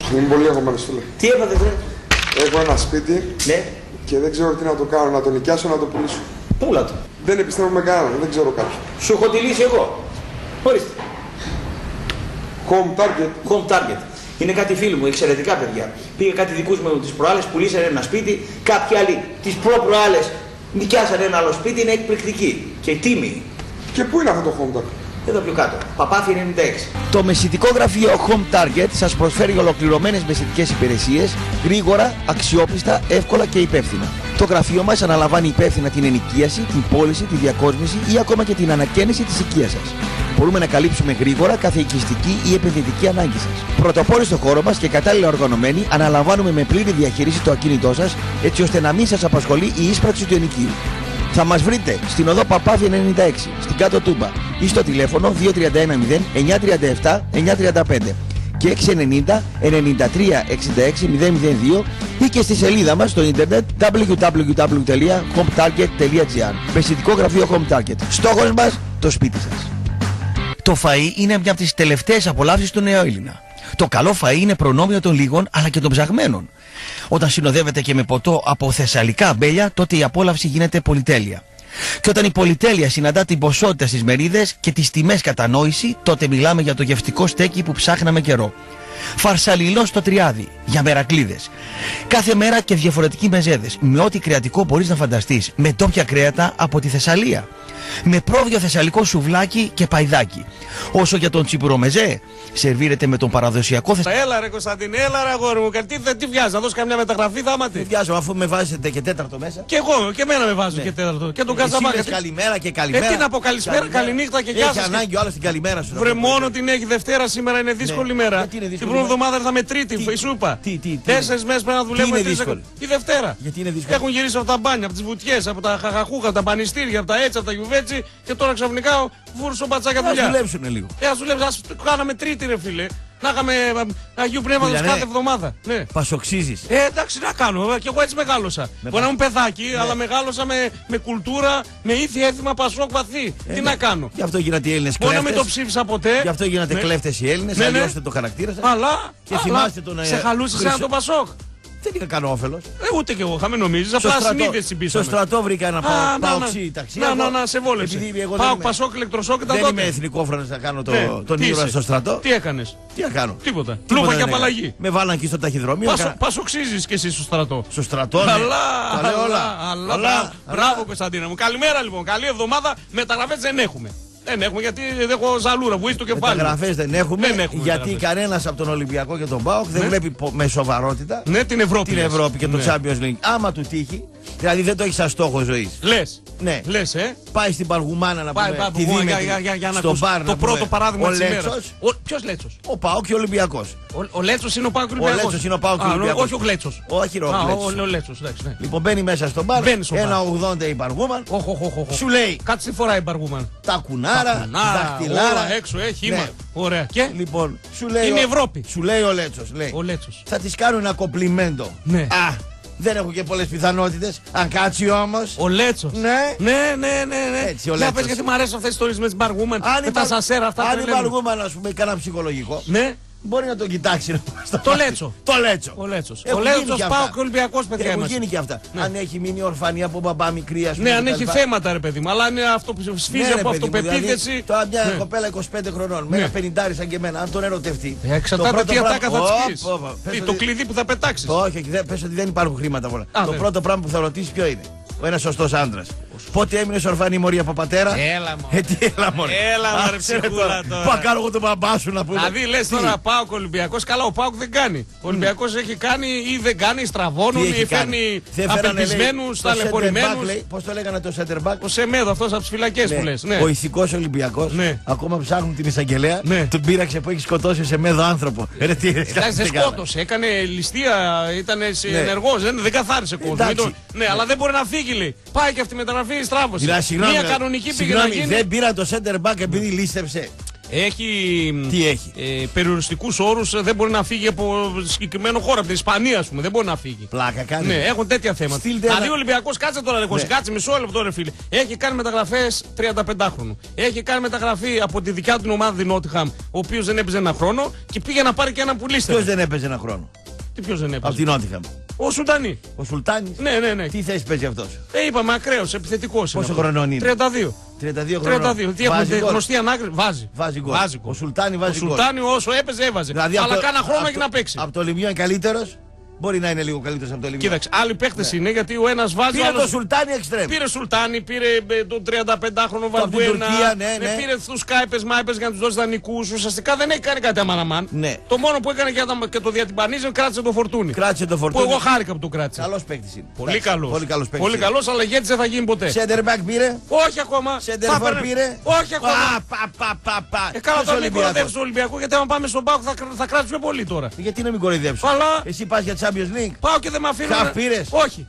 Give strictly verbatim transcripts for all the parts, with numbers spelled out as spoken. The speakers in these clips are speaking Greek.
Είμαι πολύ αγχωμένος, φίλε. Τι έπατε, βρε? Έχω ένα σπίτι, ναι, και δεν ξέρω τι να το κάνω, να το νοικιάσω, να το πουλήσω. Πούλα το. Δεν επιστρέφω με κανέναν, δεν ξέρω κάποιον. Σου έχω τη λύση εγώ. Ορίστε. Home Target. Home Target. Είναι κάτι φίλοι μου, εξαιρετικά παιδιά. Πήγε κάτι δικούς μου τις προάλλες, πουλήσανε ένα σπίτι, κάποιοι άλλοι τις προ-προάλλες νοικιάσανε ένα άλλο σπίτι, είναι εκπληκτική και τίμη. Και πού είναι αυτό το Home Target? Εδώ πιο κάτω, Παπάθη ενενήντα έξι. Το μεσητικό γραφείο Home Target σας προσφέρει ολοκληρωμένες μεσητικές υπηρεσίες, γρήγορα, αξιόπιστα, εύκολα και υπεύθυνα. Το γραφείο μας αναλαμβάνει υπεύθυνα την ενοικίαση, την πώληση, τη διακόσμηση ή ακόμα και την ανακαίνιση της οικίας σας. Μπορούμε να καλύψουμε γρήγορα κάθε οικιστική ή επενδυτική ανάγκη σας. Πρωτοπόροι στο χώρο μας και κατάλληλα οργανωμένοι, αναλαμβάνουμε με πλήρη διαχείριση το ακίνητό σας, έτσι ώστε να μην σας απασχολεί η ίσπραξη του ενοικίου. Θα μας βρείτε στην οδό Παπάθη ενενήντα έξι, στην Κάτω Τούμπα ή στο τηλέφωνο δύο τρία ένα μηδέν εννιά τρία επτά εννιά τρία πέντε και έξι ενενήντα ενενήντα τρία εξήντα έξι μηδέν μηδέν δύο ή και στη σελίδα μας στο ίντερνετ double-u double-u double-u τελεία home target τελεία gr. Μεσητικό γραφείο Home Target. Στόχος μας, το σπίτι σας. Το φαΐ είναι μια από τις τελευταίες απολαύσεις του νεοέλληνα. Το καλό φαΐ είναι προνόμιο των λίγων αλλά και των ψαγμένων. Όταν συνοδεύεται και με ποτό από θεσσαλικά αμπέλια, τότε η απόλαυση γίνεται πολυτέλεια. Και όταν η πολυτέλεια συναντά την ποσότητα στις μερίδες και τις τιμές κατανόηση, τότε μιλάμε για το γευτικό στέκι που ψάχναμε καιρό. Φαρσαλινό στο τριάδι, για μερακλίδες. Κάθε μέρα και διαφορετικοί μεζέδες, με ό,τι κρεατικό μπορείς να φανταστείς, με ντόπια κρέατα από τη Θεσσαλία. Με πρόβιο θεσσαλικό σουβλάκι και παϊδάκι. Όσο για τον τσιπουρομεζέ, σερβίρεται με τον παραδοσιακό θεσσαλικό. Έλα ρε Κωνσταντίνε, έλα ρε αγόρι μου, τι, τι βιάζει, να δώσει καμιά μεταγραφή θα άματι. Δεν βιάζω, αφού με βάζετε και τέταρτο μέσα. Και εγώ, και εμένα με βάζω ναι. και τέταρτο. Και τον Κατσαμάκα. Καλημέρα και καλημέρα. Ε, τι να πω, καλησπέρα, καληνύχτα και γεια σας. Έχει ανάγκη ο άλλος την καλημέρα σου. Βρε μόνο την έχει Δευτέρα, σήμερα είναι δύσκολη ναι. μέρα. Την προηγούμενη εβδομάδα ήρθαμε Τρίτη, η σούπα. Τέσσερις μέρες πρέπει να δουλεύουμε τη Δευτέρα. Γιατί είναι δύσκολο. Έχουν γυρίσει από τα μπάνια, από τις βουτιές, από τα χαχαχούχα, από τα πανιστήρια, από τα έτσι, από τα γιουβέτσι και τώρα ξαφνικά βούρσο μπατσάκια δουλειά. Ας δουλέψουν λίγο. Ε, ας δουλέψουν, ας κάναμε Τρίτη ρε φίλε. Να είχαμε Αγίου Πνεύματος κάθε εβδομάδα. Ναι. Πασοξίζεις. Ε, εντάξει, να κάνω. Κι εγώ έτσι μεγάλωσα. Με Μπορεί να ήμουν παιδάκι, ναι. αλλά μεγάλωσα με, με κουλτούρα, με ήθη έθιμα Πασόκ βαθύ. Ε, Τι ναι. να κάνω. Γι' αυτό γίνατε οι Έλληνες κλέφτες. Μπορεί να μην το ψήφισα ποτέ. Γι' αυτό γίνατε ναι. κλέφτες οι Έλληνες. Ναι, ναι. Αλλιώστε το χαρακτήρα σας. Αλλά. Και θυμάστε τον. Σε χαλούσε ένα το Πασόκ. Δεν είχα κανένα όφελος. Ε, ούτε κι εγώ, θα με νομίζεις. Απλά συνήθειες συμπίσαμε. Στο στρατό βρήκα ένα παοξί ταξί. Να, να, να, σε βόλεψε. Πάω Πασόκ, ηλεκτροσόκ και τα τότε. Δεν είμαι εθνικόφρονος να κάνω τον ήρωα στο στρατό. Τι έκανες? Τι να κάνω? Τίποτα. Πλούχα και απαλλαγή. Με βάλαν εκεί στο ταχυδρομείο. Πασοξίζεις κι εσύ στο στρατό. Στο στρατό, ναι. Αλλά, μπράβο Κωνσταντίνα μου. Καλημέρα λοιπόν, καλή εβδομάδα. Μεταγραφές δεν έχουμε. Δεν έχουμε γιατί δεν έχω ζαλούρα, βουίζει το κεφάλι. Μεταγραφές δεν έχουμε, δεν έχουμε γιατί κανένας από τον Ολυμπιακό και τον ΠΑΟΚ δεν ναι. βλέπει με σοβαρότητα ναι, την Ευρώπη, την Ευρώπη και ναι. το Champions League. Άμα του τύχει, δηλαδή δεν το έχει σαν στόχο ζωής. Λες. Ναι. Λες, ε. Πάει στην Παργουμάνα να πάει, πούμε. Πάει, τη για, για, για, για να στο μπαρ, το πρώτο παράδειγμα της ημέρας. Ποιος Λέτσος? Ο ΠΑΟΚ και ο Ολυμπιακός. Ο, ο Λέτσος είναι ο ΠΑΟΚ και ο Ολυμπιακός. Ο Λέτσος είναι ο ΠΑΟΚ και ο Ολυμπιακός. Όχι ο Γλέτσος. Όχι ο Λέτσος. Λοιπόν μπαίνει μέσα στο μπαρ. Ένα ογδόντα η Παργούμαν. Σου λέει. Κάτι στη φορά η Παργούμαν. Τα κουνάρα. Όλα έξω, έχει χύμα. Ωραία. Και λοιπόν, σου λέει. Είναι η Ευρώπη. Σου λέει ο Λέτσος. Ο Λέτσος. Θα τη κάνω ένα κοπλιμέντο. Ναι. Α, δεν έχω και πολλές πιθανότητες. Αν κάτσει όμως. Ο Λέτσος. Ναι. Ναι, ναι, ναι. ναι. Έτσι, ο Για πες γιατί μου αρέσουν αυτές τις ιστορίες με τις Barwoman. Με τα σασέρα αυτά. Αν η Barwoman, ας πούμε, κανένα ψυχολογικό. Ναι. Μπορεί να τον κοιτάξει. Το Λέτσο. Το Λέτσο. Ο Λέτσος. Ο Λέτσος πάω και Ολυμπιακός παιδιά. Έχουν γίνει και αυτά. Ναι. Αν έχει μείνει ορφανή από μπαμπά μικρή, ας πούμε. Ναι, αν έχει θέματα ρε παιδί μου. Αλλά είναι αυτό που σφίζει ναι, από αυτοπεποίθηση. Δηλαδή, τώρα μια ναι. κοπέλα είκοσι πέντε χρονών, με ένα πενηντάρι σαν και εμένα, αν τον ερωτευτεί. Ε, εξαρτάται τι ατάκα θα της πεις. Το κλειδί που θα πετάξεις. Όχι, πες ότι δεν υπάρχουν χρήματα πολλά. Το πρώτο πράγμα που θα ρωτήσει ποιο είναι. Ο ένας σωστός άντρας. Πότε έμεινε ορφανή μωρή από πατέρα? Έλα μου. Ε, τι έλα μωρέ. Έλα μωρέ ψυχούλα τώρα. Πα κάνω εγώ τον μπαμπά σου να πούμε. Δηλαδή λες τώρα ΠΑΟΚ Ολυμπιακός, καλά ο ΠΑΟΚ δεν κάνει. Ο Ολυμπιακός έχει κάνει ή δεν κάνει, στραβώνουν ή φέρνει απελπισμένους, ταλαιπωρημένους. Πώς το λέγανε το center back? Ο Σεμέδο, αυτός από τις φυλακές που λες. Ο ηθικός Ολυμπιακός, ακόμα ψάχνουν την εισαγγελέα, τον πείραξε που έχει σκοτώσει ο Σεμέδο άνθρωπο. Εντάξει δεν σκότωσε, έκανε ληστεία, ήταν ενεργός, δεν καθάρισε κόσμο. Ναι, αλλά δεν μπορεί να φύγει λέει. Πάει και αυτή η μεταγραφή στράβωσε. Μια κανονική πήγε να γίνει. Δεν πήρα το center back επειδή λίστεψε. Έχει, Τι έχει? Ε, περιοριστικούς όρους, δεν μπορεί να φύγει από συγκεκριμένο χώρο. Από την Ισπανία, ας πούμε, δεν μπορεί να φύγει. Πλάκα κάνει. Ναι, έχουν τέτοια θέματα. Στείλτε Δηλαδή ένα- ο Ολυμπιακός, κάτσε τώρα, Ναι. κάτσε μισό λεπτό, ρε φίλε. Έχει κάνει μεταγραφές τριανταπεντάχρονου. Έχει κάνει μεταγραφή από τη δικιά του ομάδα, την Νότιχαμ, ο οποίος δεν έπαιζε ένα χρόνο και πήγε να πάρει και έναν πουλίστερ. Ποιος δεν έπαιζε ένα χρόνο? Τι ποιος δεν Από έπαιζε? την Νότιχαμ. Ο Σουλτανί. Ο Σουλτάνης. Ναι, ναι, ναι. Τι θέση παίζει αυτός? Ε, είπαμε ακραίος, επιθετικός. Πόσο είναι χρονών είναι? τριάντα δύο. τριάντα δύο χρονών. τριάντα δύο. Τι έχουμε Βάζει γκολ. γνωστή ανάκριση. Βάζει. Βάζει γκολ. Βάζει Ο γκολ. Σουλτάνη Ο βάζει γκολ. Σουλτάνη όσο έπαιζε έβαζε. Δηλαδή, Αλλά από το- κάνα χρόνο από έχει το- να παίξει. Από το Λιμιό είναι καλύτερος. Μπορεί να είναι λίγο καλύτερος από το Λιμιό. Κοίταξε, άλλοι παίχτες είναι γιατί ο ένας βάζει. Πήρε ο άλλος... το Σουλτάνη εξτρέμ. Πήρε Σουλτάνη, πήρε ε, τον τριανταπεντάχρονο από την Βαλμπουένα. Τουρκία, ναι, ναι. Πήρε τους Κάιπες Μάιπες για να τους δώσει δανεικούς. Ουσιαστικά δεν έχει κάνει κάτι αμαναμάν. Ναι. Το μόνο που έκανε και, τα- και το διατυμπανίζει κράτησε το Φορτούνι. Κράτησε το Που Φορτούνι. εγώ χάρηκα που το κράτησε. Καλός παίκτης είναι. Πολύ Εντάξει, καλός. Πολύ καλός παίκτης. Πολύ είναι. καλός, αλλά ηγέτης δεν θα γίνει ποτέ. Center back πήρε. Όχι ακόμα. Center Θα for έπαιρνε- πήρε. Όχι ακόμα. Πα, πα, πα, πα, πα. Ε, καλά, Ποιος τώρα μην Ολυμπιακός? κοροϊδεύεις τον Ολυμπιακό γιατί άμα πάμε στον Πάο θα, κρά- θα κράτησε πιο πολύ τώρα. Γιατί να μην κοροϊδέψω? Αλλά- Εσύ πας για Champions League. Πάω και δεν με αφήνω. Χαφ να- πήρες? Όχι.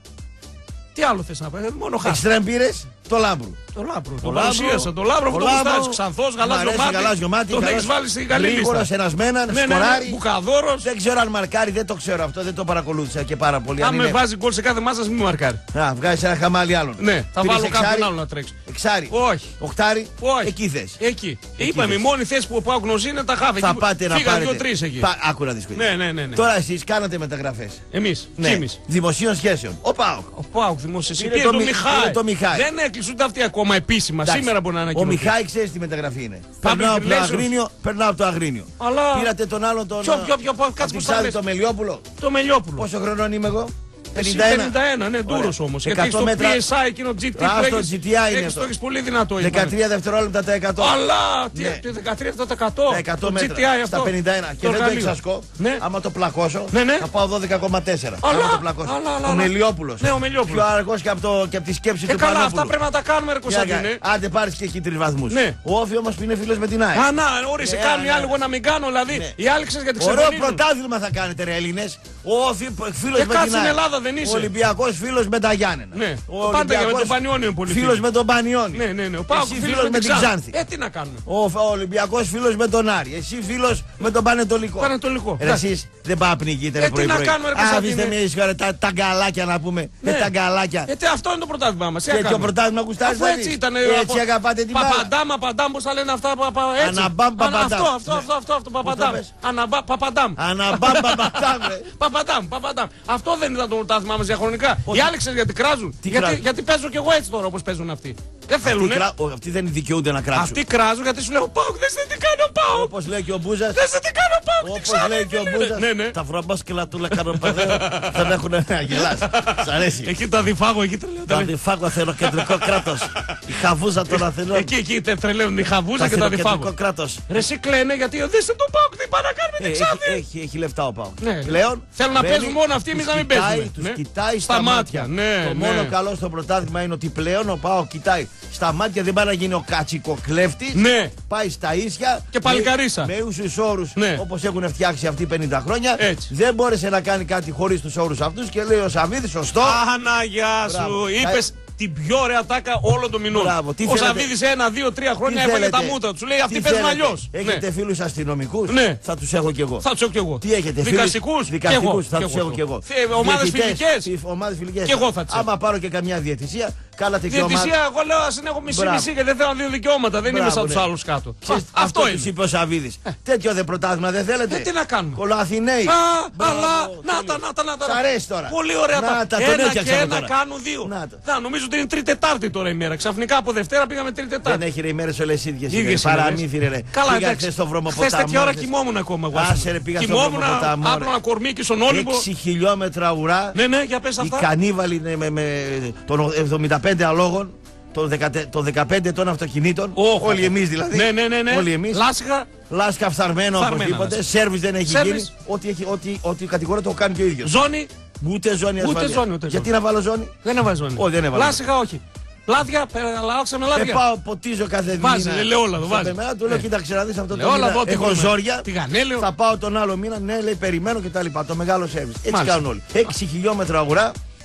Τι άλλο θες να πει, μόνο χάρη. Εξτρέμ πήρες. Το Λάμπρου. Το Λάμπρο. Ο Τον Λάμπρο, παρουσίασα. Το Λάμπρο, ο αυτό το Λάμπρο, γουστάρεις. Ξανθός, μ' γαλάζιο αρέσει, μάτι. γαλάζιο μάτι, Τον καλός, έχεις βάλει στην καλή γρήγορος, λίστα. ενασμένα, Ναι, ναι, ναι, σκοράρει. Μπουκαδόρος. Δεν ξέρω αν μαρκάρει, δεν το ξέρω αυτό, δεν το παρακολούθησα και πάρα πολύ. Αν αν με είναι- βάζει γκολ σε κάθε μάτσα, μην μαρκάρει. Α, βγάζει ένα χαμάλι άλλον. Ναι, θα Πήρες βάλω εξάρι, κάποιον άλλο να τρέξει. Εξάρι. Όχι. Οχτάρι. Όχι. Εκεί θες. Εκεί. Είπαμε, η θες. μόνη θέση που ο Πάο γνωρίζει είναι τα χάφη. Θα Εκεί πάτε να φύγαν πάρετε. δύο-τρεις εκεί. Πα- Άκου να δεις, παιδί. Ναι, ναι, ναι, ναι. Τώρα εσείς κάνατε μεταγραφές. Εμείς. Ναι. Τι εμείς. Δημοσίων σχέσεων. Ο ΠΑΟΚ. Ο Πάοκ δημοσίευσε. Πήρε Πήρε το το Μι- Μιχάη. πήρε το Μιχάη. Δεν έκλεισε ούτε αυτή ακόμα επίσημα. Εντάξει. Σήμερα μπορεί να Ο ανακοινωθεί. Μιχάη ξέρει τι μεταγραφή είναι. Public Περνάω από το relations. Αγρίνιο, περνάω από το Αγρίνιο. Αλλά- Πήρατε τον άλλον τον. Ποιο, ποιο, ποιο, απ' κάτσε την πως θα Ξάδη, λες. το Μελιόπουλο. Το Μελιόπουλο. Πόσο χρονών είμαι εγώ? Εσύ πενήντα ένα. πενήντα ένα, ναι, ντούρος όμως. Γιατί εκατό στο μέτρα. πι ες άι εκείνο τζι τι Α, που στο έχεις, τζι τι άι είναι έχεις, αυτό. το έχεις πολύ δυνατό. είπαμε. δεκατρία δευτερόλεπτα τα εκατό. Αλλά, τι, Ναι. τι, δεκατρία τοις εκατό. Τα εκατό Το τζι τι άι μέτρα αυτό. στα πενήντα ένα. Και Το δεν το εργαλείο. εξασκώ. Ναι. Άμα το πλακώσω, Ναι, ναι. θα πάω δώδεκα κόμμα τέσσερα. Αλλά, Άμα το πλακώσω. αλλά, αλλά, Ο αλλά. Μελιόπουλος. Ναι, ο Μελιόπουλος. Πιο αργός και από, το, και από τη σκέψη Ε, του καλά, Πανόπουλου. αυτά πρέπει να τα κάνουμε, ρε Κωνσταντίνε. Άντε πάρεις και εκεί τρεις βαθμούς. Ναι. Ο Όφη όμως που είναι φίλος με την ΑΕΚ. Α, να, όρισε, Ναι, κάνουν οι ναι. άλλοι, εγώ να μην κάνω, δηλαδή. Ναι. Οι άλλοι ξέρεις γιατί Ωραίο ξεφωνίζουν. πρωτάθλημα θα κάνετε ρε Έλληνες. Ο Όφη φίλος Ε, με κάτσε την στην ΑΕΚ. Ελλάδα δεν είσαι. Ο Ολυμπιακός φίλος με τα Γιάννενα. Ναι. Ο Πάντα και με Ολυμπιακός τον Πανιόνιο είναι πολύ φίλος φίλοι. με τον Πανιόνιο. Ναι, ναι, ναι. Ο Πάοκ Εσύ φίλος φίλος με την Ξάνθη. Ε, τι να κάνουμε. Ο, ο Ολυμπιακός φίλος με τον Άρη. Εσύ φίλος με τον Πανετολικό. Πανετολικό. Ρε εσείς δεν πάμε πνιγείτε Ε, ρε τι πρωί να πρωί. κάνουμε, ρε Κωνσταντίνε. Αφήστε μια ήσυχα ρε τα, τα γκαλάκια να πούμε. Ναι. Ε, τα γκαλάκια. Ε, τι, αυτό είναι το πρωτάθλημά μας. Τι να Τέτοιο κάνουμε. πρωτάθλημα γουστάρεις Αφού να έτσι δεις. ήταν. Έτσι αγαπάτε την μπάλα. Παπαντάμ, απαντάμ, πώς θα λένε αυτά. πα- πα- έτσι. Αναμπάμ, Ανα- παπαντάμ. Αυτό, αυτό, Ναι. αυτό, αυτό, αυτό, Πώς το παπαντάμ. πες? Αναμπά- Παπαντάμ. Αναμπάμ παπαντάμ ρε. Παπαντάμ, παπαντάμ. Αυτό δεν ήταν το πρωτάθλημά μας διαχρονικά. Όχι. Οι άλλοι ξέρεις γιατί κράζουν. Τι γιατί, κράζουν? γιατί παίζω κι εγώ έτσι τώρα όπως παίζουν αυτοί. Δεν Αυτοί θέλουν. κρα- ο- Αυτοί δεν δικαιούνται να κράξουν. Αυτοί κράζουν γιατί σου λέω Πάοκ, δεν σε τι κάνει ο Πάοκ. Όπως λέει και ο Μπούζας. Δεν σε τι κάνει ο Πάοκ. τι Όπως ξάδερφοι λέει και ο λένε. Μπούζας. Ναι, ναι. Τα βραμπάσκελα του λεκανοπαιδέου δεν έχουν να γελάς. Σ' αρέσει. Εκεί τα διφάγω, εκεί τρελαίνουν. Το αντιφάγο αθενοκεντρικό κράτος. Η χαβούζα των Αθηνών. Εκεί, εκεί τε- τρελαίνουν η Το χαβούζα και τα αθηνοκεντρικό διφάγω. κράτος. Ρε εσύ κλαίνε γιατί δεν σε τον Πάοκ, τι πάει να κάνουμε Ε, την Έχει, ξάδερφη. έχει, έχει λεφτά ο Πάοκ. Ναι. Πλέον Θέλουν να μπαίνει, παίζουν μόνο αυτοί, εμείς τους να μην κοιτάει, παίζουμε. Τους Ναι. κοιτάει στα, Στα μάτια. μάτια, ναι, Το ναι. μόνο καλό στο πρωτάθλημα είναι ότι πλέον ο Πάοκ κοιτάει στα μάτια, δεν πάει να γίνει ο κατσικοκλέφτης. Ναι. Πάει στα ίσια. Και παλικαρίσα. Με, με ίσους όρους Ναι. όπως έχουν φτιάξει αυτοί πενήντα χρόνια. Έτσι. Δεν μπόρεσε να κάνει κάτι χωρίς τους όρους αυτούς και λέει ο Σαββίδης σωστό. Παναγιά σου, Μπράβο. είπες την πιο ωραία τάκα όλων των μηνών. Μπράβο, τι Ο θέλετε? Σαββίδης ένα, δύο, τρία Τι χρόνια έφαγε θέλετε? τα μούτρα του. Σου λέει Τι αυτοί παίζουν θέλετε? αλλιώς. Έχετε Ναι. φίλους αστυνομικούς. Ναι. Θα τους έχω κι εγώ. Θα τους έχω κι εγώ. Τι έχετε, Δικαστικούς. φίλους? Δικαστικούς, Κι θα εγώ, τους κι έχω κι εγώ. Θε- Ομάδες Διαιτητές, φιλικές. οι Ομάδες φιλικές. Κι εγώ θα τις Άμα πάρω και καμιά διαιτησία, κάνατε και ομάδα. Διαιτησία, εγώ λέω ας έχω μισή Μπράβο. μισή και δεν θέλω να δίνω δικαιώματα. Δεν είμαι Μπράβο, σαν τους ναι. άλλους κάτω. Ξέρεις, Α, Αυτό τους είναι. είπε ο Σαββίδης. Τέτοιο δε πρωτάθλημα δεν θέλετε. Ε, τι να κάνουμε. Κολοαθηναίοι. Α, Μπράβο, αλλά να τέλειο. τα, να τα, να τα. Σ' αρέσει τώρα. Πολύ ωραία Να τα. τα, τον Ένα και έφτιαξαμε ένα τώρα. κάνουν δύο. Να τα. Να, νομίζω ότι είναι τρίτη Τετάρτη τώρα η μέρα. Ξαφνικά από Δευτέρα πήγαμε τρίτη Δεν Τετάρτη. έχει ρε ημέρες όλες ίδιες. Ίδιες είναι, ημέρες. Παραμύθι ρε. ρε. Καλά, Πήγα εντάξει. χθες στο Χθες βρωμοποταμό. τέτοια ώρα χθες. κοιμόμουν ακόμα εγώ. Άσε, ρε, πήγα στο Κοιμόμουν, βρωμοποταμό, ρε. άπλωνα κορμί και στον Όλυμπο. έξι χιλιόμετρα ουρά. Ναι, ναι, για πες Οι αυτά. κανίβαλοι είναι με, με των εβδομήντα πέντε αλόγων, των, δεκατε- των δεκαπέντε των αυτοκινήτων. Όχο. Όλοι εμείς δηλαδή. Ναι, ναι, ναι, ναι. Όλοι εμείς. Λάσχα. Λάσκα φθαρμένο Φθαρμένα οπωσδήποτε. λάσκα. Σέρβις δεν έχει Σέρβις. γίνει. Ό,τι, έχει, ό,τι, ό,τι κατηγορείται το κάνει και ο ίδιος. Ζώνη. Ούτε ζώνη Ούτε ασφαλείας. ζώνη, ούτε Γιατί ζώνη. να βάλω ζώνη. Δεν έβαζε ζώνη. Όχι, δεν έβαλα. Λάσχα, όχι. Λάδια, αλλάξαμε Ε, λάδια. πάω, ποτίζω κάθε Βάζει, μήνα. λέει, ελαιόλαδο, στο βάζει. πεμένα, του λέω, Ναι. κοίταξε να δεις αυτό το Ελαιόλαδο, μήνα. τι Έχω μπορούμε. ζόρια. Τηγανέλαιο. Θα πάω τον άλλο μήνα. Ναι, λέει, περιμένω κτλ. Το μεγάλο σέρβις. Έτσι Μάλιστα. κάνουν όλοι. έξι χιλιόμετρα αγορά.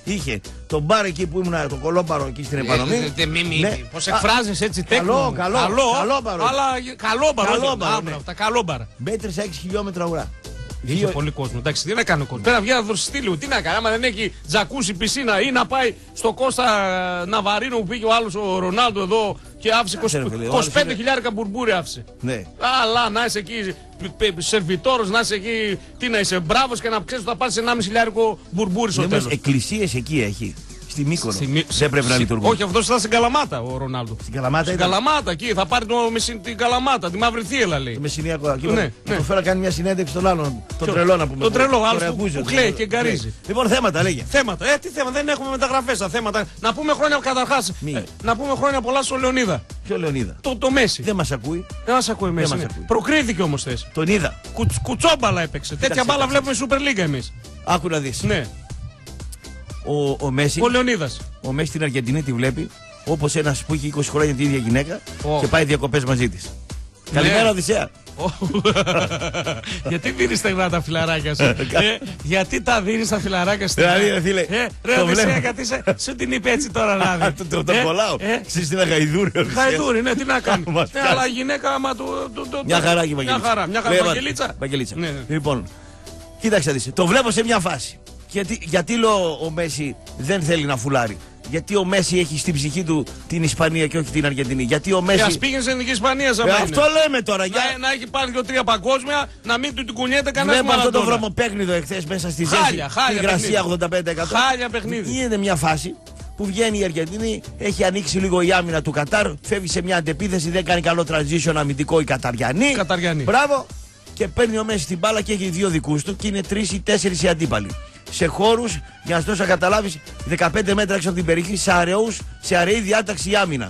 είχε τον μπαρ εκεί που ήμουν, το κολόμπαρο εκεί στην επανομή. Πώς εκφράζεσαι έτσι τέκνο. Καλό, καλό, καλόμπαρο. Αλλά καλόμπαρο. Τα καλόμπαρα. Μέτρησα έξι χιλιόμετρα ουρά. Είχε πολύ κόσμο. Εντάξει, τι να κάνει ο κόσμο. Πέρα βγαίνει να δώσει λίγο. Τι να κάνει, άμα δεν έχει τζακούσι, πισίνα ή να πάει στο Κώστα Ναβαρίνο που πήγε ο άλλο ο Ρονάλντο εδώ και άφησε είκοσι πέντε χιλιάρικα μπουρμπούρι άφησε. Ναι. Αλλά να είσαι εκεί σερβιτόρος, να είσαι εκεί, τι να είσαι μπράβος και να ξέρει ότι θα πάρει ενάμιση χιλιάρικο μπουρμπούρι στο τέλος. Εκκλησίες εκεί έχει. Στη Μύκονο. Στη... Δεν πρέπει να λειτουργούν. Όχι, αυτό ήταν στην Καλαμάτα ο Ρονάλντο. Στην Καλαμάτα Στην ήταν. Καλαμάτα εκεί. Θα πάρει το, την Καλαμάτα, τη μαύρη θύελα λέει. Το Μεσσηνιακό. Εκεί ναι, ναι. Το φέρα κάνει μια συνέντευξη στον άλλον. Τον τρελό να πούμε. Τον τρελό, άλλο που, που κλαίει και γκαρίζει. Λοιπόν, θέματα λέγε. Θέματα. Ε, τι θέματα, δεν έχουμε μεταγραφές στα θέματα. Να πούμε χρόνια καταρχάς. Ε, να πούμε χρόνια πολλά στο Λεωνίδα. Ποιο Λεωνίδα? Το, το Μέση. Δεν μας ακούει. Δεν μας ακούει Μέση. Ναι. Προκρίθηκε όμως θες. Τον είδα. Κου, κουτσόμπαλα έπαιξε. Τέτοια μπάλα βλέπουμε Super League εμείς. Άκου να δεις. Ναι. Ο, ο Μέση. Ο Λεωνίδας. Ο Μέση στην Αργεντινή τη βλέπει όπως ένας που είχε είκοσι χρόνια την ίδια γυναίκα oh. και πάει διακοπές μαζί της. Ναι. Καλημέρα, Οδυσσέα. Γιατί δίνεις στεγνά τα φιλαράκια σου? ε, γιατί τα δίνεις τα φιλαράκια σου? Δηλαδή, φίλε. Ε, ρε, Οδυσσέα, γιατί σε, σου την είπε έτσι τώρα να δει. Το, το, το ε, κολλάω. Ε, Ξέρεις τι είναι γαϊδούρι. Γαϊδούρι, ναι, τι να κάνει. Ναι, αλλά η γυναίκα, άμα του. Μια χαρά και Μια χαρά, μια χαρά. Βαγγελίτσα. Λοιπόν, κοίταξε να δεις. Το βλέπω σε μια φάση. Γιατί, γιατί λέω ο Μέση δεν θέλει να φουλάρει? Γιατί ο Μέση έχει στην ψυχή του την Ισπανία και όχι την Αργεντινή? Γιατί ο Μέση. Α πήγαινε στην Εθνική Ισπανία, ε, αυτό λέμε τώρα. Για... Να, να έχει πάρει δύο-τρία παγκόσμια, να μην του την κουνιέται κανένα. Βλέπω αυτό το βρωμοπέχνιδο εχθές μέσα στη ζέση. Χάλια, χάλια. Υγρασία ογδόντα πέντε τοις εκατό. Χάλια παιχνίδι. Γίνεται μια φάση που βγαίνει η Αργεντινή, έχει ανοίξει λίγο η άμυνα του Κατάρ, φεύγει σε μια αντεπίθεση, δεν κάνει καλό transition αμυντικό η Καταριανή. Καταριανή. Μπράβο. Και παίρνει ο Μέση την μπάλα και έχει δύο δικούς του και είναι τρεις ή τέσσερις οι αντίπαλοι. Σε χώρους, για να σου δώσω να καταλάβεις, δεκαπέντε μέτρα έξω από την περιοχή, σε αραιούς, σε αραιή διάταξη η άμυνα.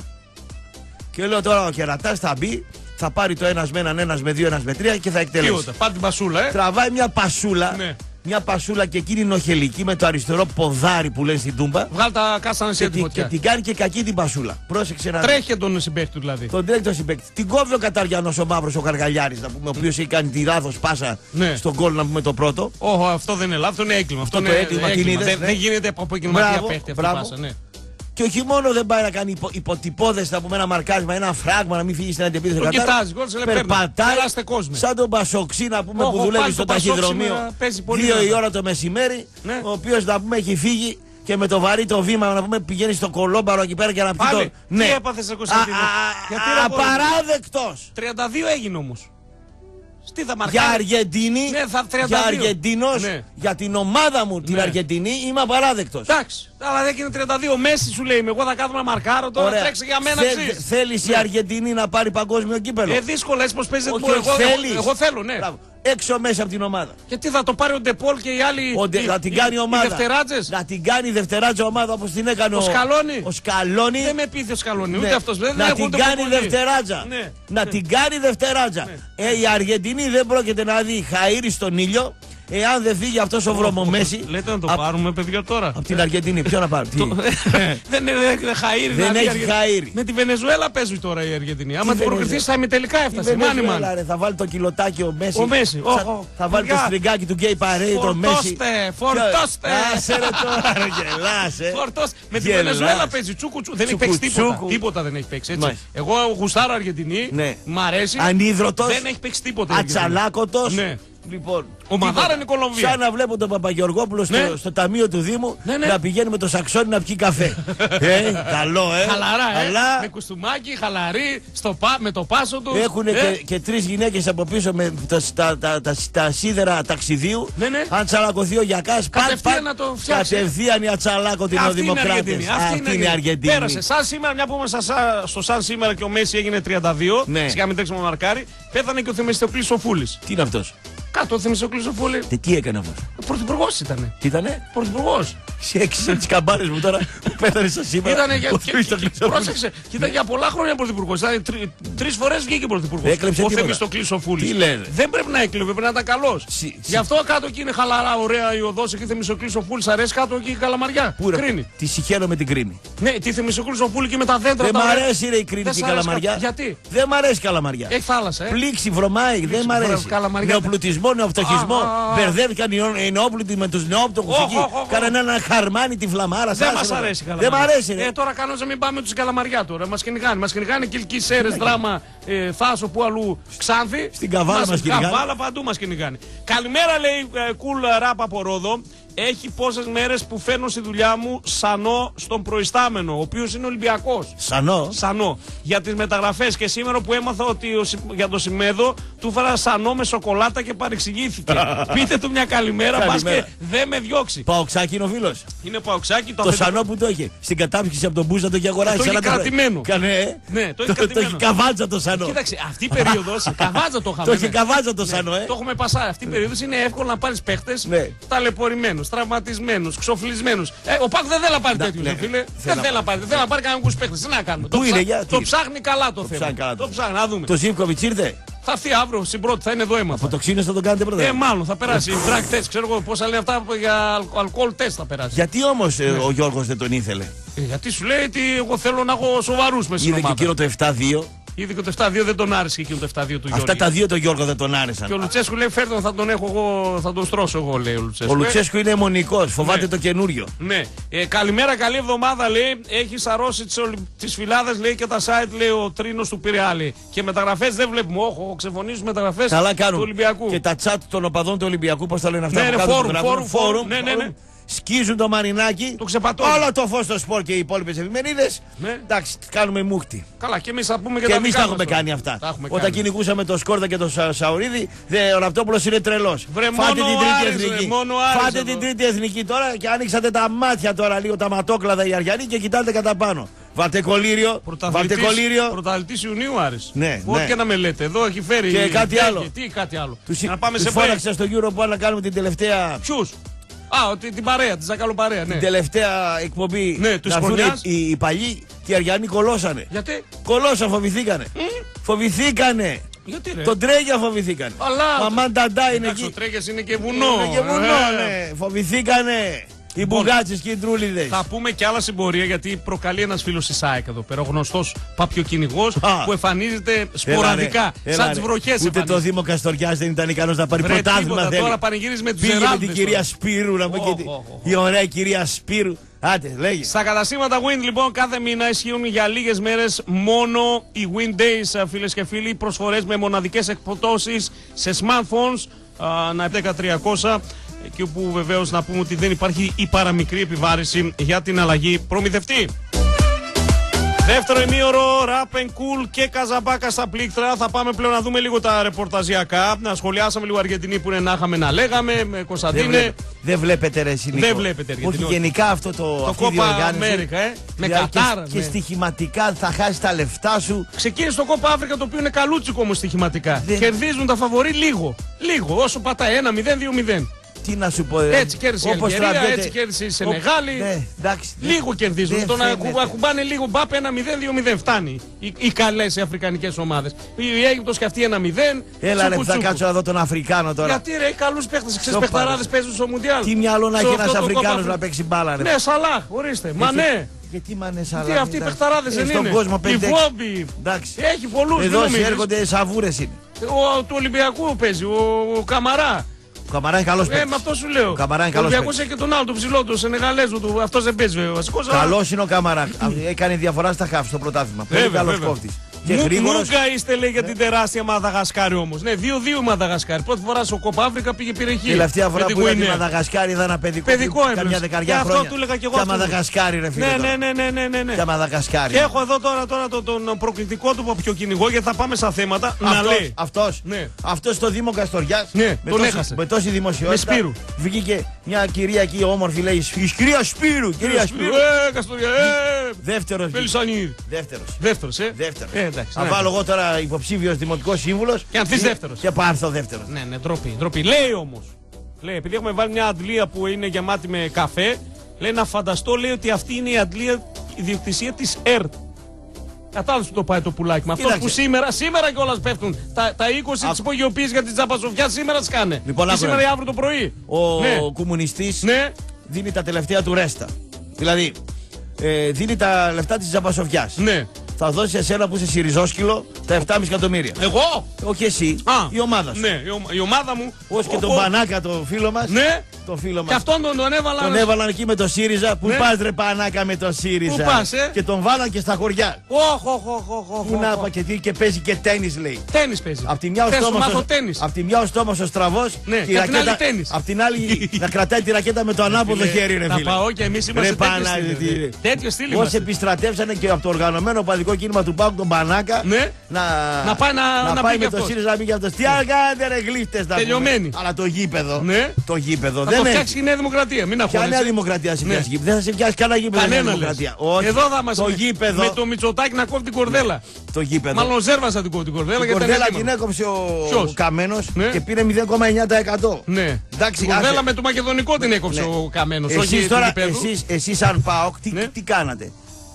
Και λέω τώρα ο κερατάς θα μπει, θα πάρει το ένας με έναν, ένας με δύο, ένας με τρία και θα εκτελέσει. Τίποτα, πάρει την πασούλα, ε. Τραβάει μια πασούλα. Ναι. Μια πασούλα και εκείνη νοχελική με το αριστερό ποδάρι που λένε στην τούμπα. Βγάλ τα κάσανε σε τη φωτιά. Και την κάνει και κακή την πασούλα. Πρόσεξε να. Τρέχει τον συμπαίκτη του δηλαδή. Τον τρέχει τον συμπαίκτη. Την κόβει ο Καταριανός ο μαύρος ο Καργαλιάρης, να πούμε, ο οποίος έχει κάνει τη λάθος πάσα ναι. στον γκολ, να πούμε το πρώτο. Όχι, αυτό δεν είναι λάθος, αυτό είναι έγκλημα. Αυτό, αυτό το έγκλημα, έγκλημα. Δεν, ναι. δεν γίνεται από επαγγελματία παίχτη αυτή η πάσα. Ναι. Και όχι μόνο δεν πάει να κάνει υπο, υποτυπώδες, να πούμε ένα μαρκάρισμα, ένα φράγμα, να μην φύγει στην αντεπίθεση. Το κοιτάζει, γκολ σε περπατάει σαν τον Πασοξή, να πούμε, που δουλεύει στο ταχυδρομείο δύο η ώρα το μεσημέρι, ναι. ο οποίος να πούμε έχει φύγει και με το βαρύ το βήμα να πούμε πηγαίνει στο κολόμπαρο εκεί πέρα και να πει το. Ναι, τι έπαθες ο Κωνσταντίνο? Απαράδεκτος. τριάντα δύο έγινε όμως. Τι θα για Αργεντινή, ναι, θα για Αργεντινός, ναι. για την ομάδα μου, την ναι. Αργεντινή, είμαι απαράδεκτος. Εντάξει, αλλά δεν έγινε τριάντα δύο. Μέση σου λέει, εγώ θα κάθομαι να μαρκάρω τώρα, ωραία. Τρέξει για μένα. Θε, θέλεις ναι. η Αργεντινή να πάρει παγκόσμιο κύπελο? Ε, δύσκολα, έτσι πως παίζει. Εγώ, εγώ, εγώ θέλω, ναι. Μπράβο. Έξω μέσα από την ομάδα. Γιατί θα το πάρει ο Ντεπόλ και οι άλλοι. Ο Ντε, να την κάνει ομάδα. Οι δευτεράτζες. Να την κάνει η δευτεράτζα ομάδα όπως την έκανε ο, ο Σκαλόνι. Ο Σκαλόνι. Δεν με πείθει ο Σκαλόνι, ναι. ούτε αυτός. Δεν να την κάνει δευτεράτζα. Ναι. Να ναι. την κάνει δευτεράτζα. Ναι. Ε, η Αργεντινή δεν πρόκειται να δει χαΐρι στον ήλιο. Εάν δεν φύγει αυτός ο βρωμομέση. Λέτε να το α... πάρουμε, παιδιά, τώρα. Από την Αργεντινή, ποιο να πάρει? Δεν είναι χαΐρι. Δεν έχει χαΐρι. Με τη Βενεζουέλα παίζει τώρα η Αργεντινή. Άμα την προκριθεί, θα ημιτελικά έφτασε. Μάνι μάνι. Θα βάλει το κιλοτάκι ο Μέση. Ο Μέση. Θα βάλει το στριγκάκι του γκέι παρέι, το Μέση. Φορτώστε! Άσε ρε τώρα, γελάσε. Φορτώστε. Με τη Βενεζουέλα παίζει τσούκου. Δεν έχει παίξει τίποτα. Τίποτα δεν έχει παίξει. Εγώ γουστάρω Αργεντινή. Μ' αρέσει. Ανίδρωτος. Δεν έχει παίξει τίποτα. Ατσαλάκωτος. Λοιπόν, ο Μαδάρα είναι η Κολομβία. Σαν να βλέπω τον Παπαγεωργόπουλο στο, ναι. στο ταμείο του Δήμου ναι, ναι. να πηγαίνει με το σαξόνι να πιει καφέ. ε, καλό, ε. Χαλαρά, ε. Αλλά... με κουστούμάκι, χαλαρή, στο πα... με το πάσο του. Έχουν ε. και, και τρεις γυναίκες από πίσω με τα, τα, τα, τα, τα σίδερα ταξιδίου. Ναι, ναι. Αν τσαλακωθεί ο Γιακάς, κατευθείαν να το φτιάξει. Κατευθείαν η ατσαλάκωτη είναι ο Δημοκράτης. Αυτή είναι η Αργεντινή. Πέρασε. Σαν σήμερα, μια που είμαστε στο σαν σήμερα και ο Μέση έγινε τριάντα δύο. Σιγά μην τρέξουμε μαρκάρι. Πέθανε και ο Θεμιστοκλής ο Φούλης. Τι είναι αυτός? Κάτω, ο Θεμιστοκλής ο Φούλης. Τι, τι έκανε αυτός? Πρωθυπουργός ήτανε. Τι ήτανε? Πρωθυπουργός. Σε έξισε τις καμπάνες μου τώρα που πέθανε σαν σήμερα. Ήτανε για. Πρόσεξε, ήταν για πολλά χρόνια πρωθυπουργός. Τρεις φορές βγήκε πρωθυπουργός. Έκλεψε ο Θεμιστοκλής ο Φούλης. Τι λένε? Δεν πρέπει να έκλεβε, πρέπει να ήταν καλός. Γι' αυτό κάτω εκεί είναι χαλαρά, ωραία η οδός εκεί. Θεμιστοκλής ο Φούλης αρέσει κάτω εκεί η Καλαμαριά. Πού Κρίνη. Τη συγχαίρω με την Κρίνη. Ναι, τη Θεμιστοκλής ο Φούλης και με τα δέντρα. Δεν μ' αρέσει ρε η Κρίνη και η Καλαμαριά. Γιατί? Δεν μ' αρέσει η Καλαμαριά. Έχει θάλασσα. Πλήξη, βρωμάει, δεν μ' αρέσει. Νεοπλουτισμό, νεοφτωχισμό. Μπερδεύτηκαν οι νεόπλουτοι με τους νεόπτωχους εκεί. Κάνανε ένα χαρμάνι τη φλαμάρα. Δεν μας αρέσει καλά. Δεν μ' αρέσει. Ε, τώρα κανόνες να μην πάμε τους Καλαμαριά τώρα. Μας κυνηγάνε. Μας κυνηγάνε Κιλκή, Σέρες, Δράμα, ε, Θάσο, που αλλού Ξάνθη. Στην Καβάλα μας κυνηγάνε. Καβάλα παντού μας κυνηγάνε. Καλημέρα, λέει Κουλ Ράπ από Ρόδο. Έχει πόσες μέρες που φέρνω στη δουλειά μου Σανό στον προϊστάμενο, ο οποίος είναι Ολυμπιακός. Σανό. Σανό. Για τις μεταγραφές. Και σήμερα που έμαθα ότι ο, για το Σιμέδο του έφερα Σανό με σοκολάτα και παρεξηγήθηκε. Πείτε του μια καλημέρα, μπας και δεν με διώξει. Παοξάκι είναι ο φίλος. Είναι Παοξάκι. Το, το αφεντικό... Σανό που το είχε. Στην κατάψυξη από τον Μπούζα το είχε αγοράσει. Το έχει κρατημένο. Κανε... Ναι, το έχει κρατημένο. Το έχει καβάτζα το Σανό. Κοίταξε, αυτή η περίοδος. Καβάτζα το είχαμε. Το έχει καβάτζα το Σανό, ε. Το έχουμε πασάρει. Αυτή η περίοδος είναι εύκολο να πάρεις παίχτες ταλαιπωρημένους, τραυματισμένους, ξοφλισμένους. Ε, ο Πάκ δεν θέλει να πάρει τέτοιους, φίλε. Δεν θέλει να πάρει. Δεν θέλει να πάρει κανέναν παίχτες. Τι να κάνουμε. Το ψάχνει καλά το θέμα. Το ψάχνει, να δούμε. Το Ζίβκοβιτς ήρθε. Θα έρθει αύριο στην πρώτη, θα είναι εδώ αίμα. Από το ξύνο θα τον κάνετε πρώτα. Ε, μάλλον θα περάσει. Drug test, ξέρω εγώ πόσα λένε αυτά για αλκοόλ τεστ θα περάσει. Γιατί όμως ε, ο Γιώργος δεν τον ήθελε. Ε, γιατί σου λέει ότι εγώ θέλω να έχω σοβαρούς με στην ομάδα. Είδε και εκείνο το επτά δύο. Είδε και το επτά δύο δεν τον άρεσε εκείνο το επτά δύο του Γιώργου. Αυτά τα δύο το Γιώργο δεν τον άρεσαν. Και ο Λουτσέσκου λέει φέρτε θα τον έχω εγώ, θα τον στρώσω εγώ, λέει ο Λουτσέσκου. Ο Λουτσέσκου είναι αιμονικός, φοβάται ναι. το καινούριο. Ναι. Ε, καλημέρα, καλή εβδομάδα, λέει. Έχει σαρώσει τις, ολυ... τις φυλάδες, λέει, και τα site, λέει, ο Τρίνος του Πειραιά, λέει. Και μεταγραφές δεν βλέπουμε. Όχι, ξεφωνίζουμε μεταγραφές του Ολυμπιακού. Και τα chat των οπαδών του Ολυμπιακού, πώς τα λένε αυτά. Ναι, που ναι, φόρουμ, φόρουμ, φόρουμ, ναι, ναι, ναι. Σκίζουν το μαρινάκι. Το ξεπατώνουν. Όλο το φως στο σπορ και οι υπόλοιπες εφημερίδες. Ναι. Εντάξει, κάνουμε μούχτη. Καλά, και εμείς θα πούμε και, και τα εμείς δικά τα έχουμε μας, κάνει αυτά. Έχουμε Όταν κάνει. κυνηγούσαμε το Σκόρδα και το Σα, Σαουρίδη, δε, ο Ραπτόπουλος είναι τρελός. Βρε, Φάτε την τρίτη Άρης, εθνική. Ρε, Φάτε την τρίτη εθνική τώρα και άνοιξατε τα μάτια τώρα λίγο τα ματόκλαδα οι Αριανοί και κοιτάτε κατά πάνω. Βάλτε κολύριο. Βάλτε κολύριο. Πρωταθλητής Ιουνίου Άρης. Ναι, Ό,τι ναι. και να με λέτε. Εδώ έχει φέρει. Και κάτι άλλο. Τι κάτι άλλο. Τους, να πάμε τους σε φώναξα στο Europol να κάνουμε την τελευταία. Ποιους? Α, ότι την παρέα, την Ζακαλοπαρέα, ναι. Την τελευταία εκπομπή. Ναι, τους να έρθουν χρονιάς. οι, οι, οι παλιοί και οι Αριανοί κολώσανε. Γιατί? Κολώσαν, φοβηθήκανε. Mm. Φοβηθήκανε. Γιατί ρε? Τον Τρέγια φοβηθήκανε. Αλλά. Μαμάν Ταντά είναι Εντάξει, εκεί. ο Τρέγιας είναι και βουνό. Είναι και βουνό, ε. ναι. Φοβηθήκανε. Οι Λοιπόν, μπουγάτσες και οι τρούλιδες. Θα πούμε και άλλα συμπορία γιατί προκαλεί ένας φίλος της ΑΕΚ εδώ πέρα. Ο γνωστός παπιοκυνηγός που εμφανίζεται σποραδικά. Έλα, σαν ρε. τις βροχές. Ούτε το Δήμο Καστοριάς δεν ήταν ικανός να πάρει Βρε, πρωτάθλημα. τίποτα, Θέλει. τώρα πανηγύριζε με τους Πήγε με την Εράσμες κυρία τώρα. Σπύρου να πούμε Oh, και τη- oh, oh. η ωραία κυρία Σπύρου. Άντε, λέγε. Στα καταστήματα Wind λοιπόν κάθε μήνα ισχύουν για λίγες μέρες μόνο οι Wind Days, φίλες και φίλοι, προσφορές με μοναδικές εκπτώσεις σε smartphones, να δέκα τριακόσια, εκεί όπου βεβαίως να πούμε ότι δεν υπάρχει η παραμικρή επιβάρηση για την αλλαγή προμηθευτή. Δεύτερο ημίωρο, Rap and Cool και Καζαμπάκα στα πλήκτρα. Θα πάμε πλέον να δούμε λίγο τα ρεπορταζιακά. Να σχολιάσαμε λίγο Αργεντινή που είναι να είχαμε να λέγαμε με Κωνσταντίνε. Δεν, δεν βλέπετε ρε Συνικό. Δεν βλέπετε Αργεντινή. Όχι γενικά αυτό το, Το αυτή η Κόπα διοργάνωση. Αμέρικα, ε. Με Δηλαδή Κατάρ. Και, και με... στοιχηματικά θα χάσει τα λεφτά σου. Ξεκίνησε το Κόπα Αφρικα το οποίο είναι καλούτσικο όμως στοιχηματικά. Δεν... Κερδίζουν τα φαβορί λίγο. Λίγο. Όσο πατάει ένα μηδέν δύο μηδέν. Τι να σου πω, ε, Έτσι κέρδισε η Αλγερία, έτσι κέρδισε η Σενεγάλη. Ναι, εντάξει, λίγο κερδίζουν. Δεν Το να φαίνεται. ακουμπάνε λίγο μπαπ ένα μηδέν δύο μηδέν φτάνει. Οι, οι καλές οι αφρικανικές ομάδες. Η Αίγυπτος και αυτή ένα μηδέν. Έλα ρε, τσούκου, θα τσούκου. κάτσω να δω τον Αφρικάνο τώρα. Γιατί ρε, οι καλούς παίχτες, ξέρεις Στο παιχταράδες παρα- παίζουν στο Μουντιάλ. Τι μυαλό να Σε έχει αυτό ένας το Αφρικάνος Κόπα να Αφρι- παίξει μπάλα, ρε. Ναι, Σαλάχ, ορίστε. Μανέ. Γιατί μανές αλλά. Τι αυτοί οι παιχταράδες δεν Στον είναι. κόσμο Η πέντε έξι. Βόμπη. Εντάξει. Έχει πολλούς. Εδώ μην νομίζεις. έρχονται σαβούρες είναι. Ο, του Ολυμπιακού παίζει, ο, ο Καμαρά. Ο Καμαρά είναι καλός Ε, παίκτης. με αυτό σου λέω. Ο Καμαρά είναι Ο καλός Ολυμπιακός παίκτης. έχει και τον άλλο, τον ψηλό του, Σενεγαλέζο του. Αυτό δεν παίζει βέβαια. Βασικός. αλλά- Καλός είναι ο Καμαρά. Έκανε διαφορά στα χαφ στο πρωτάθλημα. Πολύ Βέβαια, καλός βέβαια. κόφτης. Και Μου- γρήγορος. Μούγκα είστε λέει για την τεράστια Μαδαγασκάρη όμως. Ναι, δύο δύο η Μαδαγασκάρη. Πρώτη φορά στο Κόπα Αφρικα πήγε πυρεχή. Τελευταία φορά Με που την είδα τη Γουινέα. Μαδαγασκάρη είδα ένα παιδικό. Παιδικό που- έμπλεξε. Καμιά Και δεκαριά αυτό χρόνια. του έλεγα και εγώ Ποια αυτό. Μαδαγασκάρη ρε φίλε. Ναι, τώρα. ναι, ναι, ναι, ναι, ναι, ναι. Ποια Μαδαγασκάρη. Και έχω εδώ τώρα, τώρα τον, τον προκλητικό του παπιοκυνηγό γιατί θα πάμε στα θέματα. Να Αυτός, λέει. αυτός, Ναι. αυτός στο Δήμο Καστοριάς Ναι, με, τον τόση, έχασε. με τόση δημοσιότητα Με Σπύρου. βγήκε μια κυρία εκεί όμορφη λέει «Η κυρία Σπύρου, κυρία Σπύρου». Ε, Καστοριά, ε. Δεύτερος. Πελισανίδη. Δεύτερος. Δεύτερος, ε. Δεύτερος. Ε, εντάξει. Θα ναι. βάλω εγώ τώρα υποψήφιος δημοτικός σύμβουλος Και αν θεις δεύτερος. Και πάρθω δεύτερος. Ναι, ναι, ντροπή, ντροπή. Λέει όμως, λέει, επειδή έχουμε βάλει μια αντλία που είναι γεμάτη με καφέ, λέει να φανταστώ, λέει ότι αυτή είναι η αντλία ιδιοκτησία της ΕΡΤ. Κατάλαβες που το πάει το πουλάκι. Με αυτό Κοίταξε. που σήμερα, σήμερα κιόλας πέφτουν. Τα, τα είκοσι Α- της υπογειοποίησης για την Τζαμπασοφιά σήμερα τις κάνε. Λοιπόν, Και άκου σήμερα να- ή αύριο το πρωί. Ο Ναι. κομμουνιστής Ναι. δίνει τα τελευταία του ρέστα. Δηλαδή, ε, δίνει τα λεφτά της Τζαμπασοφιάς. Ναι. Θα δώσει εσένα που είσαι σιριζόσκυλο Τα επτάμισι εκατομμύρια. Εγώ! Όχι εσύ, Α, η ομάδα σου. Ναι, η, ο, η ομάδα μου. Ως και ο- τον ο- Πανάκα, το φίλο μας. Ναι, Το φίλο μας. και αυτόν τον, τον έβαλα. Τον έβαλαν εκεί με το ΣΥΡΙΖΑ. Πού Ναι. πας ρε Πανάκα με το ΣΥΡΙΖΑ. Πού πας, ε? Και τον βάλαν και στα χωριά. Οχ, οχ, οχ, οχ, οχ, Πού να οχ. πα και τι και παίζει και τένις λέει. Τένις παίζει. Απ' τη μια ο Θες να στόμας μάθω ο- τένις. απ' τη μια ο στόμας ο στραβός Ναι, και η και απ' την άλλη ρακέτα. τένις. Απ' την άλλη να κρατάει τη ρακέτα με το ανάποδο Φίλε, χέρι ρε θα φίλε. πάω και εμείς είμαστε Ρε τέτοιο Παναγιώτη, στυλ, ρε. ρε. Τέτοιο στυλ Όσοι είμαστε. επιστρατεύσανε και από το οργανωμένο παδικό κίνημα του ΠΑΟΚ τον Πανάκα Ναι. να, Να πάει να- να πάει πει με κι το αυτός. ΣΥΡΙΖΑ να πει και αυτός. Τι κάνετε ρε γλύφτες να Τελειωμένοι. πούμε. Αλλά το γήπεδο. Ναι. Το γήπεδο Θα δεν το έχει. φτιάξει η Νέα Δημοκρατία. Μην Ποια αγχώνεσαι. Νέα Δημοκρατία σε Ναι. πιάσει γήπεδο. Δεν θα σε πιάσει κανένα γήπεδο η Νέα Κανένα λες. Δημοκρατία. Όχι. Εδώ θα είμαστε. Το με- γήπεδο. Με το Μητσοτάκι να κόβει την κορδέλα. Το γήπεδο. Μάλλον ο Ζέρβας θα την κόβει την κορδέλα. Η γιατί ήταν κορδέλα έτοιμα. την έκοψε ο Ποιος? Καμένος Ναι. και πήρε μηδέν κόμμα εννιά τοις εκατό. Ναι. Εντάξει, την κορδέλα άσε. με το μακεδονικό την έκοψε Ναι. ο Καμένος. Όχι Εσείς του τώρα, γηπέδου. εσείς, εσείς σαν ΠΑΟΚ, τι, Ναι. τι κάνατε.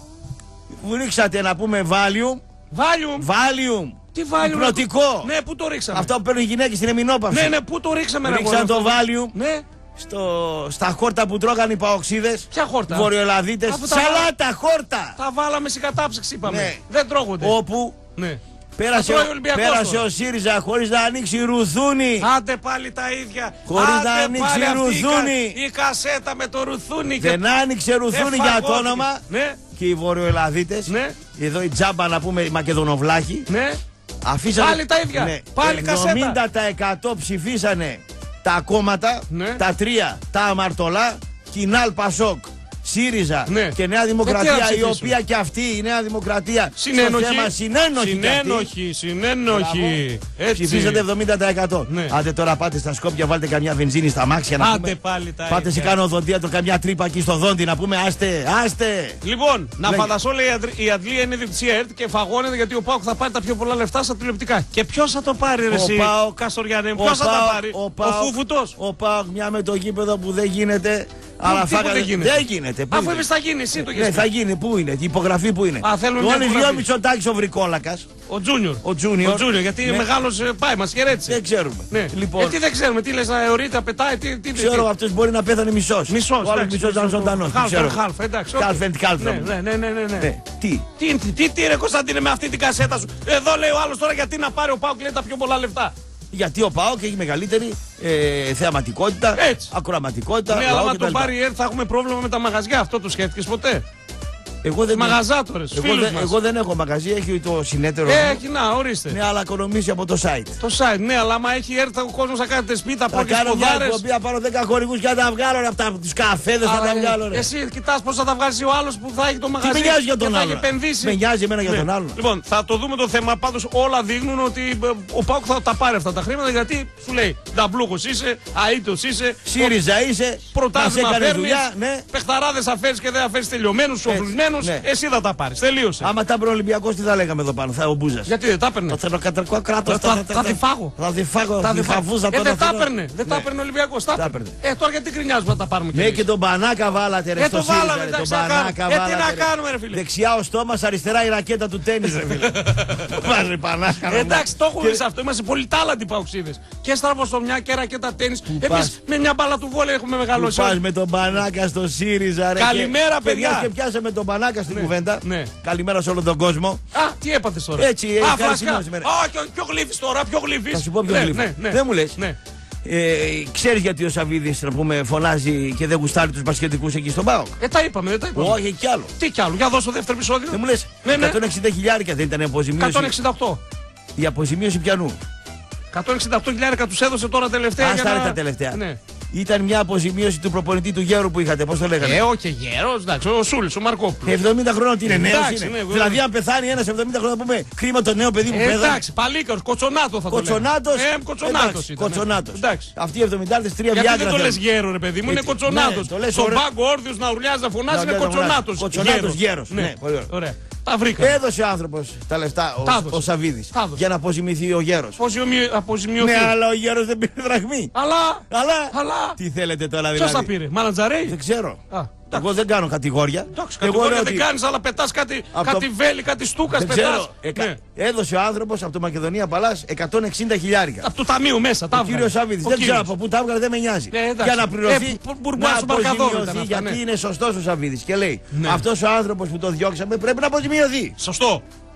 Ρίξατε να πούμε Valium. Valium. Valium. Τι Valium. Υπνοτικό. Ναι, πού το ρίξαμε. Αυτό που παίρνουν οι γυναίκες στην εμεινόπαυση. Ναι, ναι, πού το ρίξαμε ρε Ρίξαν αγόρι, το αυτό. Valium Ναι. στο, στα χόρτα που τρώγανε οι παοξίδες. Ποια χόρτα? Βορειοελλαδίτες. Αφού τα Σαλάτα, χόρτα. Τα βάλαμε σε κατάψυξη είπαμε. Ναι. Δεν τρώγονται. Όπου Ναι. πέρασε, Τα τρώει ο Ολυμπιακός πέρασε τώρα. ο ΣΥΡΙΖΑ χωρίς να ανοίξει ρουθούνι. Άντε πάλι τα ίδια. Χωρίς Άντε να ανοίξει πάλι αυτή η κα- ρουθούνι. Η κασέτα με το ρουθούνι. και- Δεν άνοιξε ρουθούνι για το Εφαγώθηκε. όνομα. Ναι, Και οι Βορειοελλαδίτες. ναι, Εδώ η τζάμπα να πούμε οι Μακεδονοβλάχοι. ναι. Αφήσανε, Πάλι τα ίδια. Πάλι κασέτα. εβδομήντα τοις εκατό ψηφίσανε τα κόμματα, Ναι. τα τρία, τα αμαρτωλά, Κινάλ Πασόκ, ΣΥΡΙΖΑ Ναι. και Νέα Ε, τι Δημοκρατία, να η ψηφίσουν. οποία και αυτή η Νέα Δημοκρατία Συνένοχη. στο θέμα συνένοχη κι αυτή. Συνένοχη, συνένοχη. Έτσι. Ψηφίσατε εβδομήντα τοις εκατό. Ναι. Άντε τώρα πάτε στα Σκόπια, βάλτε καμιά βενζίνη στα μάξια να Άντε πούμε. πάλι τα Πάτε σε ίδια. κάνω οδοντίατρο, καμιά τρύπα εκεί στο δόντι να πούμε άστε, άστε. Λοιπόν, να Λέγε. φανταστώ λέει η αντρ- η Αντλία είναι διευθυνσία ΕΡΤ και φαγώνεται γιατί ο Πάοκ θα πάρει τα πιο πολλά λεφτά στα τηλεοπτικά. Και ποιο θα το πάρει, ρε Ο εσύ, Πάοκ- Καστοριανέ, Ο ποιο θα τα Πάοκ- πάρει, ο, Πάοκ- Φούφουτος. Ο Πάοκ μια με το γήπεδο που δεν γίνεται. Αλλά τι που φάγανε- δεν γίνεται? Δεν γίνεται. Πού Αφού είναι? εμείς θα γίνει, εσύ το Ναι, έχεις θα πει. γίνει. Πού είναι? Η υπογραφή πού είναι? Α, θέλουμε μια Όλοι δύο υπογραφή. Μητσοτάκης ο Βρικόλακας. Ο Τζούνιορ. Ο Τζούνιορ. Ο Τζούνιορ, γιατί Ναι. ο μεγάλος ε, πάει, μας χαιρέτησε. Δεν ξέρουμε. Ναι. Λοιπόν, Ε, τι δεν ξέρουμε, τι λες, να αιωρείται, πετάει, τι, τι, τι. ξέρω αυτός μπορεί να πέθανε μισός. Μισός, Ο άλλος εντάξει, μισός ήταν μισός, ζωντανός. χάλφ, ξέρω. χάλφ, εντάξει, οκ. Χάλφ and χάλφ. Ναι, ναι, ναι, ναι, ναι, ναι. Ναι. Τι? Τι, τι, τι, τι ρε Κωνσταντίνε με αυτή την κασέτα σου. Εδώ λέει ο άλλος τώρα γιατί να πάρει ο Πάοκ λέει τα πιο πολλά λεφτά. Γιατί ο ΠΑΟΚ έχει μεγαλύτερη ε, θεαματικότητα, Έτσι. ακροαματικότητα. Ναι, αλλά λαό να κτλ. τον πάρει η ΕΡΤ θα έχουμε πρόβλημα με τα μαγαζιά. Αυτό το σκέφτηκες ποτέ. Εγώ δεν, Μαγαζάτορες, εγώ, φίλους δεν, μας. εγώ δεν έχω μαγαζί, έχει το συνέτερο. Ε, μου. έχει να, ορίστε. Ναι, αλλά οικονομήσει από το site. Το site, ναι, αλλά άμα έχει ΕΡΤ ο κόσμος θα κάνετε σπίτι, θα Θα πω και κάνω μια σπουδάρες. εκπομπή, θα πάρω δέκα χορηγούς και θα τα βγάλω ρε, από τα, τους καφέδες, θα Αλλά, τα ε, βγάλω. Ρε. Εσύ κοιτάς πώς θα τα βγάζει ο άλλος που θα έχει το Τι μαγαζί με νοιάζει για και τον θα άλλο. έχει επενδύσει. Με νοιάζει εμένα για Ναι. τον άλλον. Λοιπόν, θα το δούμε το θέμα. Πάντως όλα δείχνουν ότι ε, ο Πάοκ θα τα πάρει αυτά τα χρήματα γιατί σου λέει νταμπλούχος είσαι, αίτος είσαι. ΣΥΡΙΖΑ είσαι, μας Πρωτάθλημα έκανε φέρνεις, δουλειά, ναι. παιχταράδες θα φέρεις και δεν θα φέρεις τελειωμένους, σοφλισμένους, ναι. εσύ θα τα πάρεις. Τελείωσε. Άμα τα έπαιρνε ο Ολυμπιακός, τι θα λέγαμε εδώ πάνω, θα ο Μπούζας. Γιατί δεν τα έπαιρνε. Το θεροκατρικό κράτος. Θα- θα- θα τη φάγω. Θα τη φάγω, Τα θα τη δεν χαβούζα ε, τώρα. δεν τα θέλω. έπαιρνε. Δεν τα Ναι. έπαιρνε ο Ολυμπιακός. Τα Τα έπαιρνε. έπαιρνε. Ε, τώρα γιατί κρινιάζουμε να τα πάρουμε Ναι, εμείς. και τον Πανάκα βάλατε ρε Ε, στο το ΣΥΡΙΖΑ, βάλαμε, ρε, εντάξει, τον να κάνουμε. Πανάκα Ε, τι βάλατε, να ρε. κάνουμε, ρε φίλε. Δεξιά ο στόμας, αριστερά η ρακέτα του τέννις ρε φίλε. Πας ρε Πανάκα. Ε, ρε, εντάξει, το έχουμε Και- εμείς αυτό. Είμαστε πολύ τάλαντοι παοξίδες. Και στραβοστομιά και ρακέτα τέννις. Εμείς πας? με μια μπάλα του βόλεϊ έχουμε Που μεγαλώσει. πας με τον Πανάκα στο ΣΥΡΙΖΑ ρε. Καλημέρα, και- παιδιά. Και πιάσαμε τον Πανάκα στην Ναι, κουβέντα. ναι. Καλημέρα σε όλο τον κόσμο. Α, τι έπαθες τώρα. Έτσι, Α, ευχαριστούμε φλασιά. σήμερα. Α, και- ποιο γλύφεις τώρα, ποιο γλύφεις. Θα σου πω ποιο Ναι, γλύφω. ναι, ναι. Δεν μου λες. Ναι. Ε, ξέρεις γιατί ο Σαββίδης να πούμε, φωνάζει και δεν γουστάρει τους μπασκετικούς εκεί στον ΠΑΟΚ? Ε, τα είπαμε, δεν τα είπαμε. Όχι, κι άλλο. Τι κι άλλο, για δώσω δεύτερο επεισόδιο. Δεν μου λες, Ναι, ναι. εκατόν εξήντα χιλιάρικα δεν ήταν η αποζημίωση. εκατόν εξήντα οκτώ. Η αποζημίωση πιανού. εκατόν εξήντα οκτώ χιλιάρικα τους έδωσε τώρα τελευταία. για Άστα ρε να- τα τελευταία. Ναι. Ήταν μια αποζημίωση του προπονητή του Γέρου που είχατε, πώς το λέγανε. Ε, όχι γέρος, εντάξει, ο Σούλης, ο Μαρκόπουλος. εβδομήντα χρόνων τι είναι, νέος Εντάξει, είναι. ναι, βέβαια. Δηλαδή, αν πεθάνει ένας εβδομήντα χρόνια, να πούμε κρίμα το νέο παιδί που Ε, πέθανε. εντάξει, παλίκαρος, κοτσονάτο θα το λέγαμε. Κοτσονάτος. Ε, κοτσονάτος εντάξει, ήταν. Κοτσονάτος. Εντάξει. Αυτοί οι εβδομηντάρτες τρία Γιατί βιάγρα δεν το λες θέλουν. γέρο, ρε παιδί μου, είναι Έτσι. κοτσονάτος. Ναι, το λες Στον ωραία. πάγκο όρθιος να ουρλιάζει, να φωνάζει, Να είναι ουρλιάζει, να κοτσονάτος. φωνάζει. Κοτσονάτος γέρος. Ναι, πολύ ωραία. Ωραία. Τα βρήκα. Έδωσε ο άνθρωπος τα λεφτά, ο, Τα έδωσε. ο Σαββίδης, Τα έδωσε. για να αποζημιωθεί ο Γέρος. Πώς αποζημιωθεί. Ναι, αλλά ο Γέρος δεν πήρε δραχμή. Αλλά. Αλλά, Αλλά. τι θέλετε τώρα Ποιος δηλαδή. τα πήρε, Μανατζαρέι. Δεν ξέρω. Α, Εγώ δεν κάνω κατηγόρια. εντάξει, Εγώ κατηγορία λέω δεν ότι κάνεις, αλλά πετάς κάτι, Αυτό- κάτι βέλη, κάτι στούκας, δεν πετάς. ξέρω. Εκα- Ναι. Έδωσε ο άνθρωπος από το Μακεδονία Παλάς εκατόν εξήντα χιλιάρικα. Από το ταμείο μέσα, τα Ο έβγαλε. κύριος Σάββιδης Ο δεν ξέρω κύριος. από πού τα έβγαλε, δεν με νοιάζει. Ε, εντάξει. Για να πληρωθεί, Ε, που- μπουρμπουάς να του Μπαρκαδόρου ήταν αποζημιωθεί, αυτά, γιατί ναι. είναι σωστός ο Σαββίδης. Και λέει, Ναι. αυτός ο άνθρωπος που το διώξαμε πρέπει να αποζημιωθεί. Σωστό.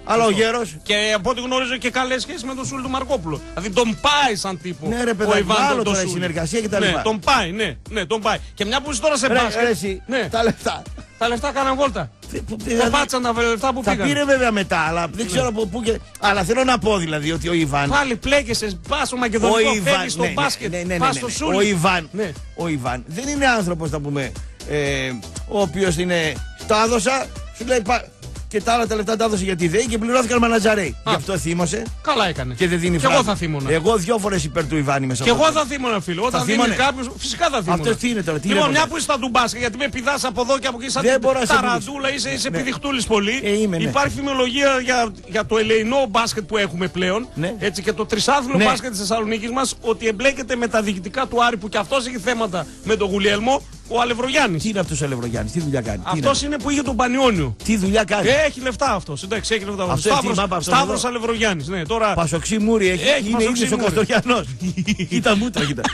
Αλλά ο γέρος. Και από ό,τι γνωρίζω και καλές σχέσεις με τον Σούλη του Μαρκόπουλο. Δηλαδή τον πάει σαν τύπο. Ναι, ρε παιδάκι, άλλο τώρα η συνεργασία και τα λοιπά. Ναι, τον πάει, ναι, ναι, τον πάει. Και μια που είσαι τώρα σε μπάσκετ. Ναι, τα λεφτά. Τα λεφτά κάναν βόλτα. Δεν πάτσαν τα λεφτά που πήγαν. Θα πήρε βέβαια μετά, αλλά δεν ξέρω από πού και. Αλλά θέλω να πω δηλαδή ότι ο Ιβάν. Πάλι πλέκεσαι, πα στο μακεδονικό, φεύγει στο μπάσκετ. Πα στο Σούλη. Ο Ιβάν, ο Ιβάν δεν είναι άνθρωπος, θα πούμε, ο οποίος είναι. Τα έδωσα, σου λέει. Και τα άλλα τα λεφτά τα έδωσε για τη ΔΕΗ και πληρώθηκαν μανατζαρέι. Γι' αυτό θύμωσε. Καλά έκανε. Και δεν δίνει και εγώ θα θύμωνα. Εγώ δύο φορές υπέρ του Ιβάνη μέσα. Και εγώ θα θύμωνα, φίλο. Όταν δίνει κάποιο, φυσικά θα θύμωνα. Αυτό τι είναι τώρα. Τι λοιπόν, είναι μια που είσαι στα ντουμπάσκα, γιατί με πηδά από εδώ και από εκεί σαν ταραντούλα, είσαι, είσαι ναι. επιδειχτούλη πολύ. Ε, είμαι, ναι. Υπάρχει φημολογία για, για το ελεεινό μπάσκετ που έχουμε πλέον. Ναι. Έτσι, και το τρισάθλιο ναι. μπάσκετ τη Θεσσαλονίκη μα ότι εμπλέκεται με τα διοικητικά του Άρη που κι αυτό έχει θέματα με τον Γουλιέλμο. Ο Αλευρογιάννης. Τι είναι αυτό ο Αλευρογιάννης, τι δουλειά κάνει. Αυτό είναι? είναι που είχε τον Πανιόνιο. Τι δουλειά κάνει. Έχει λεφτά αυτό. Εντάξει, έχει λεφτά. Σταύρος Αλευρογιάννης. Ναι, τώρα... Πασοξή Μούρη έχει. έχει είναι ίδιος ο Καστοριανός. Κοίτα μούτρα, κοίτα.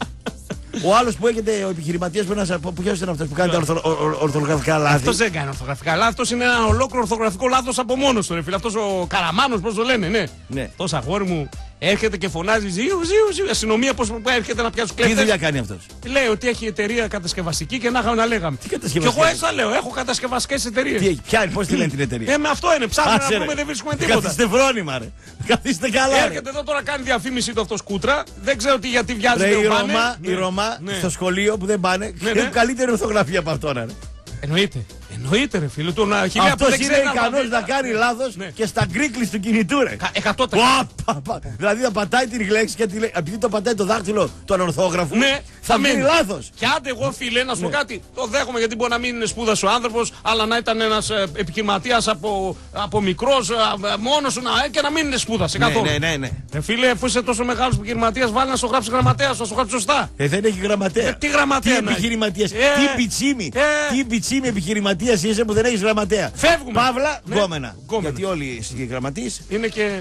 Ο άλλος που έχετε, ο επιχειρηματίας που, που ποιος είναι αυτός που κάνει τα ορθο, ορθο, ορθογραφικά λάθη. Αυτός δεν κάνει ορθογραφικά λάθη. Αυτός είναι ένα ολόκληρο ορθογραφικό λάθος από μόνος του. Αυτός ο Καραμάνος, πώς το λένε, ναι. ναι. Τόσο αγόρι μου. Έρχεται και φωνάζει ζύου, ζύου, ζύου. Αστυνομία πώς έρχεται να πιάσει κλέφτες. Τι δουλειά κάνει αυτός. Λέει ότι έχει εταιρεία κατασκευαστική και να είχαμε να λέγαμε. Τι κατασκευαστική. Και εγώ έτσι λέω, έχω κατασκευαστικές εταιρείες. Τι έχει, ποια είναι, πώς τη λένε την εταιρεία. Ε, με αυτό είναι, ψάχνουμε να πούμε, δεν βρίσκουμε τίποτα. Καθίστε φρόνημα, ρε. Καθίστε καλά. Έρχεται εδώ τώρα κάνει διαφήμιση του αυτό σκούτρα. Δεν ξέρω τι γιατί βιάζει η Ρωμά, η Ρωμά στο σχολείο που δεν πάνε. Έχουν καλύτερη ορθογραφία από αυτό, ρε. Εννοείται. Εννοείται, ρε φίλε. Τον αυτός είναι ικανός να κάνει λάθος ναι. και στα γκρίκλεις του κινητού, ρε. εκατό τοις εκατό. Δηλαδή θα πατάει την λέξη και τη λέει, επειδή το πατάει το δάχτυλο του ανορθόγραφου, ναι, θα βγει λάθος. Και άντε εγώ, φίλε, να σου πω ναι. κάτι. Το δέχομαι γιατί μπορεί να μην είναι σπούδας ο άνθρωπος, αλλά να ήταν ένας ε, επιχειρηματίας από, από μικρός, ε, μόνος να, ε, και να μην είναι σπούδας. Ναι, ναι, ναι, ναι. Ε, φίλε, αφού είσαι τόσο μεγάλος επιχειρηματίας, βάλει να σου γράψει γραμματέα, να σου γράψει σωστά. Ε, δεν έχει γραμματέα. Ε, τι γραμματέα. Τι επιχειρηματίας. Τι πιτσίμι. Τι πιτσίμι επιχειρηματίας είσαι που δεν έχεις γραμματέα. Φεύγουμε. Παύλα, ναι. γκόμενα. Γιατί όλοι οι γραμματείς είναι και.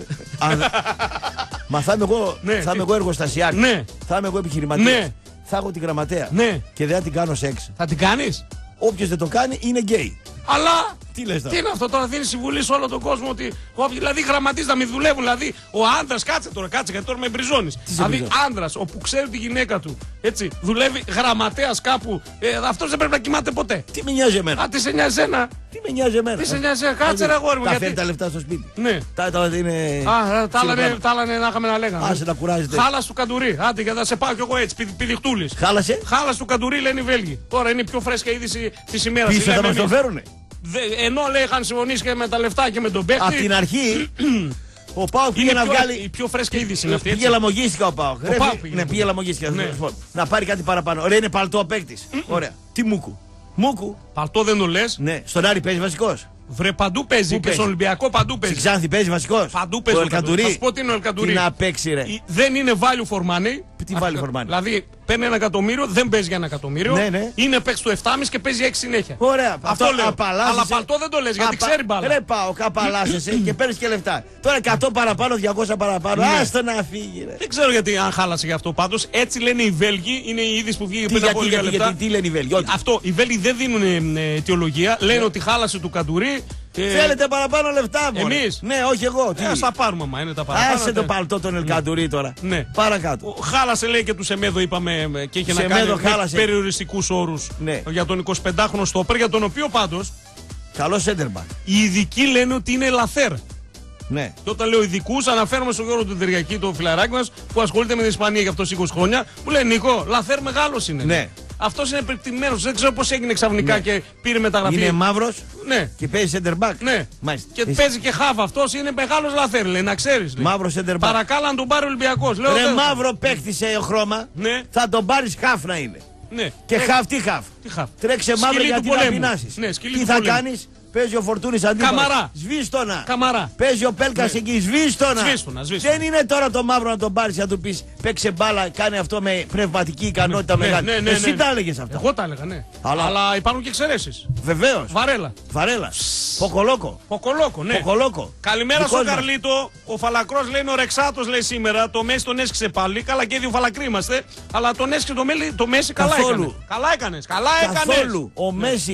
Μα θα είμαι εγώ, ναι. θα είμαι εγώ εργοστασιάρχης. Ναι. Θα είμαι εγώ επιχειρηματίας. Ναι. Θα έχω τη γραμματέα. Ναι. Και δεν θα την κάνω σεξ. Θα την κάνεις. Όποιος δεν το κάνει είναι γκέι. Αλλά. Τι λες τώρα. Τι είναι αυτό τώρα, δίνει συμβουλή σε όλο τον κόσμο ότι. Δηλαδή γραμματείς να μην δουλεύουν. Δηλαδή ο άντρας, κάτσε τώρα, κάτσε γιατί τώρα με μπριζώνεις. Δηλαδή άντρας, όπου ξέρει τη γυναίκα του, έτσι, δουλεύει γραμματέας κάπου, ε, αυτός δεν πρέπει να κοιμάται ποτέ. Τι με νοιάζει εμένα. Α, τι σε νοιάζει εσένα. Τι με νοιάζει εμένα. Τι σε νοιάζει εσένα, κάτσε ρε αγόρι μου. Τα φέρει τα λεφτά στο σπίτι. Ναι. Τα άλλα είναι. Α, τα άλλα είναι να είχαμε να λέγαμε. Άσε να κουράζεται. Χάλας του Καντουρί. Άντε και θα σε πάω κι εγώ έτσι, πηδιχτούλης. Χάλασε. Χάλας του Καντουρί λένε οι Βέλγοι. Τώρα είναι η πιο φρέσκα είδηση τη ημέρα. Πίσω θα μας το φέρουνε. Ενώ λέει είχαν συμφωνήσει και με τα λεφτά και με τον παίκτη. Από την αρχή. Ο Πάοκ πήγε να βγάλει. Η πιο φρέσκια είδηση είναι αυτή. Πήγε λαμογίστηκα ο Πάοκ. Ναι, πήγε λαμογίστηκα. Να πάρει κάτι παραπάνω. Ωραία, είναι παλτό ο παίκτη. Ωραία. Τι μούκου. Μούκου. Παλτό δεν το λες. Ναι, στον Άρη παίζει βασικός. Βρε, παντού παίζει. Και στον Ολυμπιακό παντού παίζει. Στην Ξάνθη παίζει βασικός. Παντού παίζει. Ο Ελκαντουρί. Θα σου πω τι είναι ο Ελκαντουρί. Τι να παίξει, ρε. Δεν είναι value for money. Τι value for money. Δηλαδή παίρνει ένα εκατομμύριο, δεν παίζει για ένα εκατομμύριο. Ναι, ναι. Είναι παίξει του επτά και παίζει έξι συνέχεια. Ωραία. Αυτό, αυτό λέω. Αλλά παλτό δεν το λες γιατί Απα... ξέρει μπάλα. Ρε πάω, καπαλάσεσαι και παίρνει και λεφτά. Τώρα εκατό παραπάνω, διακόσια παραπάνω. Άστο να φύγει, ρε. Δεν ξέρω γιατί αν χάλασε γι' αυτό πάντως. Έτσι λένε οι Βέλγοι. Είναι η είδηση που βγήκε πριν από λίγα λεπτά. Τι λένε οι Βέλγοι. Αυτό. Οι Βέλγοι δεν δίνουν αιτιολογία. Λένε ότι χάλασε του Καντουρί. Ε... Θέλετε παραπάνω λεφτά, μου. Εμείς. Ναι, όχι εγώ. Ε, ας τα πάρουμε, μα είναι τα παραπάνω. Άσε το παλτό τον Ελκαντουρί τώρα. Ναι. Παρακάτω. Χάλασε λέει και του Σεμέδο, είπαμε, και είχε να κάνει περιοριστικούς όρους ναι. για τον εικοσιπεντάχρονο στόπερ, για τον οποίο πάντως. Καλό σέντερμπακ. Οι ειδικοί λένε ότι είναι λαθέρ. Ναι. Και όταν λέω ειδικούς, αναφέρομαι στον Γιώργο του Τεριακή, το φιλαράκι μας, που ασχολείται με την Ισπανία για αυτός είκοσι χρόνια, που λέει Νίκο, λαθέρ μεγάλος είναι. Ναι. Αυτός είναι περιπτυμμένος. Δεν ξέρω πώς έγινε ξαφνικά ναι. και πήρε μεταγραφή. Είναι μαύρος ναι. και παίζει center back. Ναι. Μάλιστα. Και Εσύ... παίζει και χάβ. Αυτός είναι μεγάλος λαθέρ, λέει, να ξέρεις. Μαύρο center back. Παρακάλα να τον πάρει ο Ολυμπιακός. Λέω, Ρε μαύρο παίχτησε ο χρώμα. Ναι. Θα τον πάρεις χαφ να είναι. Ναι. Και ναι. χαφ, τι χαφ. Τι χαφ. Τρέξε μαύρο γιατί να πεινάσεις. Ναι, τι θα κάνεις. Παίζει ο Φορτούνης αντίπαλος. Καμαρά. Σβήστονα. Καμαρά. Παίζει ο Πέλκας ναι. εκεί. Σβήστονα. Σβήστονα, σβήστονα. Δεν είναι τώρα το μαύρο να τον πάρεις να του πεις παίξε μπάλα, κάνει αυτό με πνευματική ικανότητα ναι, μεγάλη. Ναι, ναι, Εσύ ναι, ναι. τα έλεγες αυτά. Εγώ τα έλεγα, ναι. Αλλά, Αλλά υπάρχουν και εξαιρέσεις. Βεβαίως. Βαρέλα. Βαρέλα. Ποκολόκο. Ποκολόκο, ναι. Ποκολόκο. Καλημέρα στον Καρλίτο. Ο Φαλακρός λέει είναι ο Ρεξάτος λέει σήμερα. Το Μέση τον έσκησε πάλι. Καλά και οι δύο φαλακροί είμαστε. Αλλά τον έσκησε το, το Μέση καλά έκανε. Καλά έκανες. Καλά έκανες. Καθόλου. Ο Μέση.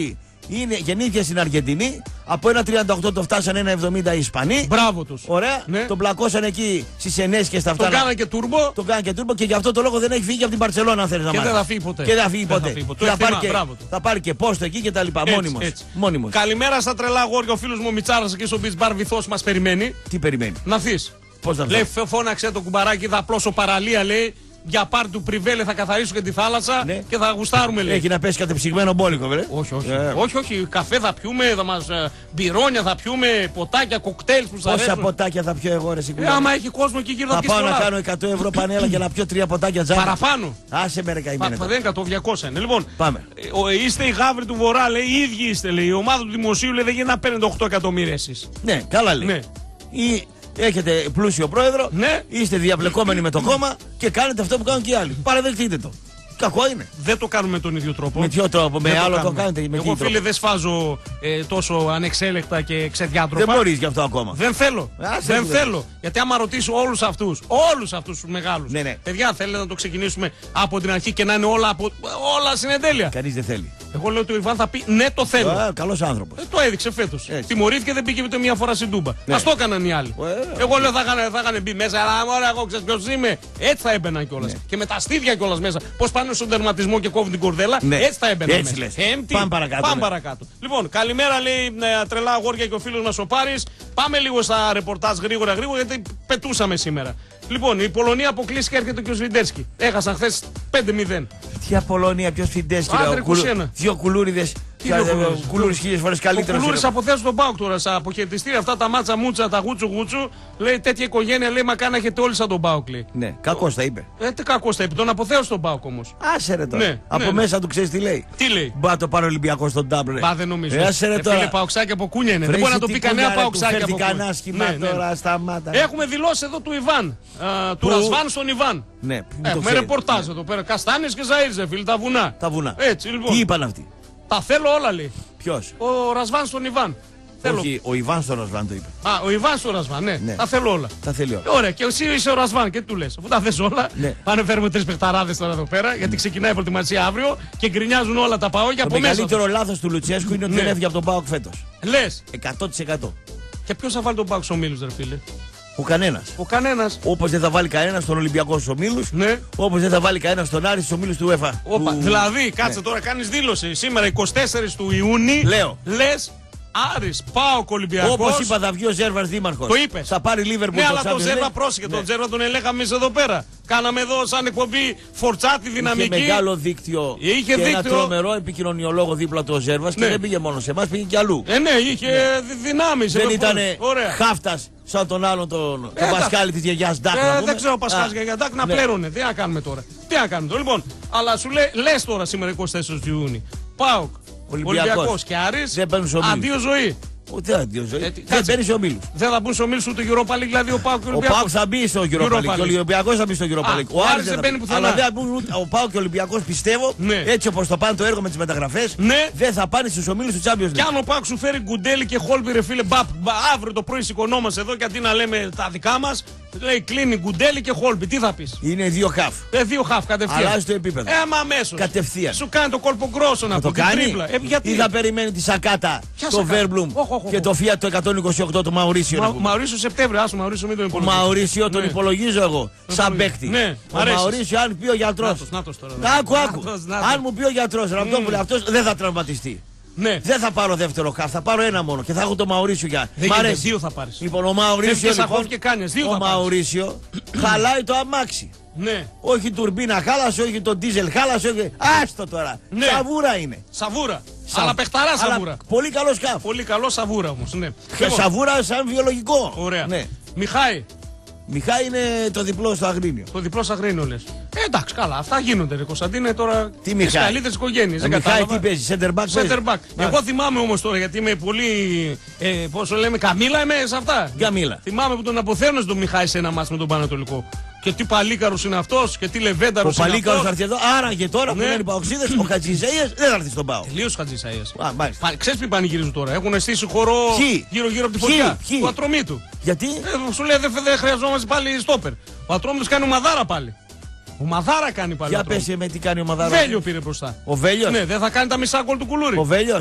Είναι, γεννήθηκε στην Αργεντινή. Από ένα τριάντα οκτώ το φτάσανε ένα εβδομήντα οι Ισπανοί. Μπράβο τους. Ωραία. Ναι. Τον πλακώσαν εκεί στις ενές και στα αυτά. Τον κάνανε και τούρμπο. Τον κάνανε και τούρμπο και γι' αυτό το λόγο δεν έχει φύγει από την Μπαρσελόνα, αν θέλει να Και μάθει. δεν θα φύγει ποτέ. Και δεν θα φύγει Δεν ποτέ. θα φύγει ποτέ. Και Το θα, πάρει εκτιμά, και, μπράβο του. θα πάρει και πόστο εκεί και τα λοιπά. Έτσι, Μόνιμος. έτσι. Μόνιμος. Καλημέρα στα τρελά αγόρια. Ο φίλος μου ο Μιτσάρας εκεί στο Beach Bar Βυθός μας περιμένει. Τι περιμένει. Να θείς. Πώς θα Λέει, βγει. φώναξε το κουμπαράκι, θα απλώσω παραλία, λέει. Για πάρτι του Πριβέλε θα καθαρίσω και τη θάλασσα Ναι. και θα γουστάρουμε, λέει. Έχει να πέσει κατεψυγμένο μπόλικο, βέβαια. Όχι, όχι. Ε. όχι, όχι. Καφέ θα πιούμε, θα μας, ε, μπυρόνια θα πιούμε, ποτάκια, κοκτέιλ που σας Πόσα αρέσουν. ποτάκια θα πιω εγώ, ρε Ε, σιγουριά. άμα έχει κόσμο εκεί γύρω Θα θα πεις πάω να πολλά. κάνω εκατό ευρώ πανέλα και να πιω τρία ποτάκια τζάμπα. Παραπάνω. Άσε με ρε καημένε. Πα, δεν είναι εκατό, διακόσια είναι. Λοιπόν, Πάμε. ε, ο, είστε οι γάβροι του Βορρά, λέει, οι ίδιοι είστε, λέει. Η ομάδα του Δημοσίου, λέει, δεν γίνεται να παίρνετε οκτώ εκατομμύρια εσείς. Ναι, καλά λέει. Ναι. Ή έχετε πλούσιο πρόεδρο, Ναι. είστε διαπλεκόμενοι με το κόμμα και κάνετε αυτό που κάνουν και οι άλλοι. Παραδεχτείτε το. Κακό είναι. Δεν το κάνουμε με τον ίδιο τρόπο. Με ποιο τρόπο, με Δεν άλλο το κάνουμε. κάνετε ή με Εγώ, ποιο φίλε, τρόπο. δεν σφάζω ε, τόσο ανεξέλεκτα και ξεδιάτροπα. Δεν μπορεί γι' αυτό ακόμα. Δεν θέλω. Άσε δεν που δεν θέλω. Γιατί άμα ρωτήσω όλους αυτούς, όλους αυτούς τους μεγάλους. Ναι, ναι. Παιδιά, θέλετε να το ξεκινήσουμε από την αρχή και να είναι όλα, από, όλα συνεντέλεια. Κανεί δεν θέλει. Εγώ λέω ότι ο Ιβάν θα πει ναι, το θέλω. Καλό άνθρωπο. Ε, το έδειξε φέτος. Έτσι. Τιμωρήθηκε, δεν πήγε ούτε μία φορά στην Τούμπα. Ναι. Ας το έκαναν οι άλλοι. Ε, Εγώ λέω θα είχαν, θα είχαν μπει μέσα, αλλά μωρέ, εγώ ξέρω ποιος είμαι. Έτσι θα έμπαιναν κιόλας. Ναι. Και με τα στίδια κιόλας μέσα. Πώς πάνε στον τερματισμό και κόβουν την κορδέλα. Ναι. Έτσι θα έμπαιναν Έτσι μέσα. λες. Ε, τι. Πάμε παρακάτω, Πάμε ναι. παρακάτω. Λοιπόν, καλημέρα λέει ε, τρελά αγόρια και ο φίλος μας ο Πάρης. Πάμε λίγο στα ρεπορτάζ γρήγορα γρήγορα γιατί πετούσαμε σήμερα. Λοιπόν, η Πολωνία αποκλείστηκε, έρχεται και ο Σβιντέρσκι. Έχασαν χθες πέντε μηδέν. Τι Απολώνια, ποιο Φιντέσκι. Άντε, είκοσι ένα. Δύο κουλούριδε. δύο κουλούριδες? Κουλούρι χίλιε φορέ Ο καλύτερο. Κουλούρης αποθέσει τον Πάουκ τώρα στα αποχαιρετιστήρια αυτά τα μάτσα μούτσα, τα γούτσου γούτσου. Λέει τέτοια οικογένεια, λέει μακά να έχετε όλοι σαν τον Πάουκ. Λέει. Ναι, κακό τα είπε. Ε, τι κακό τα είπε, τον αποθέω τον Πάουκ όμως. Άσε ρε τώρα. Ναι, Από ναι, ναι. μέσα του ξέρει τι λέει. Τι λέει. Μπα το πάρει ο Ολυμπιακό στον τάμπλε. Μπα δεν νομίζω. Ε, άσε ρε Ε, τώρα. φίλε, Παουξάκι από κούνια είναι. Βρε, Δεν μπορεί να εσύ το πει τι κανένα κούνια, ρε, Παουξάκι του από φέρθηκα κούνια. ένα σχήμα Ναι, ναι. τώρα, σταμάτα. Έχουμε δηλώσει εδώ του Ιβάν. Α, του Πού? Ρασβάν στον Ιβάν. Ναι, που το Έχουμε ξέρει. ρεπορτάζ εδώ πέρα. Καστάνες και Ζαΐρζε, φίλε, τα βουνά. Τα βουνά. Έτσι, λοιπόν. Τι είπαν αυτοί. Τα θέλω όλα, λέει. Ποιο. Ο Ρασβάν στον Ιβάν. Θέλω. Όχι, ο Ιβάν στον Ρασβάν το είπε. Α, ο Ιβάν στον Ρασβάν, ναι. Ναι. Τα θέλω όλα. Τα θέλει όλα. Ωραία, και εσύ είσαι ο Ρασβάν και τι του λε. Αφού τα θες όλα, Ναι. πάνε φέρουμε τρει παιχταράδε τώρα εδώ πέρα, γιατί ξεκινάει η προετοιμασία αύριο και γκρινιάζουν όλα τα παόγια Το από μέσα. μεγαλύτερο λάθο του Λουτσέσκου είναι ότι Ναι. δεν έφυγε από τον Πάοκ φέτο. Λε, εκατό τοις εκατό. και ποιο θα βάλει τον Πάουκ στου ομίλου, ρε φίλε. Ο κανένα. Ο κανένα. Όπω δεν θα βάλει κανένα στον Ολυμπιακό στου ομίλου, Ναι. όπω δεν θα βάλει κανένα στον Άρη στου ομίλου του UEFA. Όπα, Του- δηλαδή, κάτσε Ναι. τώρα, κάνει δήλωση σήμερα εικοστή τέταρτη του Ιούνιου. Λέω. Λε, Άρης, Πάοκ, Ολυμπιακός. Όπω είπα, θα βγει ο Ζέρβα δήμαρχο. Το είπες. Θα πάρει Λίβερπουλ. Ναι, το αλλά τον Champions Ζέρβα League. πρόσεχε. Ναι. Τον Ζέρβα τον ελέγχαμε εμείς εδώ πέρα. Κάναμε εδώ σαν εκπομπή φορτσάτη δυναμική. Είχε μεγάλο δίκτυο. Είχε και ένα δίκτυο. τρομερό επικοινωνιολόγο δίπλα του ο Ζέρβα και Ναι. δεν πήγε μόνο σε εμά, πήγε και αλλού. Ε, ναι, είχε ναι. δυνάμεις. Δεν εδώ ήταν πέρα. Ωραία. χάφτα σαν τον άλλον τον, Ε, τον τα- Πασκάλη τη γιαγιά Ντάκ. να Ε, πούμε. δεν ξέρω ο Πασχάλης Α, για Ντάκ να ναι. πλέρωνε. Τι να κάνουμε τώρα. Τι να κάνουμε τώρα. Λοιπόν, αλλά σου λέει, λες τώρα σήμερα εικοστή τέταρτη του Ιούνιου. Πάοκ, Ολυμπιακός. Ολυμπιακός και Άρης. Δεν παίρνουν στους ομίλους. Αντίο ζωή. Ούτε αντίο ζωή. Ε, τι- Δεν κάτσε. παίρνει σε ομίλου. Δεν θα μπουν στο ομίλου ούτε Europa League, δηλαδή ο Πάοκ και ο Ο Ολυμπιακός. Πάοκ θα μπει στο Europa Europa League. Και ο League. Ολυμπιακό θα μπει στο Europa Α, League. ο Ο Άρης Άρης δεν θα μπαίνει μπει. πουθενά. Αλλά δεν θα μπουν ούτε- ο Πάοκ και ο Ολυμπιακό πιστεύω, Ναι. έτσι όπω το πάνε το έργο με τι μεταγραφέ, Ναι. δεν θα πάνε στου ομίλου του Champions Και League. αν ο Πάοκ σου φέρει Γκουντέλη και Χόλμπι, ρε φίλε, μπαπ, μπα, αύριο το πρωί σηκωνόμαστε εδώ και αντί να λέμε τα δικά μα, λέει κλείνει Γκουντέλη και Χόλμπι. Τι θα πει. Είναι δύο χαφ. Ε, δύο χαφ κατευθείαν. Αλλάζει το επίπεδο. Ε, μα αμέσως. Κατευθείαν. Σου κάνει το κόλπο γκρόσο να Θα πω. το την κάνει. τρίπλα. Ε, γιατί. Ή θα περιμένει τη Σακάτα, Ποια το Σακάτα? Βέρμπλουμ Οχ, οχ, οχ. και το Fiat το εκατόν είκοσι οκτώ του Μαουρίσιο. Μα, Μαουρίσιο Σεπτέμβριο, άσο Μαουρίσιο μην τον Ο υπολογίζει. Μαουρίσιο τον Ναι. υπολογίζω εγώ σαν υπολογίζω. παίκτη. Ναι, μ' Ο αρέσει. Μαουρίσιο, αν πει ο γιατρό. Νάτος, νάτος τώρα. Άκου, άκου. Νάτος, νάτος. Αν μου πει ο γιατρό, Ραπτόπουλε, αυτό δεν θα τραυματιστεί. Ναι. Δεν θα πάρω δεύτερο χαφ, θα πάρω ένα μόνο και θα έχω το Μαουρίσιο για. Δεν Μ' γίνεται, αρέσει. δύο θα πάρεις. Λοιπόν, ο Μαουρίσιο. Φεύγεις Λοιπόν, Σαχόφ και Κάνιας, δύο ο θα πάρεις. Μαουρίσιο χαλάει το αμάξι. Ναι. Όχι τουρμπίνα χάλασε, όχι το ντίζελ χάλασε, όχι. Άστο τώρα. Ναι. Σαβούρα είναι. Σαβούρα. Σα- Αλλά παιχταρά Αλλά σαβούρα. Πολύ καλό σκάφ. Πολύ καλό σαβούρα όμω. Ναι. Και Λοιπόν, σαβούρα σαν βιολογικό. ωραία. Ναι. Μιχάη, Μιχά είναι το διπλό στο Αγρίνιο. το διπλό Σαγρίνο λε. Ε, εντάξει, καλά. Αυτά γίνονται, ρε Κωνσταντίνε τώρα. Τι Μιχάη? καλύτερε οικογένειε. Δεν Μιχάη κατάλαβα. τι παίζει, center back. παίζει. Center back. Α, Εγώ θυμάμαι όμω τώρα γιατί είμαι πολύ. Ε, πόσο λέμε, καμίλα είμαι σε αυτά. Καμίλα. Θυμάμαι που τον αποθέωνε τον Μιχάη σε ένα μάτσο με τον Πανατολικό. Και τι παλίκαρο είναι αυτό και τι λεβένταρο Ο είναι Παλίκαρο θα αυτό. έρθει εδώ. Άρα και τώρα που Ναι. είναι οι Παοξίδες, ο Χατζησαΐας δεν θα έρθει στον Πάο. Τελείω Χατζησαΐα. Α, μάλιστα. Ξέρει ποιοι πανηγυρίζουν τώρα. Έχουν στήσει χορό Ποιοι? γύρω-γύρω από την Ποιοι? φωτιά. Ποιοι? Του ατρωμίτου. Γιατί Ε, σου λέει δεν δεν χρειαζόμαστε πάλι στόπερ. Ο ατρόμητος κάνει ομαδάρα πάλι. Ο Μαδάρα κάνει πάλι. για ο Ατρόμητος. πέσε με τι κάνει η ομάδα. Βέλιο πήρε μπροστά. Ο Βέλιος. Ναι, δεν θα κάνει τα μισά γκολ του Κουλούρη. Ο Βέλιος. Ναι.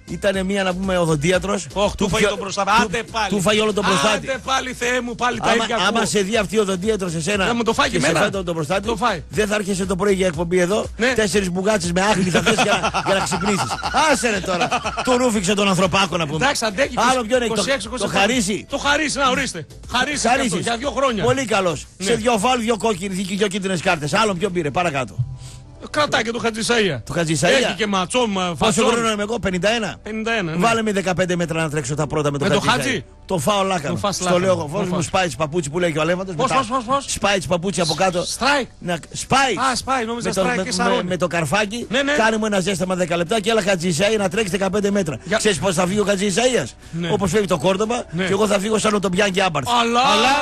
Ήταν μία να πούμε οδοντίατρος. Όχι, του φάγει τον προστάτη. Άντε πάλι. Του φάγει όλο τον προστάτη. Άντε πάλι, Θεέ μου, πάλι τα άμα, ίδια. Άμα σε δει αυτή η οδοντίατρος εσένα. Να μου το φάει και εμένα. Το, το προστάτη, το φάει. Δεν θα έρχεσαι το πρωί για εκπομπή εδώ. Ναι. Τέσσερις μπουγάτσες με άχνη θα θες για, για να ξυπνήσεις. Άσε ρε τώρα. Του ρούφηξε τον ανθρωπάκο να πούμε. Εντάξει, αντέχει. Άλλο ποιον έχει. Το, το χαρίσει. Το χαρίσει, να ορίστε. Χαρίσει αυτό, για δύο χρόνια. Πολύ καλός. Ναι. Σε δύο φάουλ, δύο κόκκινες, δύο κίτρινες κάρτες. Άλλον ποιον πήρε, παρακάτω. Κρατάει και το Χατζησαΐα. Το Χατζησαΐα. Έχει και ματσόμ. Πόσο χρόνο είμαι εγώ, πενήντα ένα. πενήντα ένα, ναι. Βάλε με δεκαπέντε μέτρα να τρέξω τα πρώτα με το με Χατζησαΐα. Το φάω λάκανο. Στο λέω εγώ. Φως μου σπάει τις παπούτσι που λέει και ο Αλέφαντος. Πώς, πώς, πώς, πώς. Σπάει τις παπούτσι από κάτω. Στράικ. Σπάει. Α, σπάει, νόμιζα με, το, στράικ με, και σαρώνει. με, με το καρφάκι. Ναι, ναι. Κάνε μου ένα ζέσταμα δέκα λεπτά και έλα Χατζησαΐα να τρέξει δεκαπέντε μέτρα. Για... Ξέρεις πώς θα φύγει ο Χατζησαΐας. Ναι. Όπως φεύγει το Κόρδομπα ναι. και εγώ θα φύγω σαν τον Πιάνκι Άμπαρτς. Αλλά,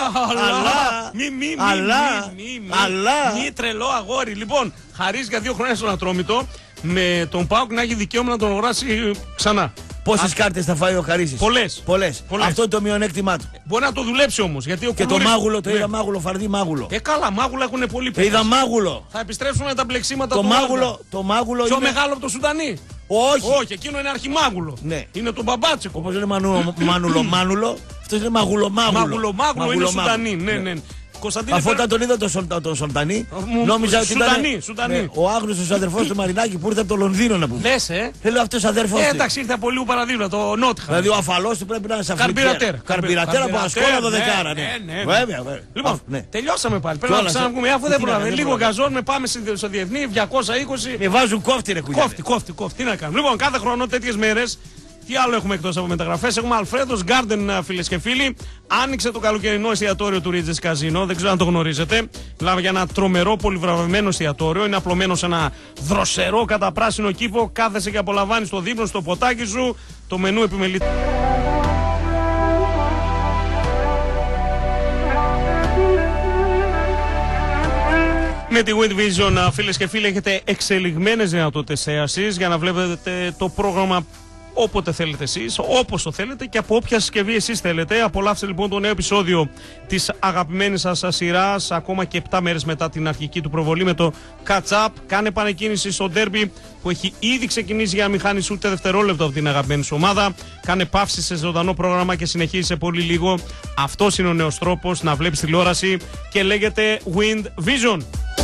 αλλά, μη, μη, μη, αλλά, μη, μη, μη, αλλά. μη τρελό αγόρι. Λοιπόν, χαρίζει για δύο χρόνια στον Ατρόμητο με τον ΠΑΟΚ να έχει δικαίωμα να τον αγοράσει ξανά. Πόσες κάρτες θα φάει ο Χαρίσης? Πολλές. Πολλές. Αυτό είναι το μειονέκτημά του. Μπορεί να το δουλέψει όμως. Γιατί ο και Κουλούρης... το μάγουλο, το ναι. είδα μάγουλο, φαρδί μάγουλο. Ε, καλά, μάγουλα έχουν πολύ πέρα. Είδα μάγουλο. Θα επιστρέψουμε τα μπλεξίματα το του μάγουλο. Το μάγουλο πιο είναι... μεγάλο από το Σουδανί. Όχι. Όχι, εκείνο είναι αρχιμάγουλο. Ναι. Είναι το μπαμπάτσικο. Όπως είναι μανούλο, μάνουλο, μάνουλο. Αυτό είναι μαγουλο, μάγουλο. Μάγουλο, μάγουλο είναι Σουδανί. Ναι, ναι. Αφού όταν τον είδα τον Σολτα, το Σολτανί, νόμιζα ότι Σουδανί, ήταν ναι, ο άγνωστος αδερφός του Μαρινάκη που ήρθε από το Λονδίνο να πούμε. Λες, ε. Θέλω αυτός αδερφός. Ε, εντάξει, ήρθε από λίγο παραδείγμα, το Νότχα. Δηλαδή ο αφαλός του πρέπει να είναι σε αυτή. Καρμπυρατέρ. Καρμπυρατέρ από Ασκόλα δωδεκάρα, ναι. Βέβαια, βέβαια. Λοιπόν, τελειώσαμε πάλι. Πρέπει να ξαναπούμε, αφού δεν προλαβαίνουμε. Λίγο γκαζόν, με πάμε στο διεθνή, διακόσια είκοσι. Με βάζουν κόφτη, ρε κουγιά. Κόφτη, κόφτη, κόφτη. Τι να κάνουμε. Λοιπόν, κάθε χρόνο τέτοιες μέρες. Τι άλλο έχουμε εκτός από μεταγραφές? Έχουμε Αλφρέντος Γκάρντεν, φίλες και φίλοι. Άνοιξε το καλοκαιρινό εστιατόριο του Ρίτζες Καζίνο. Δεν ξέρω αν το γνωρίζετε. Μιλάμε για ένα τρομερό πολυβραβευμένο εστιατόριο. Είναι απλωμένο σε ένα δροσερό καταπράσινο κήπο. Κάθεσαι και απολαμβάνεις το δείπνο στο ποτάκι σου. Το μενού επιμελεί. Με τη Wind Vision, φίλες και φίλοι, έχετε εξελιγμένες δυνατότητες θέασης για να βλέπετε το πρόγραμμα όποτε θέλετε εσείς, όπως το θέλετε και από όποια συσκευή εσείς θέλετε. Απολαύστε λοιπόν το νέο επεισόδιο της αγαπημένης σας σειράς, ακόμα και επτά μέρες μετά την αρχική του προβολή με το Catch Up. Κάνε επανεκκίνηση στο ντέρμπι που έχει ήδη ξεκινήσει για να μην χάνεις ούτε δευτερόλεπτο από την αγαπημένη σου ομάδα. Κάνε παύση σε ζωντανό πρόγραμμα και συνεχίζει σε πολύ λίγο. Αυτός είναι ο νέος τρόπος να βλέπεις τηλεόραση και λέγεται Wind Vision.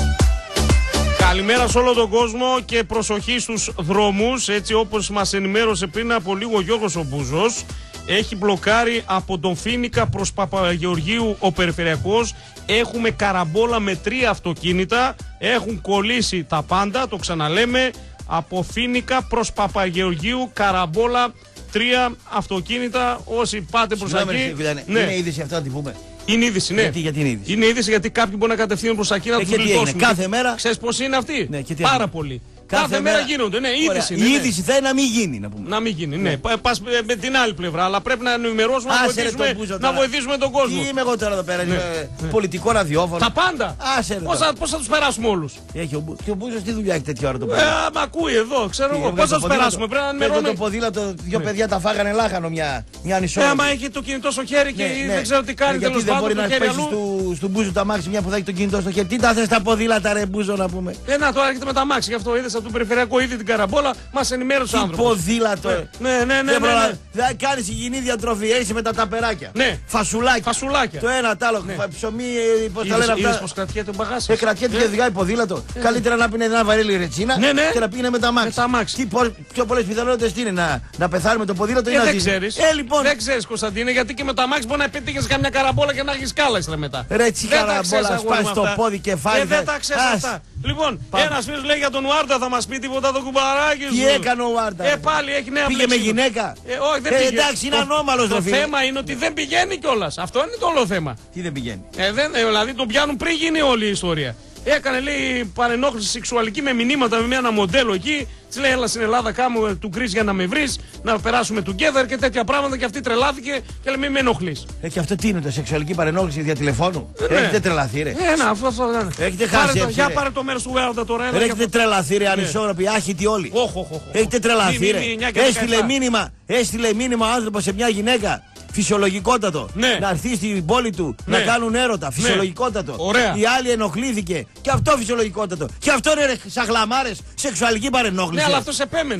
Καλημέρα σε όλο τον κόσμο και προσοχή στους δρόμους, έτσι όπως μας ενημέρωσε πριν από λίγο ο Γιώργος ο Μπούζος. Έχει μπλοκάρει από τον Φοίνικα προς Παπαγεωργίου ο περιφερειακός. Έχουμε καραμπόλα με τρία αυτοκίνητα. Έχουν κολλήσει τα πάντα, το ξαναλέμε. Από Φοίνικα προς Παπαγεωργίου καραμπόλα, τρία αυτοκίνητα. Όσοι πάτε προς εκεί. Ναι. Είναι είδηση αυτά να την πούμε. Είναι είδηση, ναι. Γιατί, γιατί είναι είδηση. Είναι είδηση γιατί κάποιοι μπορεί να κατευθύνουν προς εκεί να τους γλιτώσουν. Κάθε μέρα. Ξέρεις πώς είναι αυτή? Ναι, και τι πάρα έγινε. πολύ. Κάθε, Κάθε μέρα μέρα γίνονται, ναι, είδηση. Η ναι, ναι. είδηση θα είναι να μην γίνει, να πούμε. Να μην γίνει, ναι. ναι. Πας με την άλλη πλευρά, αλλά πρέπει να ενημερώσουμε, να βοηθήσουμε, Μπούζο, να βοηθήσουμε τον κόσμο. Τι είμαι εγώ τώρα εδώ πέρα, ναι. ναι. Πολιτικό ραδιόφωνο. Τα πάντα. Άσε, πώς, θα, πώς θα τους περάσουμε όλους? Έχει ο, Μπου... ο Μπούζος τι δουλειά έχει τέτοια ώρα το πρωί? Ε, μ' ακούει εδώ, ξέρω εγώ. Πώς θα τους περάσουμε? Πρέπει να ενημερώνουμε. Το ποδήλατο, δύο ναι. παιδιά τα φάγανε λάχανο μια, μια νησόρα. Ε, άμα έχει το κινητό στο χέρι και ναι, ναι. δεν ξέρω τι κάνει, ε, τέλος πάντων το χέρι αλλού. Στον Μπούζο τα μάξι μια που θα έχει το κινητό στο χέρι. Τι τα θες τα ποδήλατα, ρε Μπούζο, να πούμε. Ε, να τώρα έρχεται με τα μάξι, γι' αυτό είδες από το περιφερειακό ήδη την καραμπόλα. Μας ενημέρωσε ο άνθρωπος. Ποδήλατο. Ναι, ναι, ναι. ναι, ναι. Δεν κάνεις υγιεινή διατροφή, έτσι με τα ταπεράκια. Ναι. Φασουλάκια. Φασουλάκια. Το ένα, το άλλο. Ναι. Ψωμί, πώς τα λένε αυτά. Είδες πως κρατιέται ο μπαγάσης. Ε, κρατιέται και οδηγάει ποδήλατο. Καλύτερα να πίνει ένα βαρέλι ρετσίνα και να πήγαινε με τα μάξι. Πιο πολλές πιθανότητες τι είναι, να πεθάνει το ποδήλατο ή να δεν ξέρεις. Ε, λοιπόν. Δεν ξέρεις, Κωνσταντίνε, γιατί και με τα μάξι μπορεί να πετύχεις καμιά καραμπόλα και να έχεις κάλεστρα μετά. Ρετσι καραμπόλα, σπάσει το πόδι και φάει. Δεν τα ξέρεις αυτά. Λοιπόν, ένας φίλος λέει για τον Ουάρντα, θα μας πει τίποτα το κουμπαράκι σου. Τι έκανε ο Ουάρντα? Ε, πάλι έχει νέα πήγε με γυναίκα. Ε, όχι, δεν ε, πήγε. Εντάξει, είναι ανώμαλος. Το, το θέμα είναι ότι δεν πηγαίνει κιόλας. Αυτό είναι το όλο θέμα. Τι δεν πηγαίνει? Ε, δεν, ε, δηλαδή τον πιάνουν πριν γίνει όλη η ιστορία. Έκανε, λέει, παρενόχληση σεξουαλική με μηνύματα με ένα μοντέλο εκεί. Τη λέει, έλα στην Ελλάδα, κάμω του Κρι για να με βρει, να περάσουμε together και τέτοια πράγματα. Και αυτή τρελάθηκε και λέει, μην με ενοχλεί. Ε, και αυτό τι είναι, το σεξουαλική παρενόχληση δια τηλεφώνου? Ε, έχετε τρελαθεί, ρε. Ε, να, αυτό, αυτό, ναι. Έχετε χάσει. Το, για πάρε το μέρο του Βέροντα τώρα. Ρε, έχετε τρελαθεί, ρε, ανισόρροποι, άχιτοι όλοι. Όχι, όχι, όχι. Έχετε τρελαθεί, ρε. Έστειλε μήνυμα, έστειλε μήνυμα ο άνθρωπος σε μια γυναίκα. Φυσιολογικότατο. Ναι. Να έρθει στην πόλη του ναι. να κάνουν έρωτα. Φυσιολογικότατο. Ωραία. Η άλλη ενοχλήθηκε. Και αυτό φυσιολογικότατο. Και αυτό είναι σαχλαμάρες, σεξουαλική παρενόχληση. Ναι, αλλά αυτό επέμενε.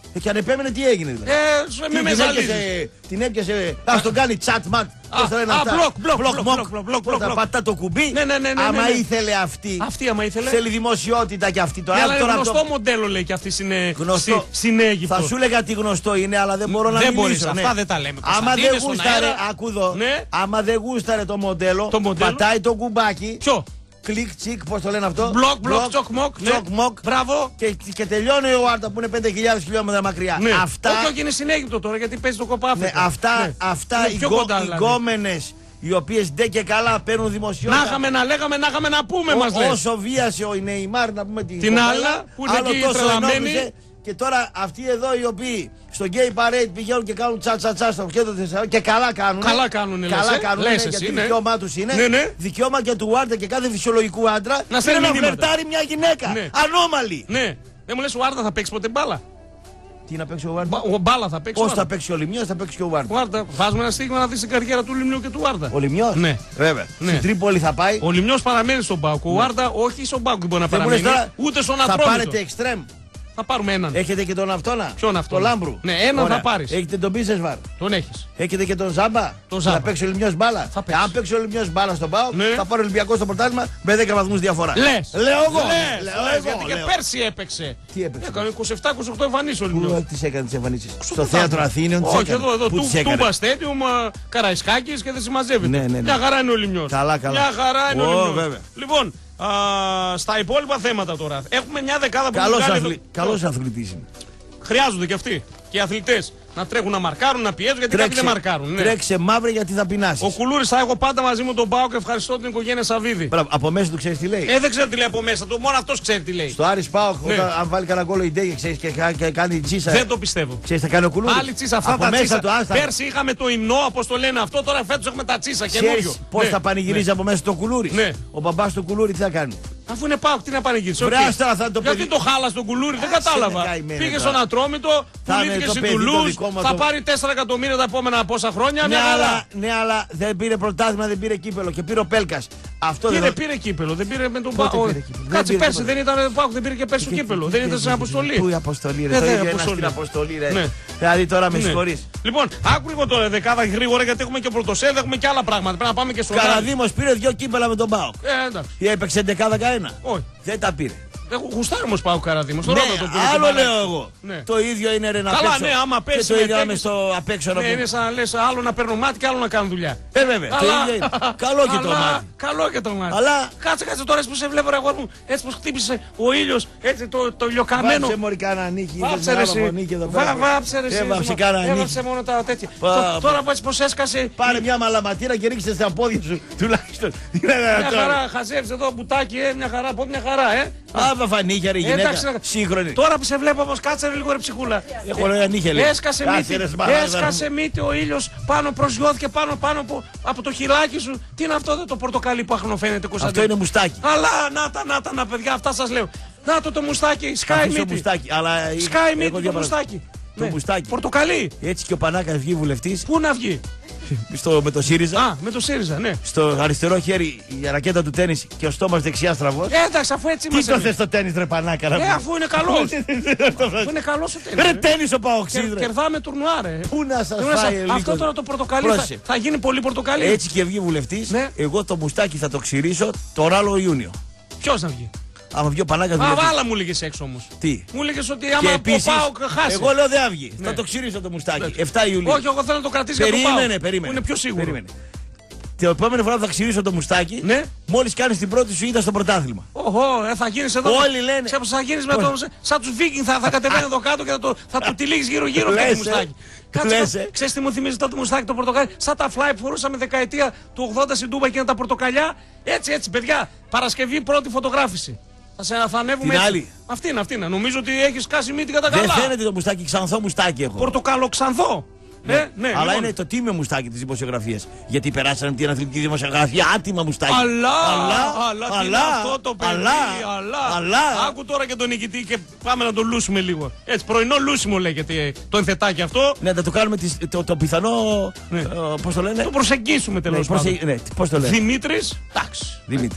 Και αν επέμενε, τι έγινε δηλαδή. Ε, σου- με Τι, την ζαλίζεις. έπιασε, την έπιασε. Α τον κάνει chat mat. Πώς το λένε α, αυτά. μπλοκ, μπλοκ, Μπλοκ, μπλοκ, μοκ. μπλοκ, μπλοκ, Πώς μπλοκ, θα μπλοκ. πατά το κουμπί. Ναι, ναι, ναι, ναι, Άμα ναι, ναι. ήθελε αυτή. Αυτή άμα ήθελε. Θέλει δημοσιότητα κι αυτή. Ναι, Τώρα, αλλά είναι τώρα γνωστό αυτό- μοντέλο λέει και αυτή είναι Γνωστό. στη- στην Αίγυπτο. Θα σου έλεγα τι γνωστό είναι, αλλά δεν μπορώ να Δεν μιλήσω. μπορείς, ναι. αυτά δεν τα λέμε. Άμα Κωνσταντίνε, δεν στον γούσταρε, αέρα. άκου εδώ. Ναι. Άμα δεν γούσταρε το μοντέλο, Το μοντέλο. πατάει το κουμπάκι. Ποιο? Κλικ, τσικ, πώς το λένε αυτό. Μπλοκ, μπλοκ, τσοκ, μοκ. Ναι. τσοκ, μοκ. Μπράβο. Και, και τελειώνει ο Άρτα που είναι πέντε χιλιάδες χιλιόμετρα μακριά. Ναι. Αυτά, Όχι, όχι, είναι στην Αίγυπτο τώρα γιατί παίζει το ναι, κοπάφετα. αυτά, Ναι. αυτά Είναι οι, πιο γκο, κοντά, οι δηλαδή. γκόμενες οι οποίες ντε και καλά παίρνουν δημοσιότητα. Να είχαμε να λέγαμε, να είχαμε να πούμε Ό- μας λες. Όσο βίασε ο Νεϊμάρ να πούμε την, Την κοπέλα, άλλα, που είναι άλλο εκεί τόσο τρελαμένη. ενόχλησε. Και τώρα αυτοί εδώ οι οποίοι στο gay parade πηγαίνουν και κάνουν τσα τσα τσα στο κέντρο της Θεσσαλονίκης και καλά κάνουν. Καλά κάνουνε, λες, Καλά ε. κάνουν Λες γιατί εσύ, ναι. δικαίωμά τους είναι. Ναι, ναι. Δικαίωμα και του Άρτα και κάθε φυσιολογικού άντρα Να είναι στέλνει να μηνύματα. φλερτάρει μια γυναίκα. Ναι. Ανώμαλη. Ναι. Δεν μου λες ο Άρτα θα παίξει ποτέ μπάλα. Τι να παίξει ο Άρτα. Μπα- Ο μπάλα θα παίξει. Πώς ο θα Άρτα. παίξει ο Λιμιός, θα παίξει και ο Άρτα. Ο Άρτα. Βάζουμε ένα στίγμα να δεις την καριέρα του Λιμιού και του Άρτα. Ο Λιμιός. Ναι. Βέβαια. Ναι. Στην Τρίπολη θα πάει. Ο Λιμιός παραμένει στον Πάοκ. Ο Άρτα όχι στον Πάοκ δεν μπορεί να Και μου λες παραμείνει. τώρα, Ούτε στον θα Ατρόμητο. πάρετε εξτρέμ. Θα πάρουμε έναν. Έχετε και τον αυτόνα. Ποιον αυτόνα? Το Λάμπρου. Ναι, έναν Ωραία. θα πάρεις. Έχετε τον Μπίσεσβαρ. Τον έχεις. Έχετε και τον Ζάμπα. Τον Ζάμπα. Θα παίξει ο Λιμιός μπάλα. Θα παίξει. Αν παίξει ο Λιμιός μπάλα στον Πάο, Ναι. θα πάρει ο Ολυμπιακός στο πρωτάθλημα με δέκα βαθμούς διαφορά. Λες. Λέω εγώ. Λες, Λέω λες, εγώ. γιατί και λέω. πέρσι έπαιξε. Τι έπαιξε? Έκανε είκοσι επτά είκοσι οκτώ εμφανίσεις ο Λιμιός. Πού τις έκανε τις εμφανίσεις? Στο πρωτάθλημα. θέατρο Αθήνων τις Όχι, έκανε. εδώ, εδώ. Πού Του, τις έκανε? Τούμπα Στέντιουμ, Καραϊσκάκης και δεν συμμαζεύεται. Ναι, ναι, ναι. Μια χαρά είναι ο Λιμιός. Καλά, καλά. Μια χαρά είναι Ω, ο Λιμιός. βέβαια. Λοιπόν, α, στα υπόλοιπα θέματα τώρα. Έχουμε μια δεκάδα που Καλός, βγάλει αθλη... το- Καλός αθλητής είναι. Χρειάζονται και αυτοί. Και οι αθλητές να τρέχουν να μαρκάρουν, να πιέζουν γιατί κάποιοι δεν μαρκάρουν. Ναι. τρέξε μαύρη γιατί θα πεινάσεις. Ο Κουλούρης θα έχω πάντα μαζί μου τον Πάο και ευχαριστώ την οικογένεια Σαββίδη. Μπράβο, από μέσα του ξέρεις τι λέει. Ε, δεν ξέρω τι λέει από μέσα του, μόνο αυτός ξέρει τι λέει. Στο Άρης Πάοκ, Ναι. όταν αν βάλει κανένα γκολ ο Ιντέ και ξέρεις και, κα- και κάνει τσίσα. Δεν το πιστεύω. Ξέρεις τι θα κάνει ο Κουλούρης. Άλλη τσίσα, αυτά από τα μέσα τσίσα. του, άστα. Πέρσι είχαμε το υμνό, όπως το λένε αυτό, τώρα φέτος έχουμε τα τσίσα καινούριο. Ξέρεις πώς Ναι. θα πανηγυρίζει από μέσα το Κουλούρης. Ναι. Ο μπαμπάς του Κουλούρη τι θα κάνει. Αφού είναι Πάοκ, τι να πανηγυρίσει. Βρε, οκ. άστα, θα το Γιατί παιδί- το χάλα τον Κουλούρη, δεν Άσε, κατάλαβα. ρε, καημένε Πήγε τώρα. στον Ατρόμητο, Θα είναι πουλήθηκε το στην παιδί το Τουλούζ, δικό μου, θα το- πάρει τέσσερα εκατομμύρια τα επόμενα πόσα χρόνια. Ναι Μια χαρά. αλλά, ναι, αλλά δεν πήρε πρωτάθλημα, δεν πήρε κύπελο και πήρε ο Πέλκας. Αυτό Πήρε, δεν πήρε κύπελο, δεν πήρε με τον Πότε Πάοκ. πήρε κύπελο? Δεν Κάτσε πήρε πέρσι, τίποτα. δεν ήταν Πάοκ, δεν πήρε και πέρσι το κύπελο. Δεν ήταν στην αποστολή. Πού η αποστολή, ρε. Ε, Το δεν, ίδιο ένα αποστολή. στην αποστολή, ρε. Ναι. Δηλαδή τώρα με Ναι. συγχωρείς. Λοιπόν, άκου λίγο τώρα δεκάδα γρήγορα γιατί έχουμε και πρωτοσέλιδα, έχουμε και άλλα πράγματα. Πρέπει να πάμε και στο Ράλι. Καραδίμος πήρε δύο κύπελα με τον Πάοκ. Ε, εντάξει. Ή έπαιξε δεκάδα κανένα. Όχι. Δεν τα πήρε. Έχω γουστάρει όμως πάω Καραδίμος. Ναι, Το ρώτα το πήρε την άλλο μπάλα. λέω εγώ. Ναι. Το ίδιο είναι ρε να Καλά, παίξω. ναι, άμα Και πέσει το με ίδιο να είμαι τέτοιες- στο απ' έξω να Ναι, πούμε. είναι σαν να λες άλλο να παίρνω μάτι και άλλο να κάνω δουλειά. Ε, βέβαια. Το Αλλά- ίδιο είναι. Καλό και το Αλλά- μάτι. Καλό και το μάτι. Αλλά- Κάτσε, κάτσε τώρα έτσι που σε βλέπω, ρε αγόρι μου. Έτσι που χτύπησε ο ήλιος, έτσι το, το ηλιοκαμένο. Βάψε μωρί κάνα νίκη. Βάψε ρε εσύ. Βά- Βάψε ρε εσύ. Έβαψε κάνα Έβαψε νίκη. μόνο τα τέτοια. Πα- Το- πα- Τώρα που έτσι πως έσκασε. Πάρε μια μαλαματήρα και ρίξτε στα πόδια σου τουλάχιστον. Τι να Μια κάνω τώρα. χαρά, χαζεύεις εδώ μπουτάκι, ε, μια χαρά, πω μια χαρά, ε. Άβα νύχια ρε Ε, εντάξει, γυναίκα. να- Σύγχρονη. Τώρα που σε βλέπω όμως κάτσε ρε λίγο ρε ψυχούλα. Έχω ένα νύχια λέει. Έσκασε Κάτσε, μύτη, ρε, σμαράγδα. έσκασε μύτη ο ήλιος πάνω, προσγειώθηκε πάνω πάνω από, από το χυλάκι σου. Τι είναι αυτό εδώ το πορτοκαλί που αχνοφαίνεται Αυτό Κωνσταντίνο. είναι μουστάκι. Αλλά να τα, να τα, να παιδιά, αυτά σας λέω. Να το το μουστάκι, σκάει Αυτό το μύτη. μουστάκι. Αλλά Σκάει έχω μύτη το δύο μουστάκι. Το Ναι. μουστάκι. Πορτοκαλί. Έτσι και ο Πανάκας βγει βουλευτής Πού να βγει. στο, με το ΣΥΡΙΖΑ. Α, με το ΣΥΡΙΖΑ, ναι. Στο αριστερό χέρι η ρακέτα του τέννις και ο στόμας δεξιά στραβός. Ε, εντάξει, αφού έτσι Τι είμαστε. το εμείς. θες το τέννις ρε Πανάκα να Ε, πούμε. αφού είναι καλός. Αφού είναι καλός ο τέννις, Ρε ε. τέννις ο Παοξής Κερ- ρε. Κερδάμε τουρνουά, ρε. Πού να σας Τουρνουά, φάει Αυτό λίγο. τώρα το πορτοκαλί θα, Πρόσεχε. θα γίνει πολύ πορτοκαλί. Έτσι και βγει βουλευτής, Ναι. εγώ το μουστάκι θα το ξυρίσω τον άλλο Ιούνιο. Ποιος να βγει. Άμα βγει ο Πανάκας Α, βουλευτής. άλλα μου λέγες έξω όμως. Τι. Μου λέγες ότι Και άμα ο επίσης, Πάοκ χάσει. εγώ λέω δεν θα βγει. Ναι. Θα το ξυρίσω το μουστάκι. Εντάξει. εφτά Ιουλίου. Όχι, εγώ θέλω να το κρατήσει για τον Πάοκ. Περίμενε, περίμενε. Που είναι πιο σίγουρο. Περίμενε. Την επόμενη φορά που θα ξυρίσω το μουστάκι, Ναι. μόλις κάνεις την πρώτη σου ήττα στο πρωτάθλημα. Οχο, ε, θα γίνεις εδώ. Όλοι λένε. Ξέρεις, θα γίνεις με το, σαν τους Βίκινγκ, θα, θα κατεβαίνει εδώ κάτω και θα, το, θα του τυλίγεις γύρω-γύρω αυτό το Λες, ε. μουστάκι. Λες, ε. Ξέρεις τι μου θυμίζει τότε το μουστάκι το πορτοκάλι. Σαν τα φλάι που φορούσαμε δεκαετία του ογδόντα στην Τούμπα και τα πορτοκαλιά. Έτσι, έτσι, παιδιά. Παρασκευή πρώτη φωτογράφηση. Θα, σε, θα ανέβουμε Την έτσι. άλλη. Αυτή είναι, αυτή είναι. Νομίζω ότι έχεις κάσει μύτη κατά Δεν καλά. φαίνεται το μουστάκι, ξανθό μουστάκι έχω. Πορτοκαλοξανθό. Ναι, ναι, Αλλά λοιπόν. είναι το τίμιο μουστάκι της δημοσιογραφίας. Γιατί περάσανε την αθλητική δημοσιογραφία άτιμα μουστάκι. Αλλά, αλλά, αλλά, τι είναι αλλά, αυτό το παιδί, αλλά, αλλά, αλλά. Άκου τώρα και τον νικητή και πάμε να τον λούσουμε λίγο. Έτσι, πρωινό λούσιμο λέγεται το ενθετάκι αυτό. Ναι, να το κάνουμε τις- το, το πιθανό. Ναι. ε, πώς το λένε. Το προσεγγίσουμε Ναι, τέλος πώς, πάντων. ναι, πώς το λένε. Δημήτρης, εντάξει. Δημήτρης.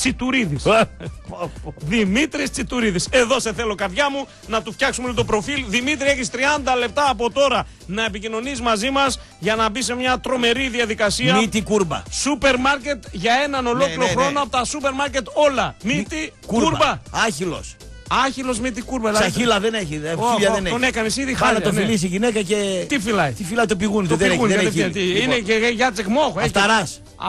Τσιτουρίδης. Δημήτρης Τσιτουρίδης. Εδώ σε θέλω, καρδιά μου, να του φτιάξουμε το προφίλ. Δημήτρη, έχεις τριάντα λεπτά από τώρα να επικοινωνείς μαζί μας για να μπει σε μια τρομερή διαδικασία. Μύτη κούρμπα. Σούπερ μάρκετ για έναν ολόκληρο ναι, ναι. χρόνο από τα σούπερ μάρκετ όλα. Μύτη κούρμπα. Άχυλος. Άχυλος μύτη κούρμπα. Ξαχύλα δεν έχει. Χίλια δεν έχει. Τον έκανες ήδη, Χάλα χάλια. το φιλήσει η γυναίκα και. Τι φυλάει. Τι φυλάει το πηγούνι Το του. Δεν έχει. πηγούνι, Δεν κατευθείαν. έχει. Τι, Είναι και για τσεκμόχο. έχει. Αυταράς. Α,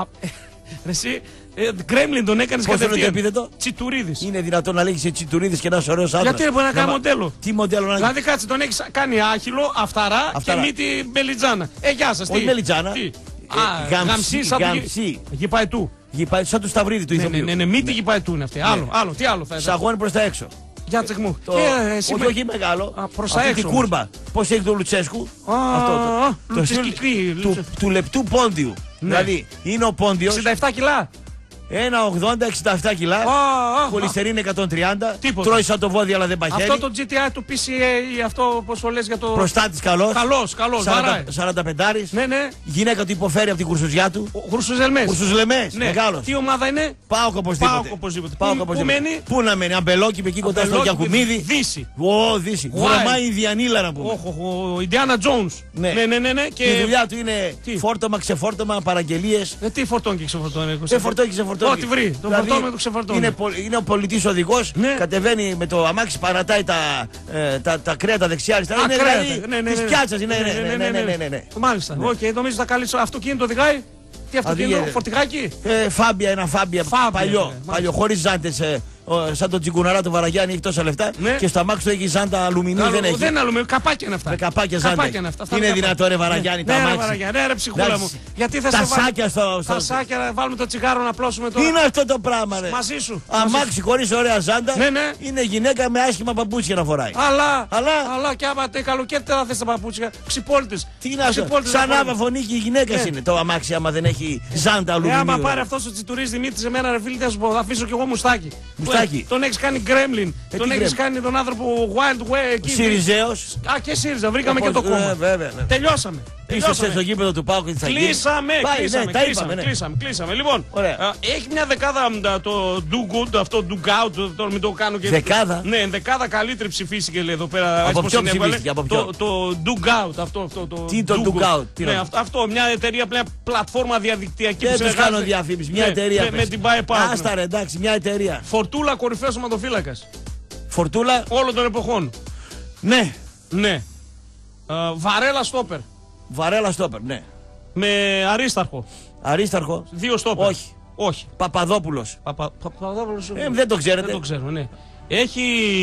Εσύ, ε, Γκρέμλιν τον έκανες Πώς είναι το κατευθείαν. επίθετο? Τσιτουρίδης. Είναι δυνατόν να λέγεις Τσιτουρίδης και να είσαι ωραίος άντρας? Γιατί δεν μπορεί να κάνει μα- μοντέλο. Τι μοντέλο να Δηλαδή κάτσε, τον έχεις κάνει άχυλο, αυταρά, Αυταρά. και μύτη μελιτζάνα. Ε, γεια σας. Όχι τι. μελιτζάνα. Τι. Ε, Α, γαμψή, γαμψή, σαν το γυ- γαμψή. γηπαετού. Γυπά- Σαν του Σταυρίδη του Ναι, ναι, ηθοποιού. ναι, ναι, μύτη γηπαετού είναι αυτή. Άλλο, άλλο, τι άλλο θα ήταν. Σαγόνι προς τα έξω. Για τσεκ μου. Το... Ε, εσύ όχι, με- όχι μεγάλο. Α, προς τα Αυτή έξω την κούρμπα. Πώς έχει το Λουτσέσκου. Α, Αυτό α, το. Λουτσεσκική, στυλ του, του λεπτού πόντιου. Ναι. Δηλαδή είναι ο πόντιος εξήντα επτά κιλά. ένα ογδόντα εξήντα επτά κιλά. Α, α, α. Χολυστερίνη εκατόν τριάντα. Τίποτα. Τρώει σαν το βόδι αλλά δεν παχαίνει. Αυτό το τζι τι άι του πι σι έι, αυτό πώς το λες για το... Προστάτης καλός. Καλός, καλός, βαράει. σαράντα πεντάρης. Ναι, ναι. Γυναίκα του υποφέρει από την κουρσουζιά του. Γουρσουζελμές. Κουρσουζλεμές. Ναι. Μεγάλος. Τι ομάδα είναι? Πάοκ οπωσδήποτε. Πάοκ οπωσδήποτε. Πάοκ Πού- οπωσδήποτε. πού μένει? Πού να μένει, αμπελόκι εκεί κοντά στο Αμπελόκηπη, Γιακουμίδη. Δύση. Ω, Δύση. Wild. Βρωμάει η Ιντιανίλα να πούμε. Όχι, ο Ιντιάνα Τζόουνς. Ναι. Ναι, ναι, ναι, ναι. Και η δουλειά του είναι Τι? φόρτωμα, ξεφόρτωμα, παραγγελίες. Ε, τι φορτώνει και ξεφορτώνει. Δεν φορτώνει και ξεφορτώνει. Ό,τι βρει. Το Δηλαδή, φορτώνει με το ξεφορτώνει. Είναι, πο- είναι ο πολιτής οδηγός, Ναι. κατεβαίνει με το αμάξι, παρατάει τα, ε, τα, τα κρέατα δεξιά-αριστερά. Α, Είναι κρέατα. δηλαδή Ναι, ναι, της ναι. πιάτσας. Είναι, ναι, ναι, ναι, ναι, ναι, ναι, ναι. Μάλιστα. Οκ, νομίζω θα καλείς αυτοκίνητο οδηγάει. Τι αυτοκίνητο, Αδίγε. φορτηγάκι. Ε, φάμπια, ένα φάμπια, Φάμπια, παλιό, ναι, μάλιστα. παλιό, χωρίς ζάντες, ε, ο- σαν τον τσιγκουναρά του Βαραγιάννη, έχει τόσα λεφτά. Ναι. Και στο αμάξι του έχει ζάντα αλουμινίου, Άλλο- δεν έχει. Δεν άλλο, με καπάκια είναι αυτά. Με καπάκια ζάντα. Καπάκια είναι αυτά. αυτά Είναι με δυνατό, καπάκια. ρε Βαραγιάννη, Ναι, τα ναι, ρε αμάξι. Βαραγιάννη, ναι, ρε ψυχούλα Εντάξει. μου. Γιατί θα Τα σε βάλω- σάκια στο- στο- Τα σάκια, να βάλουμε το τσιγάρο να πλώσουμε τώρα. Τι είναι αυτό το πράγμα, ρε. Μαζί σου. Αμάξι χωρίς ωραία ζάντα. Ναι, ναι. Είναι γυναίκα με άσχημα παπούτσια να φοράει. Αλλά, Αλλά. αλλά και άμα τε καλοκαίρι δεν θα θες τα παπούτσια. Ξυπόλυτες. Τι είναι αυτό. Ξυπόλυτες Σαν να άβα φοράμε. φωνή και η γυναίκα Ναι. είναι το αμάξι άμα δεν έχει ζάντα Ε, αλουμινίου. άμα ρε. πάρει αυτό ο Τσιτουρής Δημήτρη σε μένα, ρε φίλε, θα σου πω, θα αφήσω κι εγώ μουστάκι. Μουστάκι. Ε, Τον έχει κάνει γκρέμλιν. τι Τον έχει γκρέμλιν? κάνει τον άνθρωπο Wild Way εκεί. Σιριζέος. Α, και ΣΥΡΙΖΑ, βρήκαμε και Όπως- το κόμμα. ε, βέβαια, βέβαια. Τελειώσαμε. Πίσω Τελειώσαμε. στο γήπεδο του Πάου και τη Αγγλίας. Κλείσαμε, Πάει, κλείσαμε, ναι, τα κλείσαμε, είπαμε, ναι. κλείσαμε, κλείσαμε. Λοιπόν, Ωραία. α, έχει μια δεκάδα μ, τα- το do good, αυτό do out, τώρα μην το κάνω και... Δεκάδα? Ναι, δεκάδα καλύτερη ψηφίστηκε λέει εδώ πέρα. έτσι πως ποιο συνέβαλε. ψηφίστηκε, από ποιο? Το, το do out, αυτό, αυτό. Το Τι το do out, τι ναι, είναι? αυτό, αυτό, μια εταιρεία, μια πλατφόρμα διαδικτυακή. Δεν που τους συνεργάζεται κάνω διαφήμιση. Μια με- εταιρεία. Με, με πες. την Buy Power. Άστα ρε, εντάξει, μια εταιρεία. Φορτούλα κορυφαίος σωματοφύλακας. Φορτούλα. Όλων των εποχών. Ναι. Ναι. Α, Βαρέλα στόπερ. Βαρέλα στόπερ, ναι. Με αρίσταρχο. Αρίσταρχο. Δύο στόπερ. Όχι. Όχι. Παπαδόπουλος. Παπα- Παπαδόπουλος. Ε, δεν το ξέρετε. Δεν το ξέρω, ναι. Έχει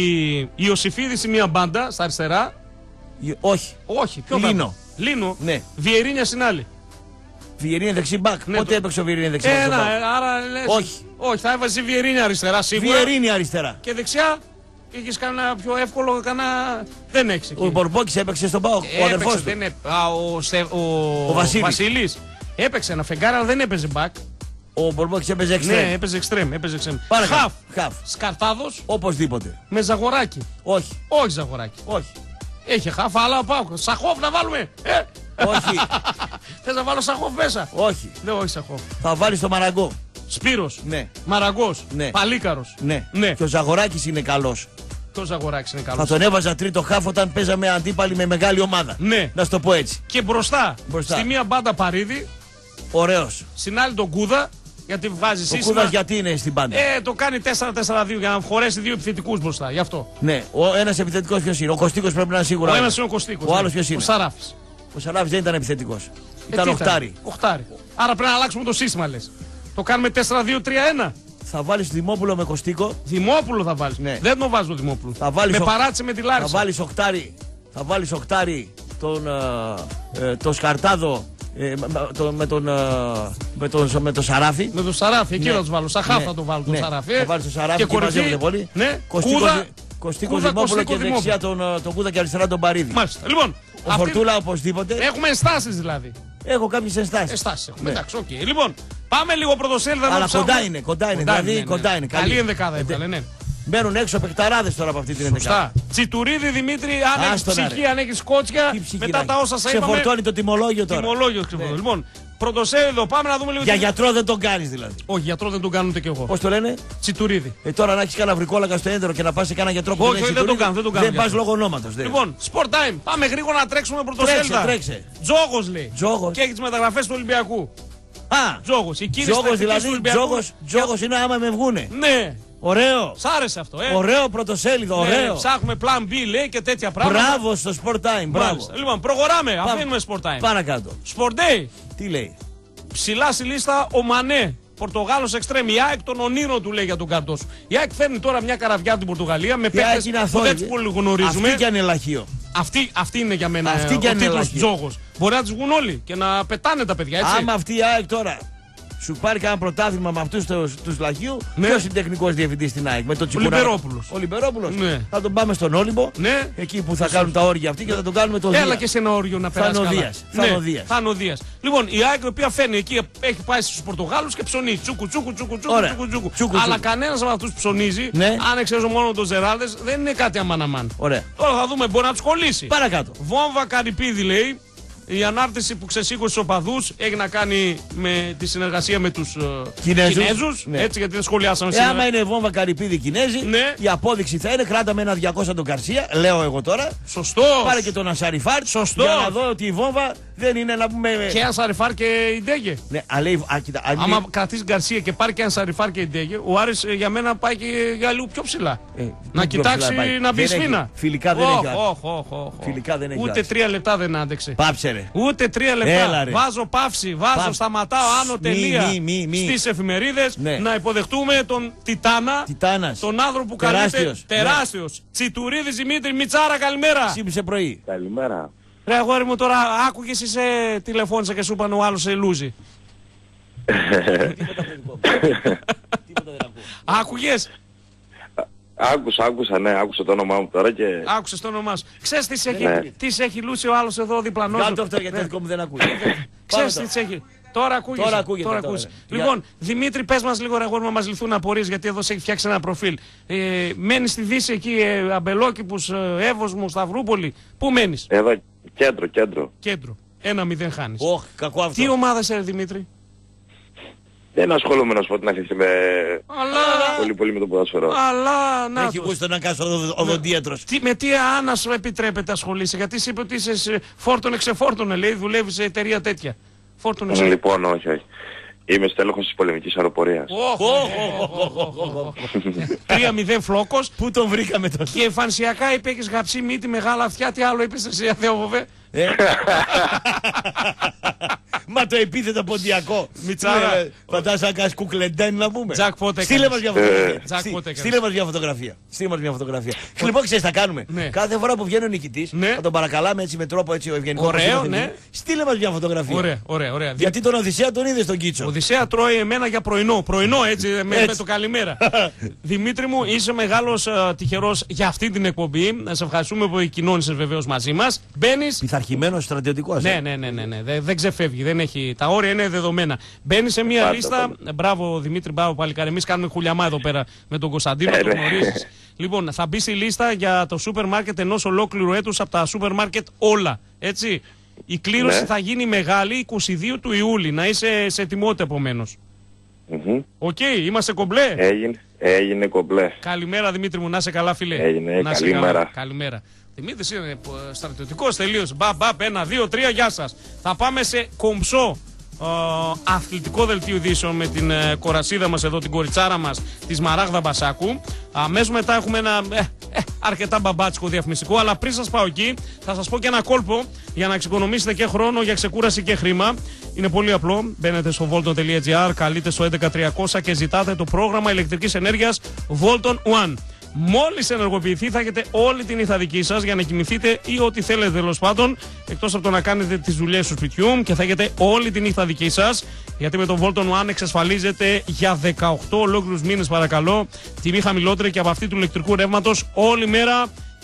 Ιωσήφιδη σε μία μπάντα στα αριστερά. Ι- Όχι. Όχι, ποιο Λίνο. μπάντα? Λίνο. Ναι. Βιερίνια στην άλλη. Βιερίνη δεξί μπακ. Ναι, Πότε το- έπαιξε ο Βιερίνη δεξί μπακ? Ένα, στον Πάο? ε, άρα λες. Όχι. Όχι, θα έβαζε Βιερίνια αριστερά σίγουρα. Βιερίνη αριστερά. Και δεξιά είχε κανένα πιο εύκολο, κανένα. Δεν έχει. Ο Μπορμπόκης έπαιξε στον Πάο. Ο αδερφός του. Δεν έπαι- Α, ο, Στε... ο... Ο Βασίλης. Βασίλης. Έπαιξε ένα φεγγάρι, αλλά δεν έπαιζε back. Ο Μπορμπόκης έπαιζε Ναι, εξτρέμ. έπαιζε εξτρέμ. Έπαιζε εξτρέμ. Πάρε Χαφ. Χαφ. Σκαρτάδος Οπωσδήποτε. με ζαγοράκι. Όχι. Όχι ζαγοράκι. Όχι. Έχει χαφ, αλλά πάω. Σαχόφ να βάλουμε. Ε! Όχι. Θες να βάλω Σαχόφ μέσα. Όχι. Δεν, όχι Σαχόφ. Θα βάλει το Μαραγκό. Σπύρος. Ναι. Μαραγκός. Ναι. Παλίκαρος. Ναι. Ναι. Και ο Ζαγοράκης είναι καλός. Το Ζαγοράκης είναι Θα καλός. τον έβαζα τρίτο χάφ όταν παίζαμε αντίπαλοι με μεγάλη ομάδα. Ναι. Να σου το πω έτσι. Και μπροστά, Μπροστά. στη μία μπάντα Παρίδη, Ωραίος. στην άλλη τον Κούδα, γιατί βάζει Ο σύστημα. Κούδας γιατί είναι στην πάντα. Ε, το κάνει τέσσερα τέσσερα δύο για να χωρέσει δύο επιθετικούς μπροστά. Γι' αυτό. Ναι. Ο ένας επιθετικός ποιος είναι? Ο Κωστίκος πρέπει να είναι σίγουρα. Ο ένας είναι ο Κωστίκος. Ο ναι. άλλος ποιος είναι? Ο Σαράφης. Ο Σαλάβης δεν ήταν επιθετικός. Ε, Ήταν τι οχτάρι. Οχτάρι. Άρα πρέπει να αλλάξουμε το σύστημα λες. Το κάνουμε τέσσερα δύο τρία ένα. Θα βάλεις Δημόπουλο με Κωστίκο. Δημόπουλο θα βάλεις. Ναι. Δεν τον βάζω το Δημόπουλο. Θα βάλεις με ο- παράτησε με τη Θα Λάρισα. βάλεις οχτάρι. Θα βάλεις οχτάρι τον, ε, ε, τον Σκαρτάδο ε, με, το- με τον, ε, με τον, με τον Σαράφη. Με τον Σαράφη, εκεί Ναι. θα του βάλω. Σαν χάφ Ναι. θα το βάλω τον Ναι. Σαράφη. Θα βάλεις τον Σαράφη και και μαζεύονται κορυφή. πολύ. Ναι, Κωστίκο, Κούδα, Δη- Κωστίκο Κούδα, Δημόπουλο Κωστίκο, και δεξιά Δημόπουλο. τον, ε, τον Κούδα και αριστερά τον Παρίδη. Μάλιστα. Λοιπόν, Ο αυτή- Φορτούλα οπωσδήποτε. έχουμε ενστάσεις δηλαδή. Έχω κάποιες ενστάσεις. Ενστάσεις έχουμε. Ναι. Εντάξει, οκ. Λοιπόν, πάμε λίγο πρωτοσέλιδα. να Αλλά ψάχνουμε. κοντά είναι, κοντά είναι. Δηλαδή ναι, ναι. κοντά είναι. Καλή ενδεκάδα έβγαλε, ναι. Μπαίνουν έξω παιχταράδες τώρα από αυτή την ενδεκάδα. Σωστά. Τσιτουρίδη Δημήτρη, αν έχει ψυχή, αν έχει κότσια, μετά τα όσα σα είπαμε. Ξεφορτώνει το τιμολόγιο τώρα. Τιμολόγιο ξεφορτώνει. Λοιπόν, πρωτοσέλιδο, πάμε να δούμε λίγο. Για τι... γιατρό δεν τον κάνει δηλαδή. Όχι, γιατρό δεν τον κάνουν ούτε κι εγώ. Πώς το λένε? Τσιτουρίδη. Ε, τώρα να έχει κανένα βρικόλακα στο έντερο και να πα σε κανένα γιατρό που όχι, δεν, δεν τον κάνουν. Δεν, τον δεν πα λόγω ονόματος. Λοιπόν, sport time. Πάμε γρήγορα να τρέξουμε πρωτοσέλιδα. Τρέξε, Τζόγος λέει. Τζόγος. Και έχει τι μεταγραφέ του Ολυμπιακού. Α, Τζόγος. Η κίνηση Τζόγος δηλαδή. του Ολυμπιακού. Τζόγος, Τζόγος είναι άμα με βγούνε. Ναι. Ωραίο. Σ' άρεσε αυτό, ε. Ωραίο πρωτοσέλιδο, ωραίο. Ναι, ψάχνουμε plan B λέει και τέτοια πράγματα. Μπράβο στο Sport Time, μπράβο. Μάλιστα. Λοιπόν, προχωράμε. Πάμε. Αφήνουμε sport time. Παρακάτω. Sport day. Τι λέει? Ψηλά στη λίστα ο Μανέ. Πορτογάλος εξτρέμ. Η ΑΕΚ των ονείρων του λέει για τον καρτό. Η ΑΕΚ φέρνει τώρα μια καραβιά από την Πορτογαλία με παίκτες που δεν τους πολύ γνωρίζουμε. Αυτή κι αν είναι λαχείο. Αυτή, αυτή είναι για μένα Αυτή ο τίτλος Τζόγος. Μπορεί να τους βγουν όλοι και να πετάνε τα παιδιά, έτσι. Άμα αυτή η ΑΕΚ τώρα σου πάρει κανένα πρωτάθλημα με αυτούς τους, τους λαχείου, ναι. Ποιος είναι τεχνικός διευθυντής στην ΑΕΚ? Με τον Ο Λιμπερόπουλος. Ο Λιμπερόπουλος. Ναι. Θα τον πάμε στον Όλυμπο, ναι. εκεί που θα κάνουν τα όρια αυτοί και θα τον κάνουμε το Δία. Έλα και σε ένα όριο να περάσει καλά. Θανοδίας. Θανοδίας. Λοιπόν, η ΑΕΚ η οποία φέρνει εκεί, έχει πάει στους Πορτογάλους και ψωνίζει. Τσούκου, τσούκου, τσούκου, τσούκου, τσούκου, τσούκου. Αλλά κανένας από αυτούς ψωνίζει, ναι. αν εξαιρέσω μόνο τον Ζεράλδες, δεν είναι κάτι αμαναμάν. Ωραία. Τώρα θα δούμε, μπορεί να τους κολλήσει. Παρακάτω. Βόμβα Καρυπίδη λέει. Η ανάρτηση που ξεσήκωσε στους οπαδούς έχει να κάνει με τη συνεργασία με τους Κινέζους. Κινέζους ναι. Έτσι, γιατί δεν σχολιάσαμε ε, σήμερα. Άμα είναι βόμβα Καρυπίδη Κινέζοι, ναι. Η απόδειξη θα είναι κράταμε ένα διακόσια τον Καρσία, λέω εγώ τώρα. Σωστό. Πάρε και τον Ασαριφάρτ. Σωστό. Για να δω ότι η βόμβα δεν είναι να πούμε. Και Ασαριφάρ και η Ντέγε. Ναι, αλέει, α, κοίτα, αλέει... Άμα κρατήσει Γκαρσία και πάρει και Ασαριφάρ και η Ντέγε, ο Άρης για μένα πάει και για λίγο πιο ψηλά. Ε, να κοιτάξει να μπει σφίνα. Φιλικά δεν έχει. Φιλικά δεν έχει. Ούτε τρία λεπτά δεν άντεξε. Πάψε ρε. Ούτε τρία λεπτά. Έλα, βάζω παύση, βάζω, Παύση. Σταματάω άνω τελεία στις εφημερίδες ναι. Να υποδεχτούμε τον Τιτάνα, Τιτάνας. Τον άνθρωπο που καλείται τεράστιος. Ναι. Τσιτουρίδης Δημήτρη Μιτσάρα, καλημέρα. Ξύπνησε πρωί. Καλημέρα. Ρε αγόρι μου, τώρα άκουγες εσύ τηλεφώνησα και σου είπαν ο άλλος σε λούζι. Άκουγες. Άκουσα, άκουσα, ναι, άκουσα το όνομά μου τώρα και... Άκουσες το όνομά σου. Ξέρεις τι σε έχει, ναι. τι σε έχει λούσει ο άλλος εδώ διπλανός σου. Κάτω αυτό γιατί το δικό μου δεν ακούει. Ξέρεις τι σε έχει. Τώρα ακούγεσαι. Τώρα ακούγεται. Τώρα τώρα, λοιπόν, για... Δημήτρη, πες μας λίγο ρε αγόρι, να μας λυθούν απορίες γιατί εδώ σε έχει φτιάξει ένα προφίλ. Ε, μένεις στη Δύση εκεί, ε, Αμπελόκηπους, ε, Εύωσμο, Σταυρούπολη. Πού μένεις? Εδώ, κέντρο, κέντρο. Κέντρο. Ένα μηδέν χάνεις. Oh, κακό αυτό. Τι ομάδα είσαι, Δημήτρη? Δεν ασχολούμαι να σου πω την αλήθεια με... Αλλά... πολύ πολύ με το ποδόσφαιρο. Αλλά να έχει γούστο να κάνεις οδοντίατρος. Τι, με τι άνα σου επιτρέπεται ασχολείσαι? Γιατί σου είπε ότι είσαι φόρτωνε ξεφόρτωνε, λέει, δουλεύεις σε εταιρεία τέτοια. Φόρτωνε ξεφόρτωνε. Λοιπόν, όχι, όχι. Είμαι στέλεχος της πολεμικής αεροπορίας. τρία μηδέν φλόκος. Πού τον βρήκαμε τον? Και εμφανισιακά είπε έχεις γαψί μύτη, μεγάλα αυτιά. Τι άλλο είπες εσύ, Αθεόβοβε? Μα το επίθετο ποντιακό. Μιτσάρα. Φαντάζεσαι να κάνεις κουκλεντέν να πούμε. Τζακ πότε Στείλε μας μια φωτογραφία. Στείλε Στείλε μας μια φωτογραφία. Στείλε μας μια φωτογραφία. Λοιπόν, ξέρεις, θα κάνουμε. Κάθε φορά που βγαίνει ο νικητής, θα τον παρακαλάμε έτσι με τρόπο έτσι ο ευγενικός. Ωραίο, ναι. Στείλε μας μια φωτογραφία. Ωραία, ωραία, ωραία. Γιατί τον Οδυσσέα τον είδες στον Κίτσο. Ο Οδυσσέα τρώει εμένα για πρωινό. Πρωινό έτσι με το καλημέρα. Δημήτρη μου, είσαι μεγάλος τυχερός για αυτή την εκπομπή. Να σε ευχαριστούμε που κοινώνησες βεβαίως μαζί μας. Μπαίνεις. Πειθαρχημένος στρατιωτικός. Ναι, ναι, ναι, ναι, ναι. Δεν, δεν ξεφεύγει, δεν έχει. Τα όρια είναι δεδομένα. Μπαίνει σε μια πάντα, λίστα. Πάντα. Μπράβο Δημήτρη, μπράβο παλικάρι. Εμείς κάνουμε χουλιαμά εδώ πέρα με τον Κωνσταντίνο, το γνωρίζεις. Λοιπόν, θα μπει στη λίστα για το σούπερ μάρκετ ενός ολόκληρου έτους από τα σούπερ μάρκετ όλα. Έτσι. Η κλήρωση ναι. θα γίνει μεγάλη είκοσι δύο του Ιούλη. Να είσαι σε ετοιμότητα επομένως. Οκ, mm-hmm. okay, είμαστε κομπλέ. Έγινε, έγινε κομπλέ. Καλημέρα Δημήτρη μου, να είσαι καλά φίλε. Έγινε, να καλημέρα. Καλά. Καλημέρα. Δημήτρης είναι στρατιωτικός τελείως. Μπαπ, μπαπ, ένα, δύο, τρία, γεια σας. Θα πάμε σε κομψό ε, αθλητικό δελτίο ειδήσεων με την ε, κορασίδα μας εδώ, την κοριτσάρα μας, τη Σμαράγδα Μπασάκου. Αμέσως μετά έχουμε ένα ε, ε, αρκετά μπαμπάτσικο διαφημιστικό. Αλλά πριν σας πάω εκεί, θα σας πω και ένα κόλπο για να εξοικονομήσετε και χρόνο για ξεκούραση και χρήμα. Είναι πολύ απλό. Μπαίνετε στο volton τελεία gr, καλείτε στο έντεκα τριακόσια και ζητάτε το πρόγραμμα ηλεκτρικής ενέργειας Volton One. Μόλις ενεργοποιηθεί θα έχετε όλη την ηχθά δική σας για να κοιμηθείτε ή ό,τι θέλετε τέλος πάντων, εκτός από το να κάνετε τις δουλειές του σπιτιού, και θα έχετε όλη την ηχθά δική σας, γιατί με το Volton One εξασφαλίζετε για δεκαοκτώ ολόκληρους μήνες παρακαλώ τιμή χαμηλότερη και από αυτή του ηλεκτρικού ρεύματος όλη μέρα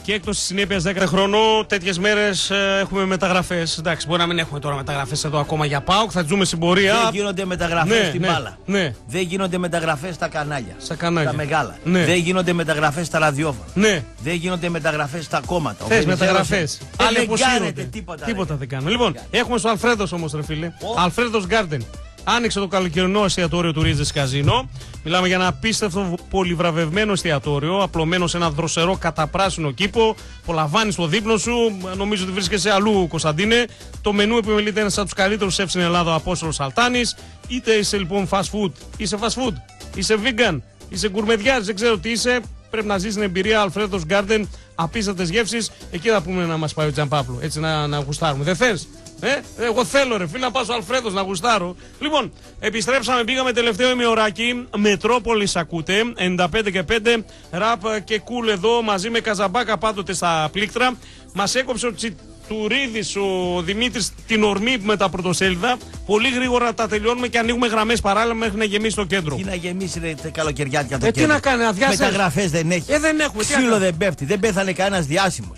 Και έκπτωση συνέπειας δέκα χρονών. Τέτοιες μέρες ε, έχουμε μεταγραφές. Εντάξει, μπορεί να μην έχουμε τώρα μεταγραφές εδώ ακόμα για ΠΑΟΚ. Θα ζούμε στην πορεία. Δεν γίνονται μεταγραφές ναι, στην ναι, μπάλα. Ναι. Δεν γίνονται μεταγραφές στα κανάλια. Στα κανάλια. Τα μεγάλα. Ναι. Δεν γίνονται μεταγραφές στα ραδιόφωνα. Ναι. Δεν γίνονται μεταγραφές στα κόμματα. Θες μεταγραφές. Άλλοι Δεν κάνετε κάνετε τίποτα. Τίποτα ρε. δεν κάνουμε. Λοιπόν, έχουμε στο Αλφρέδος όμως, ρε φίλε. Αλφρέδος Garden. Άνοιξε το καλοκαιρινό εστιατόριο του Ρίζες Καζίνο. Μιλάμε για ένα απίστευτο πολυβραβευμένο εστιατόριο, απλωμένο σε ένα δροσερό καταπράσινο κήπο. Απολαμβάνεις το δείπνο σου. Νομίζω ότι βρίσκεσαι αλλού, Κωνσταντίνε. Το μενού επιμελείται ένα από τους καλύτερους σεφ στην Ελλάδα, ο Απόστολος Αλτάνης. Είτε είσαι λοιπόν fast food, είσαι fast food, είσαι vegan, είσαι γκουρμεδιάς, δεν ξέρω τι είσαι. Πρέπει να ζεις την εμπειρία Alfredo's Garden, απίστευτες γεύσεις. Εκεί θα πούμε να μας πάει ο Τζαμπάπλο, έτσι να, να γουστάρουμε. Δεν θες? Ε, εγώ θέλω ρε φίλε να πάω στο Αλφρέδος να γουστάρω. Λοιπόν, επιστρέψαμε, πήγαμε τελευταίο ημιωράκι. Μετρόπολης ακούτε, ενενήντα πέντε και πέντε, ραπ και κουλ εδώ μαζί με Καζαμπάκα πάντοτε στα πλήκτρα. Μας έκοψε ο Τσιτουρίδης, ο Δημήτρης την ορμή με τα πρωτοσέλιδα. Πολύ γρήγορα τα τελειώνουμε και ανοίγουμε γραμμές παράλληλα μέχρι να γεμίσει το κέντρο. Τι να γεμίσει ρε καλοκαιριάτικα το ε, κέντρο. Τι να κάνει, αδειάσεις. Μεταγραφές δεν έχει. Ε, δεν έχουμε. Ξύλο δεν πέφτει, δεν πέθανε κανένας διάσημος.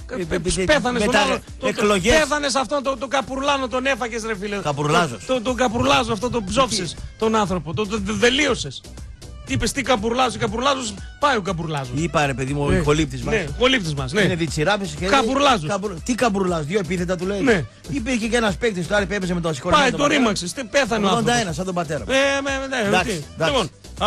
Πέθανε στον άλλο. Εκλογές. Πέθανε σε αυτόν τον το Καπουρλάνο, τον έφαγες ρε φίλε. Καπουρλάζος. Τον το, το Καπουρλάζο, αυτό τον ψόφισες τον άνθρωπο. Τον το, το, τελείωσες. Τι είπες, τι Καπουρλάζο, Καπουρλάζος, πάει ο Καπουρλάζος. Είπα ρε παιδί μου, Ναι. ο κολύπτης μας. Ναι, κολύπτης μας, ναι. Είναι διτσιράπης και Καπουρλάζος. Καπουρ... Τι Καπουρλάζος, δύο επίθετα του λέει. Ναι. Υπήρχε και ένας παίκτης του Άρη που έπαιζε με το συγχωρημένο. Πάει, το ρήμαξες, τι πέθανε ο ογδόντα ένα άνθρωπος. σαν τον πατέρα μου. Ε, με, ναι, Εντάξει, τι. εντάξει. Λοιπόν, α,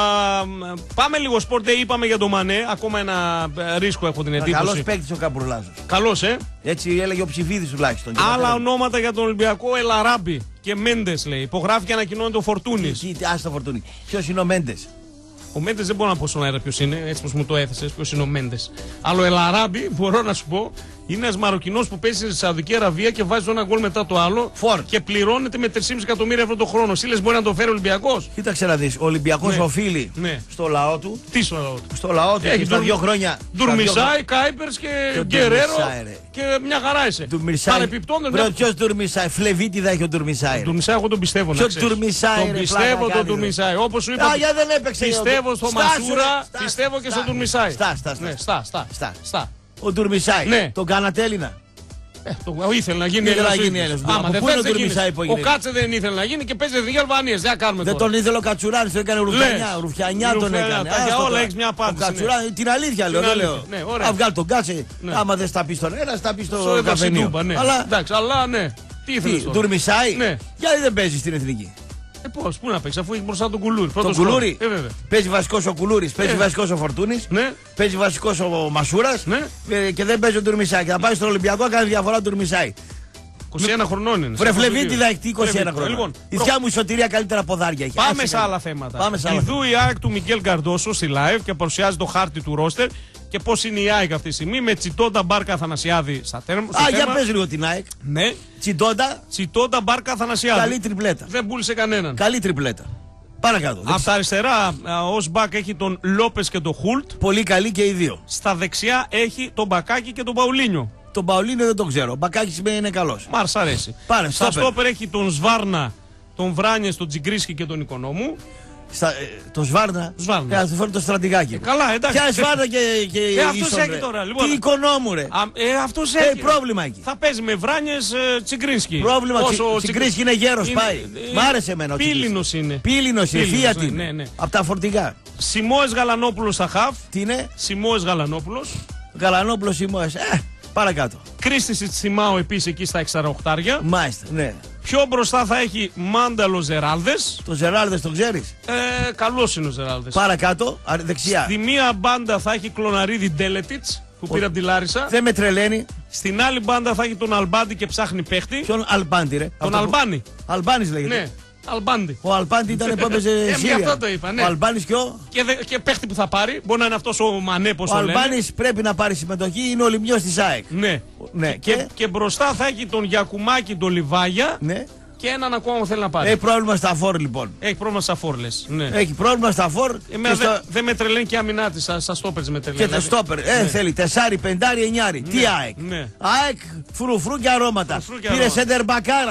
πάμε λίγο σπορτ, είπαμε για το Μανέ, ακόμα ένα ε, ρίσκο έχω την Καλός εντύπωση. παίκτης ο Καπουρλάζος. Καλός, ε. Έτσι έλεγε ο Ψηφίδης τουλάχιστον. Και Άλλα πατέρα μου. ονόματα για τον Ολυμπιακό, Ελαράμπη και Μέντες λέει. Υπογράφει και ανακοινώνεται ο Φορτούνης. Τι, τι, άστα φορτούνι. Ποιος είναι ο Μέντες. Ο Μέντες δεν μπορώ να πω στον αέρα ποιος είναι, έτσι πως μου το έθεσες, ποιος είναι ο Μέντες. Αλλά ο Ελαράμπη, μπορώ να σου πω, είναι ένας Μαροκινός που παίζει στη Σαουδική Αραβία και βάζει το ένα γκολ μετά το άλλο. Φόρ. Και πληρώνεται με τρία κόμμα πέντε εκατομμύρια ευρώ το χρόνο. Σύλλες μπορεί να το φέρει ο Ολυμπιακός. Κοίταξε να δεις, ο Ολυμπιακός Ναι. οφείλει Ναι. στο λαό του. Τι στο λαό του. Στο λαό του Έχει και στα Ντουρ- δύο χρόνια. στα δύο Ντουρμισάι, Κάιπερς και Και ο Γκερέρο. Ντουρμισάι, ρε. Και μια χαρά είσαι. Ντουρμισάι. Παρεπιπτόντως, Μπρο, μια- ποιος Ντουρμισάι, Φλεβίτιδα έχει ο Ντουρμισάι. ρε. Ντουρμισάι, εγώ τον πιστεύω να Ποιο ξέρεις. Ντουρμισάι, Τον ρε, πιστεύω πλάκα τον κάνεις, ρε. Ντουρμισάι. Όπως σου είπα, Α, για δεν έπαιξε. πιστεύω στο Στάσου, ρε, Μασούρα, στάσου, πιστεύω και στον στάσου. Ντουρμισάι. Στά, στά, στά. Ναι, στα, στα, Στά. στα. Ο Ντουρμισάι. Ναι. Τον κάνατε Έλληνα. Ε, το, ήθελε να γίνει Ήθελε να Έλληνας ο γίνει ίδιος. Έλληνας. Άμα Από δεν πού θες, είναι ο δεν Ντουρμισάι γίνεται. που Ο έγινε. Κάτσε δεν ήθελε να γίνει και παίζει εθνική Αλβανίας. Δεν θα κάνουμε Δεν τώρα. τον ήθελε ο Κατσουράνης, το έκανε Ρουφιανιά. Λες. Ρουφιανιά τον Ρουφιανιά, έκανε. τα για Άστο όλα τώρα. έχεις μια απάντηση, Ο ναι. Κατσουράνης, την αλήθεια λέω, Την δεν λέω. αλήθεια, ναι, ωραία. Α, βγάλει τον κάτσε. Ναι. Άμα δεν στα πει στον ένα, στα πει στο Στο έδωσε καφενείο. Τούμπα, ναι. Αλλά Εντάξει, αλλά ναι. Τι ήθελες τι, τώρα. Ντουρμισάι, Ναι. γιατί δεν παίζει στην εθνική. Ε, πώς, πού να παίξει, αφού έχει μπροστά τον Κουλούρη. Τον Πρώτος Κουλούρη. χρόνος. Ε, βέβαια. Παίζει βασικό ο Κουλούρη, παίζει Ε. βασικό ο Φορτούνη. Ναι. Παίζει βασικό ο Μασούρα. Ναι. Και δεν παίζει ο Ντουρμισάι. Και θα πάει στον Ολυμπιακό, κάνει διαφορά ο Ντουρμισάι. είκοσι ένα χρονών είναι. Βρε σε Φλεβίτη δύο. δαχτή είκοσι ένα Φλεβίτη. χρόνια. Λοιπόν, Η προ- δικιά μου ισοτηρία καλύτερα ποδάρια έχει. Πάμε Άσε σε κάτι. άλλα θέματα. Πάμε σε άλλα Ιδού η ΑΕΚ του Μικέλ Καρντόσο στη live και παρουσιάζει το χάρτη του ρόστερ και πώς είναι η ΑΕΚ αυτή τη στιγμή με Τσιτόντα Μπάρκα Αθανασιάδη στα τέρμα. Α, για πες λίγο την ΑΕΚ. Ναι, Τσιντόντα, Τσιτόντα Μπάρκα Αθανασιάδη. καλή τριπλέτα. Δεν πούλησε κανέναν. Καλή τριπλέτα. Παρακάτω. Από τα αριστερά ω μπακ έχει τον Λόπες και τον Χουλτ. Πολύ καλή και οι δύο. Στα δεξιά έχει τον Μπακάκη και τον Παουλίνιο. Τον Παουλίνο δεν τον ξέρω. Ο Μπακάκης με είναι καλός. Μ' άρεσε, αρέσει. Πάρε, Στα στόπερ. στόπερ έχει τον Σβάρνα, τον Βράνιες, τον Τζιγκρίσκι και τον Οικονόμου. Στα, ε, το Σβάρνα. Σβάρνα. Ε, ας του φέρω το στρατηγάκι. Καλά, εντάξει. Ποια Σβάρνα και, και Ε, αυτός ίσον, έχει ρε. τώρα, λοιπόν. Τι οικονόμου ρε. Α, ε, αυτός Ε, έχει. πρόβλημα εκεί. Θα παίζει με Βράνιες ε, Τσιγκρίνσκι. Πρόβλημα, Όσο Τσι- ο Τσιγκρίσκι είναι γέρος, είναι- πάει. ε, Μ' άρεσε εμένα ο Πύλινος είναι. Πύλινος είναι, Πύλινος, Fiat ναι, είναι. ναι, ναι. Από τα φορτηγά. Σιμώες Γαλανόπουλος στα χαφ. Τι είναι, Σιμώες Γαλανόπουλος. Γαλανόπουλος Σιμώες. Ε, παρακάτω. Κρίστης Τσιμάου επίσης εκεί στα εξαροχτάρια. Μάλιστα, ναι. Πιο μπροστά θα έχει Μάνταλο Ζεράλδες. Το Ζεράλδες τον ξέρεις. Ε, καλός είναι ο Ζεράλδες. Παρακάτω, α, δεξιά. Στη μία μπάντα θα έχει Κλωναρίδη Ντέλετιτς που πήρε από τη Λάρισα. Δεν με τρελαίνει. Στην άλλη μπάντα θα έχει τον Αλμπάντη και ψάχνει παίχτη. Ποιον Αλμπάντη, ρε. Τον Αυτό που- Αλμπάνη. Αλμπάνης λέγεται. Ναι, Αλμπάντη. Ο Αλμπάντη ήταν που έπαιζε Ε, Σύρια. γι' αυτό το είπα, ναι. Ο Αλμπάνης και ο. Και, δε, και παίχτη που θα πάρει, μπορεί να είναι αυτός ο Μανέ, πώς Ο το λένε. Αλμπάνης πρέπει να πάρει συμμετοχή, είναι ο λιμιός της ΑΕΚ. Ναι. Ναι, Και, και. και μπροστά θα έχει τον Γιακουμάκη, τον Λιβάγια Ναι. και έναν ακόμα που θέλει να πάρει. Έχει πρόβλημα στα φόρ λοιπόν. Έχει πρόβλημα στα φόρλες. Ναι. Έχει πρόβλημα στα φόρ. Εμένα και στο- δεν δε με τρελαίνει και η αμυνά της, στα στόπερς με τρελαίνει. Και τα στόπερ. Ε, Ναι. θέλει τεσάρι, πεντάρι, εννιάρι. Τι ΑΕΚ. ναι. ΑΕΚ, φρουφρού και αρώματα. Φρουφρού και Πήρε αρώματα. σέντερ μπακάρα.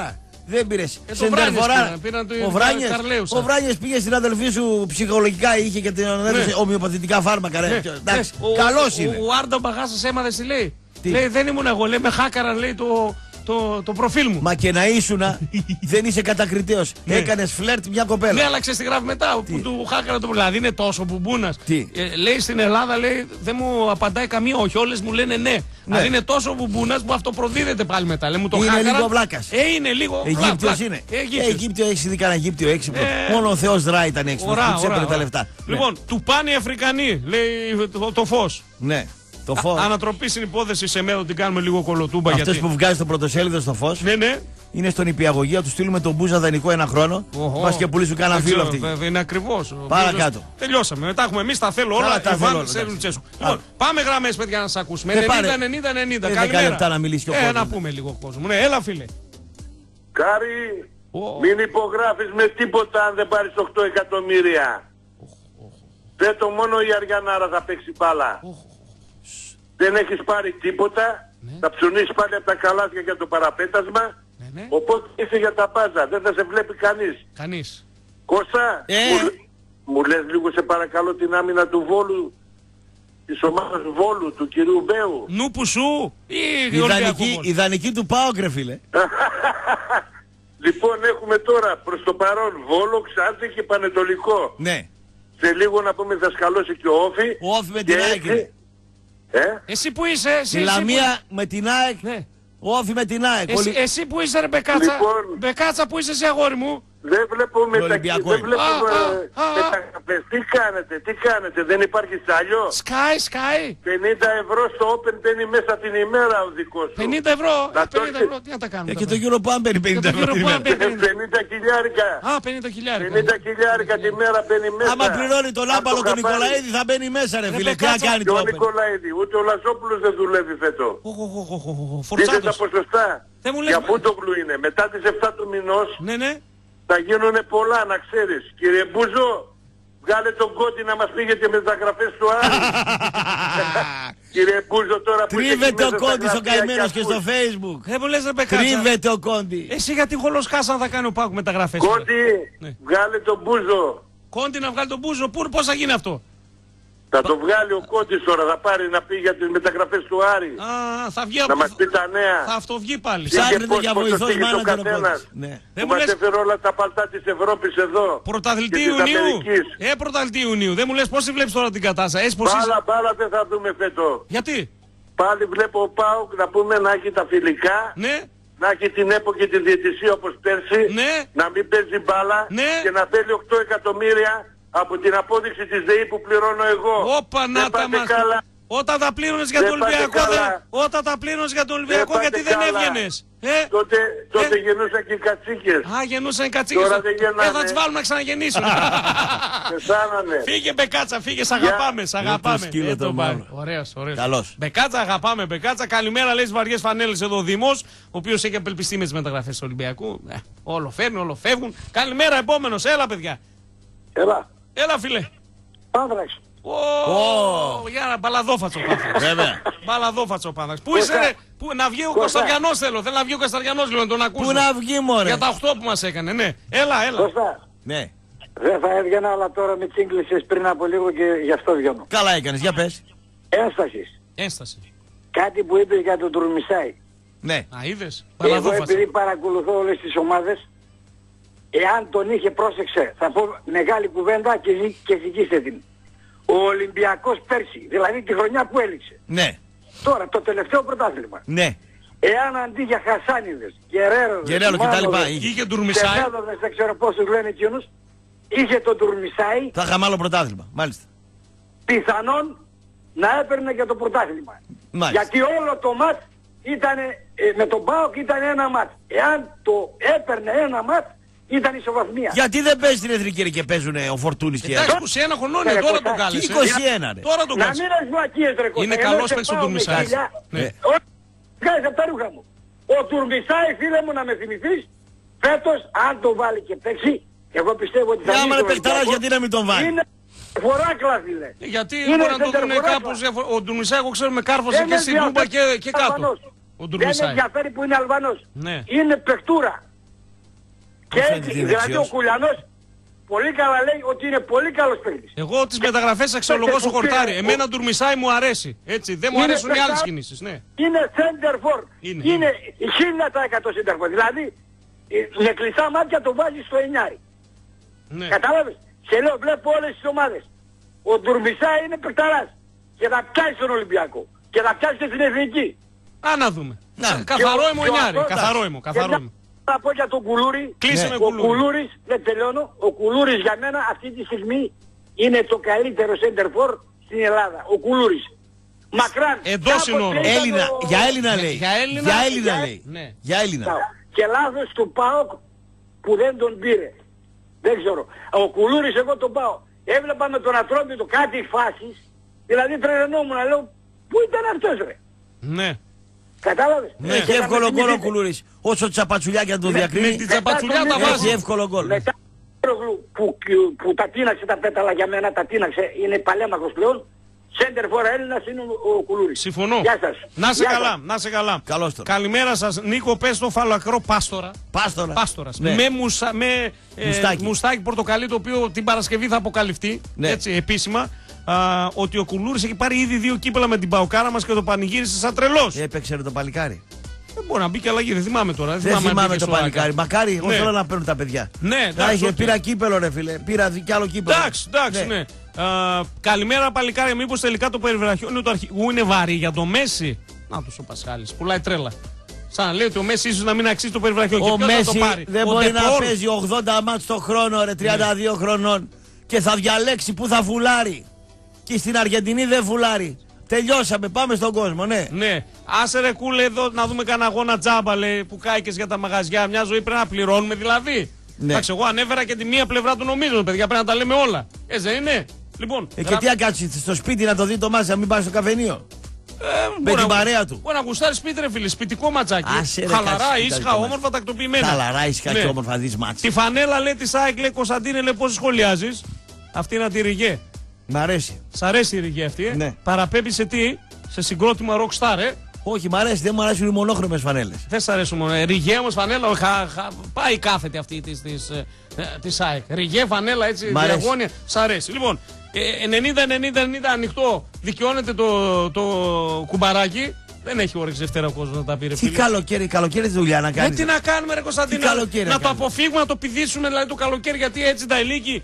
Δεν πήρες. Ε, το Σεντερφορά. Βράνιες πήραν, πήραν Ο Βράνιες, Καρλέουσα. ο Βράνιες πήγε στην αδελφή σου ψυχολογικά, είχε και την έδωσε ομοιοπαθητικά φάρμακα. Ρε. Ναι, Εντάξει, ναι. Ο- καλός ο- είναι. Ο Άρντο Μπαγάσας έμαθες τι λέει. Τι? Λέει δεν ήμουν εγώ, λέει με χάκαραν λέει το, το, το προφίλ μου. Μα και να ήσουνα, δεν είσαι κατακριτέος. Ναι. Έκανες φλερτ μια Ναι, κοπέλα. αλλά ξέρεις τι γράφει μετά, που του χάκαρα το δηλαδή είναι τόσο μπουμπούνας. Τι? Ε, λέει στην Ελλάδα, λέει, δεν μου απαντάει καμία, όχι, όλες μου λένε ναι. Δηλαδή είναι τόσο μπουμπούνας που αυτοπροδίδεται πάλι μετά. Λέει, μου το Είναι χάκαρα. λίγο βλάκας. Ε, είναι λίγο Αιγύπτιος βλάκας. είναι. Ε, Ε, Αιγύπτιος. Αιγύπτιο έχεις δει κανένα Αιγύπτιο έξυπνο. Ε, Μόνο ο Θεός Δρά ήταν έξυπνος. Ωραία, Που τους έπαιρνε ωραία, τα ωραία. λεφτά. Λοιπόν, του πάνε οι Αφρικανοί, λέει το, το φως. Ναι. Ναι. Το φως. Ανατροπή στην υπόθεση σε μέδο την κάνουμε λίγο κολοτούμπα. Αυτός γιατί... που βγάζει το πρωτοσέλιδο στο φως. Ναι, ναι. Είναι στον υπηαγωγία, του στείλουμε τον Μπούζα δανεικό ένα χρόνο. Οχο. Πας και πουλήσουν κανένα Δεν φίλο ξέρω, αυτή. βέβαια, είναι ακριβώς. Ο Παρακάτω. Μπούζας- Τελειώσαμε. Μετά έχουμε εμείς τα θέλω Καλά, όλα. τα θέλω όλα, Ιβάν, Σέρνου, εντάξει. Τσέσου. Άρα. Λοιπόν, πάμε γραμμές, παιδιά, να σας ακούσουμε. Δεν πάρε. ενενήντα ενενήντα ενενήντα. Ε, δέκα Καλημέρα. λεπτά να μιλήσει και ο Ε, κόσμος. να πούμε λίγο κόσμο. Ναι, έλα φίλε. Κάρι, Ω. μην υπογράφεις με τίποτα αν δεν πάρεις οκτώ εκατομμύρια. Δεν το μόνο η Αριανάρα θα παίξει μπάλα. Δεν έχεις πάρει τίποτα. Θα ψωνίσεις πάλι από τα καλάθια για το παραπέτασμα. Ναι, ναι. Οπότε είσαι για τα πάζα. Δεν θα σε βλέπει κανείς. Κανείς. Κώστα, Ε. μου, μου λες λίγο σε παρακαλώ την άμυνα του Βόλου, της ομάδας Βόλου, του κυρίου Μπέου. Νου που σου ή Ιδανική, Ολυμπιακό. ιδανική του ΠΑΟΚ, ρε φίλε. Λοιπόν, έχουμε τώρα προς το παρόν Βόλο, Ξάνθη και Πανετολικό. Ναι. Σε λίγο να πούμε θα σκαλώσει και ο Όφη. Ο Όφη με την Και ΑΕΚ έτσι- είναι. Ε? Εσύ που είσαι, εσύ, Στη εσύ που- Λαμία με την ΑΕΚ. Ναι. Ο Όφη με την ΑΕΚ. Εσύ, Ολυ- εσύ που είσαι ρε Μπεκάτσα, Λοιπόν. Μπεκάτσα που είσαι εσύ αγόρι μου. Δεν βλέπω μεταξύ, Ολυμπιακό δεν είναι. βλέπω Α, ε, α, α, α. μεταγραφές. Τι κάνετε, τι κάνετε, δεν υπάρχει σάλιο. Σκάι, σκάι. πενήντα ευρώ στο Open μπαίνει μέσα την ημέρα ο δικός σου. πενήντα ευρώ. Να ε, το πενήντα έχεις. ευρώ. Τι να τα κάνουμε. Ε, και τώρα. το Euro Pump παίρνει πενήντα το ευρώ την Euro ημέρα. Pump παίρνει. πενήντα χιλιάρικα. Α, πενήντα χιλιάρικα. πενήντα χιλιάρικα τη μέρα μπαίνει μέσα. Άμα πληρώνει τον Αν άμπαλο το τον χαπάρει. Νικολαίδη θα μπαίνει μέσα, ρε φίλε. Τι να Μπεκάτσα. κάνει Και το ο Open. Νικολαίδη, ούτε ο Λαζόπουλος δεν δουλεύει φέτο. Οχ, οχ, οχ, οχ, οχ, Δείτε τα Φορτσάτος. ποσοστά. Δεν μου λες- Για Φούντογλου είναι. Μετά τις εφτά του μηνός Ναι, ναι. θα γίνουνε πολλά, να ξέρεις. Κύριε Μπούζο, βγάλε τον Κόντι να μας πήγε και με τις αγραφές του Άρη. Κύριε Μπούζο, τώρα που είσαι εκεί Τρίβεται ο μέσα στα Κόντης ο γραφεία καημένος και ακούς. στο Facebook. Δεν μου λες ρε Μπεκάτσα. Τρίβεται ο Κόντι. Εσύ γιατί χολοσκάσαν θα κάνει ο Πάκου μεταγραφές. τώρα. Κόντι, Ναι. βγάλε τον Μπούζο. Κόντι να βγάλει τον Μπούζο. Πού, πώς θα γίνει αυτό. Θα το βγάλει ο Κόντης τώρα, θα πάρει να πει για τις μεταγραφές του Άρη. Α, θα βγει Να από... μας πει τα νέα. Θα αυτοβγεί πάλι. Ψά- Ψάχνεται πώς- για πώς το βοηθός στείλει ο μάνατζερ ο καθένας. Κόντης. Ναι. Δεν Που μου μας λες έφερε όλα τα παλτά της Ευρώπης εδώ. πρωταθλητή Και της Ιουνίου. Αμερικής. Ε, πρωταθλητή Ιουνίου. Δεν μου λες πώς τη βλέπεις τώρα την κατάσταση. Έχεις πως είσαι. Μπάλα, μπάλα δεν θα δούμε φέτο. Γιατί. Πάλι βλέπω ο ΠΑΟΚ να πούμε να έχει τα φιλικά, Ναι. να έχει την ΕΠΟ και τη διαιτησία όπως πέρσι, Ναι. να μην παίζει μπάλα Ναι. και να θέλει οκτώ εκατομμύρια από την απόδειξη της ΔΕΗ που πληρώνω εγώ. Όπα Δεν να τα πάτε μας. καλά. Όταν τα πλήρωνες για Δεν τον πάτε Ολυμπιακό, δεν... καλά. όταν τα πλήρωνες για τον Ολυμπιακό, πάτε γιατί δεν καλά. έβγαινες. Ε, Τότε, τότε Ε. γεννούσαν και οι κατσίκες. α, γεννούσαν οι κατσίκες. Τώρα δεν γεννάνε. Ε, θα τις βάλουμε να ξαναγεννήσουν. Πεθάνανε. Φύγε Μπεκάτσα, φύγε, σ' αγαπάμε, σ' αγαπάμε. σκύλο Ε, το τον μαύρο. πάρει. Ωραίος, ωραίος. Καλός. Μπεκάτσα, αγαπάμε Μπεκάτσα. Καλημέρα, λέει στις βαριές φανέλες εδώ ο Δήμος, ο οποίος έχει απελπιστεί με τις μεταγραφές του Ολυμπιακού. Ε, όλο φέρνει, όλο φεύγουν. Καλημέρα, επόμενος, έλα παιδιά. Έλα. Έλα φίλε. Πάνδραξ. Ω, για να μπαλαδόφατσο Πάνθραξ. Βέβαια. Μπαλαδόφατσο Πάνθραξ. Πού είσαι ρε, πού, να βγει ο Κωνσταντιανός θέλω. Θέλω να βγει ο Κωνσταντιανός λίγο να τον ακούσω. Πού να βγει μωρέ. Για τα οκτώ που μας έκανε, ναι. Έλα, έλα. Κώστα, Ναι. δεν θα έβγαινα, αλλά τώρα με τσίγκλισες πριν από λίγο και γι' αυτό βγαίνω. Καλά έκανες, για πες. Ένστασης. Ένσταση. Κάτι που είπες για τον Τουρμισάη. Ναι. Α, είδες. Εγώ Μπαλαδόφατσο. επειδή παρακολουθώ όλες τις ομάδες, εάν τον είχε πρόσεξε, θα πω μεγάλη κουβέντα και, ζη, και ζυγίστε την. Ο Ολυμπιακός πέρσι, δηλαδή τη χρονιά που έληξε, Ναι. τώρα το τελευταίο πρωτάθλημα, Ναι. εάν αντί για Χασάνιδες, Γερέροδες, Γερέρο και τα λοιπά. Μάνοδες, είχε. Είχε Ντουρμισάη. Σεβέδοδες, δεν ξέρω πώς τους λένε εκείνους, είχε τον Τουρμισάη, Θα είχαμε άλλο πρωτάθλημα. Μάλιστα. πιθανόν να έπαιρνε για το πρωτάθλημα. Μάλιστα. Γιατί όλο το μάτ ήταν, ε, με τον ΠΑΟΚ ήταν ένα μάτ. Εάν το έπαιρνε ένα μάτ, ήταν ισοβαθμία. Γιατί δεν παίζει την εθνική ρε, και παίζουν ο Φορτούνης και Εντάξει, οι είκοσι ένα χρονών Ε, είναι, τώρα Κώστα, τον κάλεσε. είκοσι ένα ρε. Τώρα τον Να κάλεσε. μην έχεις βλακίες ρε Κώστα. Είναι Ενώ καλός σε παίκτης ο πάω με Τουρμισάης. χιλιά. Ναι. Ε. Ο- Βγάζεις από τα ρούχα μου. Ο Τουρμισάη, φίλε μου, να με θυμηθείς, φέτος, αν το βάλει και παίξει, εγώ πιστεύω ότι θα Ε, άμα βγει είναι το παιχταράς, Ολυμπιακό, γιατί να μην τον βάλει. Είναι φοράκλα, φίλε. Ε, Γιατί Είναι μπορεί να το δουν σεντερφοράς, κάπως μα. διαφορετικά. Ο Ντουρμισάη, εγώ ξέρω, με κάρφωσε Δεν και με στην Τούμπα ενδιαφέρει και, και που είναι κάτω. Αλβανός. Ο Δεν με Ντουρμισάη. ενδιαφέρει που είναι Αλβανός. Ναι. Είναι παιχτούρα. Και φαίνεται έτσι, ότι είναι δηλαδή ο δεξιός. Κουλιανός πολύ καλά λέει ότι είναι πολύ καλός παίκτης. Εγώ τις μεταγραφές αξιολογώ στο χορτάρι. Εμένα Ντουρμισάη μου αρέσει. Έτσι. Δεν μου Είναι αρέσουν οι άλλες παιχτά- κινήσεις. Ναι. Είναι center for. Είναι, Είναι χίλια τοις εκατό center for. Δηλαδή ε, με κλειστά μάτια το βάζει στο εννιάρι. Ναι. Κατάλαβες. Σε λέω βλέπω όλες τις ομάδες. Ο Ντουρμισάη είναι παιχταράς. Και θα πιάσει τον Ολυμπιακό. Και θα πιάσει και την Εθνική. Α, να δούμε. Να. Καθαρό Και ο- είμαι ο και ο Νιάρη. αυτός- Καθαρό είμαι. Και Καθαρό μια- είμαι. Θα πω για τον Κουλούρη. Κλείσε Ναι. με Ο Κουλούρη. Κουλούρης, δεν τελειώνω, ο Κουλούρης για μένα αυτή τη στιγμή είναι το καλύτερο center for στην Ελλάδα. Ο Κουλούρης. Μακράν. Εντός κάποτε συνόρων. ήταν Έλληνα, ο- για Έλληνα Ναι, λέει. για Έλληνα- Για Έλληνα για- λέει. Ναι. Για Έλληνα. Και λάθος του ΠΑΟΚ που δεν τον πήρε. Δεν ξέρω. Ο Κουλούρης εγώ τον πάω. Έβλεπα με τον Ατρόμητο κάτι φάσεις. Δηλαδή τρελαινόμουν. Λέω πού ήταν αυτός ρε. Ναι. Κατάλαβες. Ναι, Και έχει να εύκολο με γκολ ο θυμηθείτε. Κουλούρης. Όσο τσαπατσουλιά και αν το Με- διακρίνει. Με την τσαπατσουλιά Μετά τα τον Έχει βάζει. εύκολο γκολ. Μετά που, που τα τίναξε τα πέταλα για μένα, τα τίναξε, είναι παλέμαχος πλέον. Σέντερ φορά Έλληνας είναι ο, ο Κουλούρης. Συμφωνώ. Γεια σας. Να σε Γεια καλά, σας. να σε καλά. Καλώς τον. Καλημέρα σας. Νίκο, πες το φαλακρό Πάστορα. Πάστορα. Πάστορας. Ναι. Με, μουσα, με ε, Μουστάκι. μουστάκι πορτοκαλί, το οποίο την Παρασκευή θα αποκαλυφθεί. Ναι. Έτσι, επίσημα. Α, ότι ο Κουλούρης έχει πάρει ήδη δύο κύπελα με την Παοκάρα μας και το πανηγύρισε σαν τρελός. Έπαιξε ρε το παλικάρι. Δεν μπορεί να μπει και αλλαγή, δεν θυμάμαι τώρα. Δεν θυμάμαι αν θυμάμαι μπήκε το στο παλικάρι. Άκα. Μακάρι, εγώ Ναι. θέλω να παίρνουν τα παιδιά. Ναι, Να εντάξει, είχε, οκ. πήρα κύπελο ρε φίλε. Πήρα δι- κι άλλο κύπελο. Εντάξει, εντάξει, Ναι. ναι. Α, καλημέρα παλικάρια, μήπως τελικά το περιβραχιόνιο του αρχηγού είναι βαρύ για το Μέση. Να τους ο Πασχάλης, πουλάει τρέλα. Σαν να λέει ότι ο Μέση ίσως να μην αξίζει το περιβραχιόνιο. Ο Και ποιος θα Μέση το πάρει. δεν Ο μπορεί να Ντεπόρ. παίζει ογδόντα μάτς το χρόνο ρε, τριάντα δύο χρονών. Και θα διαλέξει που θα φουλάρει. Και στην Αργεντινή δεν φουλάρει. Τελειώσαμε, πάμε στον κόσμο, ναι. Ναι, άσε ρε κούλε εδώ να δούμε κανένα αγώνα τζάμπα λέει, που κάηκες για τα μαγαζιά. Μια ζωή πρέπει να πληρώνουμε δηλαδή. Ναι. Εντάξει, εγώ ανέβερα και τη μία πλευρά του νομίζω, παιδιά, πρέπει να τα λέμε όλα. Έτσι δεν είναι. Λοιπόν, Ε, και τι να κάτσει στο σπίτι να το δει το μάτσα, να μην πάει στο καφενείο. με την παρέα του. Μπορεί να γουστάρει σπίτι, ρε φίλε, σπιτικό ματσάκι. Άσε, ρε, Χαλαρά, κάτσε, ήσυχα, κάτσε, όμορφα, κάτσε. τακτοποιημένα. Χαλαρά, ήσυχα Ναι. και όμορφα δεις μάτς. Τη φανέλα λέει τη ΑΕΚ, λέει Κωνσταντίνε, λέει πώ σχολιάζει. Αυτή είναι τη Ριγέ. Μ' αρέσει. Σ' αρέσει η Ριγέ αυτή, ε? Ναι. Παραπέμπει σε τι, σε συγκρότημα rockstar, ε. Όχι, μ' αρέσει, δεν μου αρέσουν οι μονόχρωμες φανέλες. Δεν σ' αρέσουν μόνο. Ε, Ριγέ όμω φανέλα, χα, χα, πάει κάθετη αυτή τη της, ε, ε, της ΑΕΚ. Ριγέ φανέλα έτσι Μ' αρέσει. διαγώνια. Σ' αρέσει. Λοιπόν, ε, ενενήντα ενενήντα ενενήντα ανοιχτό. Δικαιώνεται το, το κουμπαράκι. Δεν έχει όρεξη Δευτέρα ο κόσμο να τα πει, ρε Τι φίλε. καλοκαίρι, καλοκαίρι δουλειά να Ε, κάνεις. τι να κάνουμε, ρε Κωνσταντίνα, Τι καλοκαίρι να να το κάνουμε. αποφύγουμε, να το πηδήσουμε δηλαδή το καλοκαίρι, γιατί έτσι τα ηλίκη.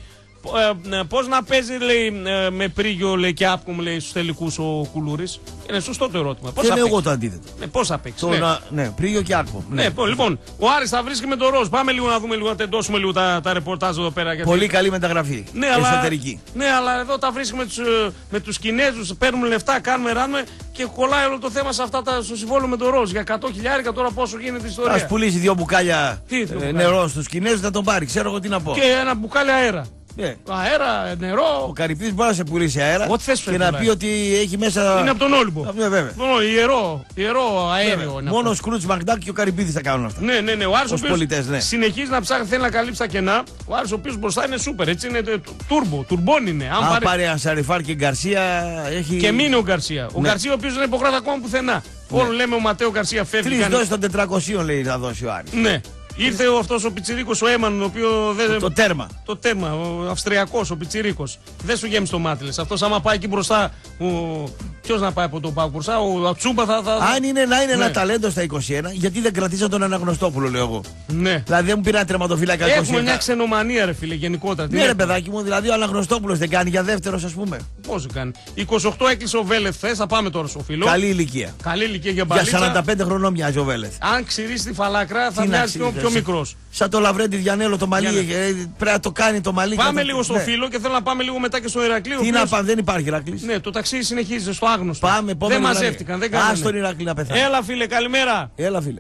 Ε, Πώ να παίζει, λέει, ε, με πρίγιο λέει, και άπκομ λέει, στου τελικού ο Κουλούρη. Είναι σωστό το ερώτημα. Πώ Και θα λέω εγώ παίξει. το αντίθετο. Ναι, πώς θα παίξει. Το Ναι. να- Ναι, πρίγιο και άκπο. Ναι, πω, λοιπόν, ο Άρης θα βρίσκει με τον Ροζ. Πάμε λίγο να δούμε λίγο, να τεντώσουμε λίγο τα, τα ρεπορτάζ εδώ πέρα. Γιατί... Πολύ καλή μεταγραφή. ναι, αλλά, Εσωτερική. ναι, αλλά εδώ τα βρίσκει με τους, ε, με τους Κινέζους, παίρνουμε λεφτά, κάνουμε, ράνουμε και κολλάει όλο το θέμα σε αυτά τα, στο συμβόλαιο με τον Ροζ. Για εκατό χιλιάρικα τώρα πόσο γίνεται η Θα ιστορία. σου πουλήσει δύο μπουκάλια Τι, δύο ε, μπουκάλια. νερό στους Κινέζους, θα τον πάρει. Ξέρω εγώ τι να πω. Και ένα μπουκάλι αέρα. Ναι. Αέρα, Ο νερό. Καρυπής μπορεί να σε πουλήσει αέρα Ό,τι θες και πρέπει να να πει είναι. ότι έχει μέσα. Είναι από τον Όλυμπο. Ναι, βέβαια. No, ιερό, ιερό αέριο Βέβαια. είναι Μόνο ο αυτό. Σκρούτς Μακντάκ και ο Καρυπίδης θα κάνουν αυτά. Ναι, ναι, ναι. Ο Άρης ο Ως οποίος πολιτές, ναι. συνεχίζει να ψάχνει, θέλει να καλύψει τα κενά. Ο Άρης ο οποίος μπροστά είναι σούπερ, έτσι είναι το- το- τούρμπο, τουρμπόν είναι. Αν Αν πάρει- πάρει ένα Σαριφάρ και Γκαρσία έχει. Και μείνει ο Γκαρσία. Ο Ναι. Γκαρσία ο οποίος δεν υπογράφει ακόμα πουθενά. Όλο λέμε ο Ματέο Γκαρσία φεύγει. Τρεις κάνει- δόσεις των τετρακοσίων λέει θα δώσει ο Άρης. Ναι. Ήρθε ο αυτός ο Πιτσιρίκος ο Έμαν, ο οποίο δεν. Το τέρμα. Το τέρμα, ο Αυστριακός, ο Πιτσιρίκος. Δεν σου γέμισε το μάτι λες. Αυτός άμα πάει εκεί μπροστά. Ο... Ποιος να πάει από τον Πάο μπροστά, ο Ατσούμπα θα. θα... Αν είναι να είναι Ναι. ένα ταλέντο στα είκοσι ένα, γιατί δεν κρατήσαν τον Αναγνωστόπουλο, λέω εγώ. Ναι. Δηλαδή δεν μου πήραν τερματοφύλακα είκοσι Έχουμε επτά. μια ξενομανία, ρε φίλε, γενικότερα. Τι Ναι, ρε έχουμε. παιδάκι μου, δηλαδή ο Αναγνωστόπουλος δεν κάνει για δεύτερο, α πούμε. Πώς κάνει. είκοσι οκτώ έκλεισε ο Βέλεθ χθες, θα πάμε τώρα στο φίλο. Καλή ηλικία. Καλή ηλικία για Για μπαλίτσα. σαράντα πέντε χρονών μοιάζει ο Βέλεθ. Αν ξηρίσει τη φαλάκρα θα Τι να μοιάζει πιο, ξέρεις, πιο εσύ. μικρός. Σαν το Λαβρέντι Διανέλο το μαλλί, Για ε, πρέπει να το κάνει το μαλλί. Πάμε κατά- λίγο στο ναι. φίλο και θέλω να πάμε λίγο μετά και στο Ηρακλή. ο Τι να οποίος- πάμε, δεν υπάρχει Ηρακλής. Ναι, το ταξίδι συνεχίζεται στο άγνωστο. Πάμε, επόμενο δεν βράδυ. μαζεύτηκαν, δεν Ας κάνανε. τον Ηρακλή να πεθάνει. Έλα φίλε, καλημέρα. Έλα, φίλε.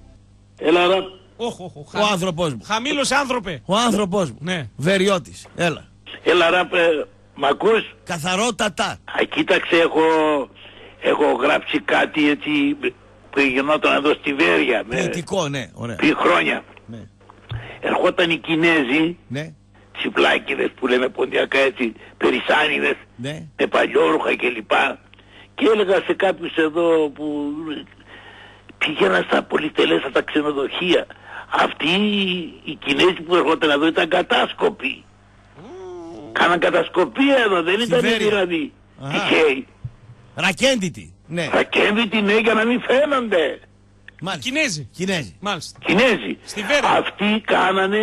Έλα ρε. Όχ, όχ, όχ. Ο άνθρωπός μου. Χαμήλωσε άνθρωπε. Ο άνθρωπός μου. Ναι. Βεριώτης. Έλα. Έλα ρε. Μ' ακούς? Καθαρότατα. Α, κοίταξε, έχω, έχω γράψει κάτι έτσι που γινόταν εδώ στη Βέρεια με, Ποιητικό, ναι. Ωραία. πριν χρόνια. Ναι. Ερχόταν οι Κινέζοι, Ναι. τσιπλάκιδες που λέμε ποντιακά έτσι, περισσάνιδες, Ναι. με παλιόρουχα κλπ. Και έλεγα σε κάποιους εδώ που πήγαινα στα πολυτελέστατα ξενοδοχεία. Αυτοί οι Κινέζοι που έρχονταν εδώ ήταν κατάσκοποι. Mm. Κάναν κατασκοπία εδώ, δεν ήταν δηλαδή τυχαίοι. Ρακέντητοι. Ναι. Ρακέντητοι, ναι, για να μην φαίνονται. Μάλιστα. Κινέζοι. Κινέζοι. Μάλιστα. Κινέζοι. Στη Βέρεια. Αυτοί κάνανε,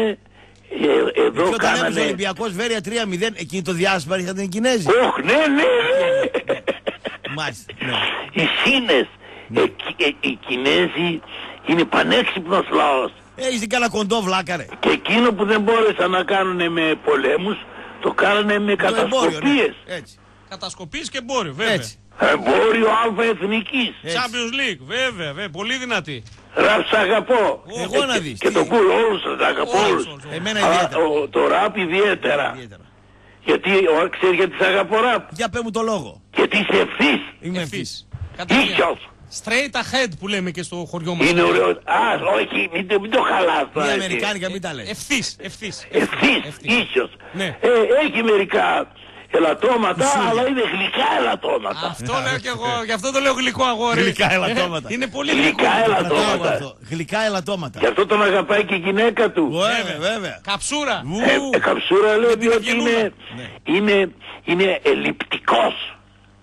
ε, εδώ και όταν κάνανε... έπαιζε ο Ολυμπιακός Βέρεια τρία μηδέν, εκείνη το διάστημα είχαν οι Κινέζοι. Ωχ, ναι, ναι, ναι. Μάλιστα. Ναι. Οι Σίνες, Ναι. ε, ε, οι Κινέζοι είναι πανέξυπνος λαός. Έχεις δει κανένα κοντό βλάκα ρε. Και εκείνο που δεν μπόρεσαν να κάνουν με πολέμους, το κάνανε με Το εμπόριο, κατασκοπίες. ναι. Έτσι. Κατασκοπής και εμπόριο, βέβαια. Έτσι. Εμπόριο αλφα εθνικής. Έτσι. Champions League, βέβαια, βέβαια, πολύ δυνατή. Ραπ σ' αγαπώ. Εγώ να δεις. Και τι. το κουλ όλους σας αγαπώ Όλους, όλους. όλους. Εμένα Αλλά ιδιαίτερα. ο- το ραπ ιδιαίτερα. Ιδιαίτερα. Γιατί, ο, ξέρεις γιατί σ' αγαπώ ραπ. Για πέ μου το λόγο. Γιατί είσαι ευθύς. Είμαι ευθύς. Ευθύς. Κατευθείαν. Ίσιος. Straight ahead που λέμε και στο χωριό μας. Είναι ωραίο. Α, όχι, μην, το- μην το χαλάς Η τώρα. εσύ. Αμερικάνικα μην τα λέει. Ευθύς, ευθύς. Ευθύς, Ευθύς. ίσιος. Ναι. Ε, έχει μερικά ελαττώματα, Ουσούλια. αλλά είναι γλυκά ελαττώματα. Αυτό λέω και εγώ, γι' αυτό το λέω γλυκό αγόρι. Γλυκά ελαττώματα. Ε, είναι πολύ Γλυκά γλυκό. Κρατάω ελαττώματα. αυτό. Γλυκά ελαττώματα. Γι' αυτό τον αγαπάει και η γυναίκα του. Βέβαια, βέβαια. Καψούρα. Ου, Ε, ε, καψούρα λέει την διότι ευγενούλα. είναι, είναι, είναι ελλειπτικός.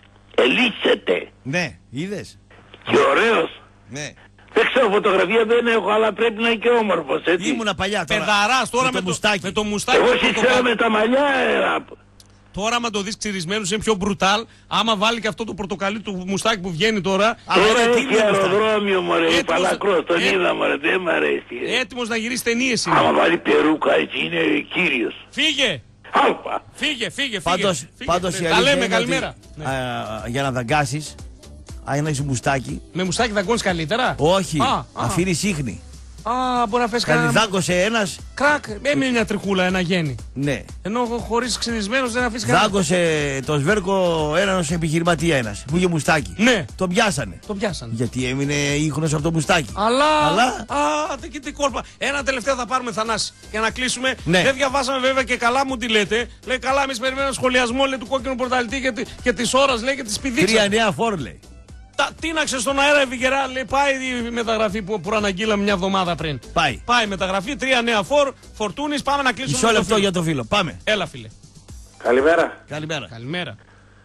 Ελίσσεται. Ναι, είδες. Και ωραίος. Ναι. Δεν ξέρω, φωτογραφία δεν έχω, αλλά πρέπει να είναι και όμορφος, έτσι. Ήμουνα παλιά τώρα. Παιδαράς τώρα με, το μουστάκι. με το μουστάκι. Εγώ το σε πορτοκάλι. ξέρω με τα μαλλιά, ε, ραπ. Τώρα, άμα το δεις ξυρισμένος, είναι πιο μπρουτάλ. Άμα βάλει και αυτό το πορτοκαλί του μουστάκι που βγαίνει τώρα. Α, Τώρα είναι έχει τίμιο μουστάκι. αεροδρόμιο, μωρέ, Έτοιμος- παλακρός, τον ε- είδα, μωρέ, δεν μ' αρέσει. ε. Έτοιμος να γυρίσει ταινίες είναι. Άμα βάλει περούκα, έτσι, είναι κύριος. Φύγε! Άλπα. Φύγε, φύγε, φύγε. Πάντως, φύγε. πάντως η Τα αλήθεια λέμε, είναι καλημέρα. ότι, Ναι. α, για να δαγκάσεις, αν έχεις μουστάκι, Με μουστάκι δαγκώνεις καλύτερα. όχι, Α, α. αφήνει σύχνη. Α, μπορεί να φες Κάνει κανένα. δάγκωσε ένας, Κρακ, έμεινε μια τριχούλα, ένα γέννη. ναι. Ενώ χωρίς ξυρισμένος δεν αφήσει κανένα. Δάγκωσε το σβέρκο ένας επιχειρηματία ένας που είχε μουστάκι. Ναι, Τον πιάσανε. το πιάσανε. Γιατί έμεινε ίχνος από το μουστάκι. Αλλά, Αλλά- α, τι, τι κόλπα. Ένα τελευταίο θα πάρουμε, Θανάση, για να κλείσουμε. Ναι. Δεν διαβάσαμε βέβαια και καλά μου τι λέτε. Λέει καλά, εμείς περιμένουμε σχολιασμό, λέει, του κόκκινου πορταλτή και, τη- και της ώρας, λέει, και της πηδήξας. Τρία νέα φόρ λέει. Τα τίναξε στον αέρα η Βιγερά, λέει, πάει η μεταγραφή που προαναγγείλαμε μια εβδομάδα πριν. Πάει. Πάει η μεταγραφή, τρία νέα φορ, Φορτούνης, πάμε να κλείσουμε. Μισό με το λεπτό φίλο. για το φίλο. Πάμε. Έλα, φίλε. Καλημέρα. Καλημέρα. Καλημέρα.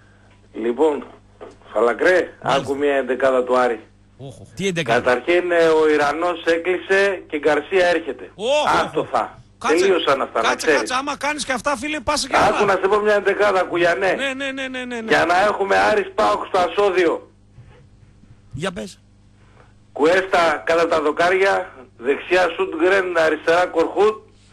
Λοιπόν, Φαλακρέ, άκου μια εντεκάδα του Άρη. Όχο. Τι έντεκα. Καταρχήν ε, ο Ιρανός έκλεισε και η Γκαρσία έρχεται. Όχο. Άστο θα. Κάτσε, Τελείωσαν αυτά, να κάτσε, ξέρεις. κάτσε, άμα κάνεις και αυτά, φίλε, πάσε και Άκου άλλα. να σε πω μια εντεκάδα, Κουλιανέ. Ναι, ναι, ναι, ναι, ναι, ναι. Για να έχουμε Άρης ΠΑΟΚ στο ασώδιο. Για πες. Κουέστα κατά τα δοκάρια, δεξιά Σουτγκρέν, αριστερά Κορχούτ,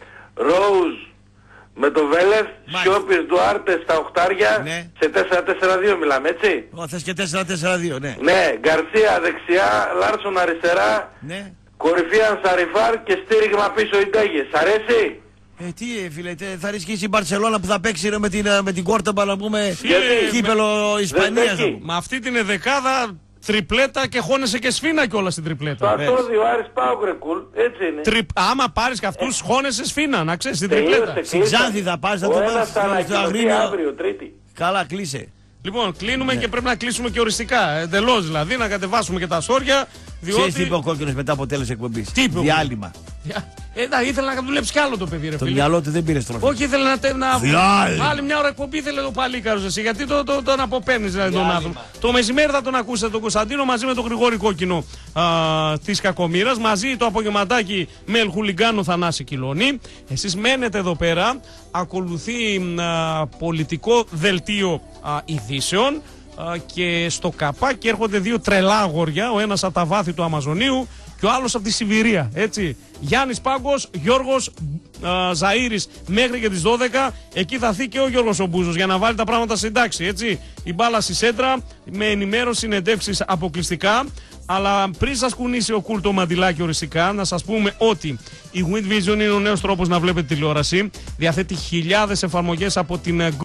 Ρόουζ με το Βέλεφ, Μάλιστα. Σιώπης Ντουάρτε στα οχτάρια, Ναι. σε τέσσερα τέσσερα δύο μιλάμε, έτσι. Ω, θες και τέσσερα τέσσερα δύο, ναι. Ναι, Γκαρσία δεξιά, Λάρσον αριστερά, Ναι. κορυφή Ανσαριφάρ και στήριγμα πίσω οι Ντέγες. Σ' αρέσει? Ε, τι ε, φίλε, τε, θα ρισκήσει η Μπαρσελόνα που θα παίξει ρε, με την, ε, με την Κόρτομπα να πούμε Γιατί? κύπελο Ισπανίας. παίζει. να πούμε. Με αυτή την εδεκάδα τριπλέτα και χώνεσαι και σφίνα κιόλα στην Το τριπλέτα. ασώδιο Άρης ΠΑΟΚ ρε κουλ, έτσι είναι. Τρι... Άμα πάρει και αυτού, χώνεσαι σφίνα, να ξέρει την Τελείωσε, τριπλέτα. Στην κλείσα. Ξάνθη θα πας, θα Ο το ένας πας θα στο ανακοινωθεί Αγρίνιο. αύριο, Τρίτη. Καλά, κλείσε. Λοιπόν, κλείνουμε και πρέπει να κλείσουμε και οριστικά. Εντελώ δηλαδή, να κατεβάσουμε και τα σόρια. Ξέρεις τι Διότι. είπε ο κόκκινος μετά από τέλος εκπομπής. Τι είπε ο Διάλειμμα. Ε, να, ήθελε να δουλέψει κι άλλο το παιδί, ρε Το φίλε. μυαλό του δεν πήρε στροφή. Όχι, ήθελε να. τε- να... Διάλειμμα. Άλλη μια ώρα εκπομπή ήθελε το παλίκαρο εσύ. Γιατί το, το, τον αποπαίρνει δηλαδή τον άνθρωπο. Το μεσημέρι θα τον ακούσετε τον Κωνσταντίνο μαζί με τον Γρηγόρη Κόκκινο τη Κακομοίρα. Μαζί το απογευματάκι με Ελχουλιγκάνο Θανάση Κιλώνη. Εσεί μένετε εδώ πέρα. Ακολουθεί α, πολιτικό δελτίο α, ειδήσεων. Α, και στο καπάκι έρχονται δύο τρελά αγόρια. Ο ένας από τα βάθη του Αμαζονίου και ο άλλος από τη Σιβηρία. Έτσι. Γιάννης Πάγκος, Γιώργος α, Ζαΐρης μέχρι και τις δώδεκα. Εκεί θα θεί και ο Γιώργος ο Μπούζος για να βάλει τα πράγματα στην τάξη. Έτσι. Η μπάλα στη σέντρα με ενημέρωση, συνεντεύξεις αποκλειστικά. Αλλά πριν σας κουνήσει ο κουλ το μαντιλάκι οριστικά, να σας πούμε ότι η Wind Vision είναι ο νέος τρόπος να βλέπετε τηλεόραση. Διαθέτει χιλιάδες εφαρμογές από την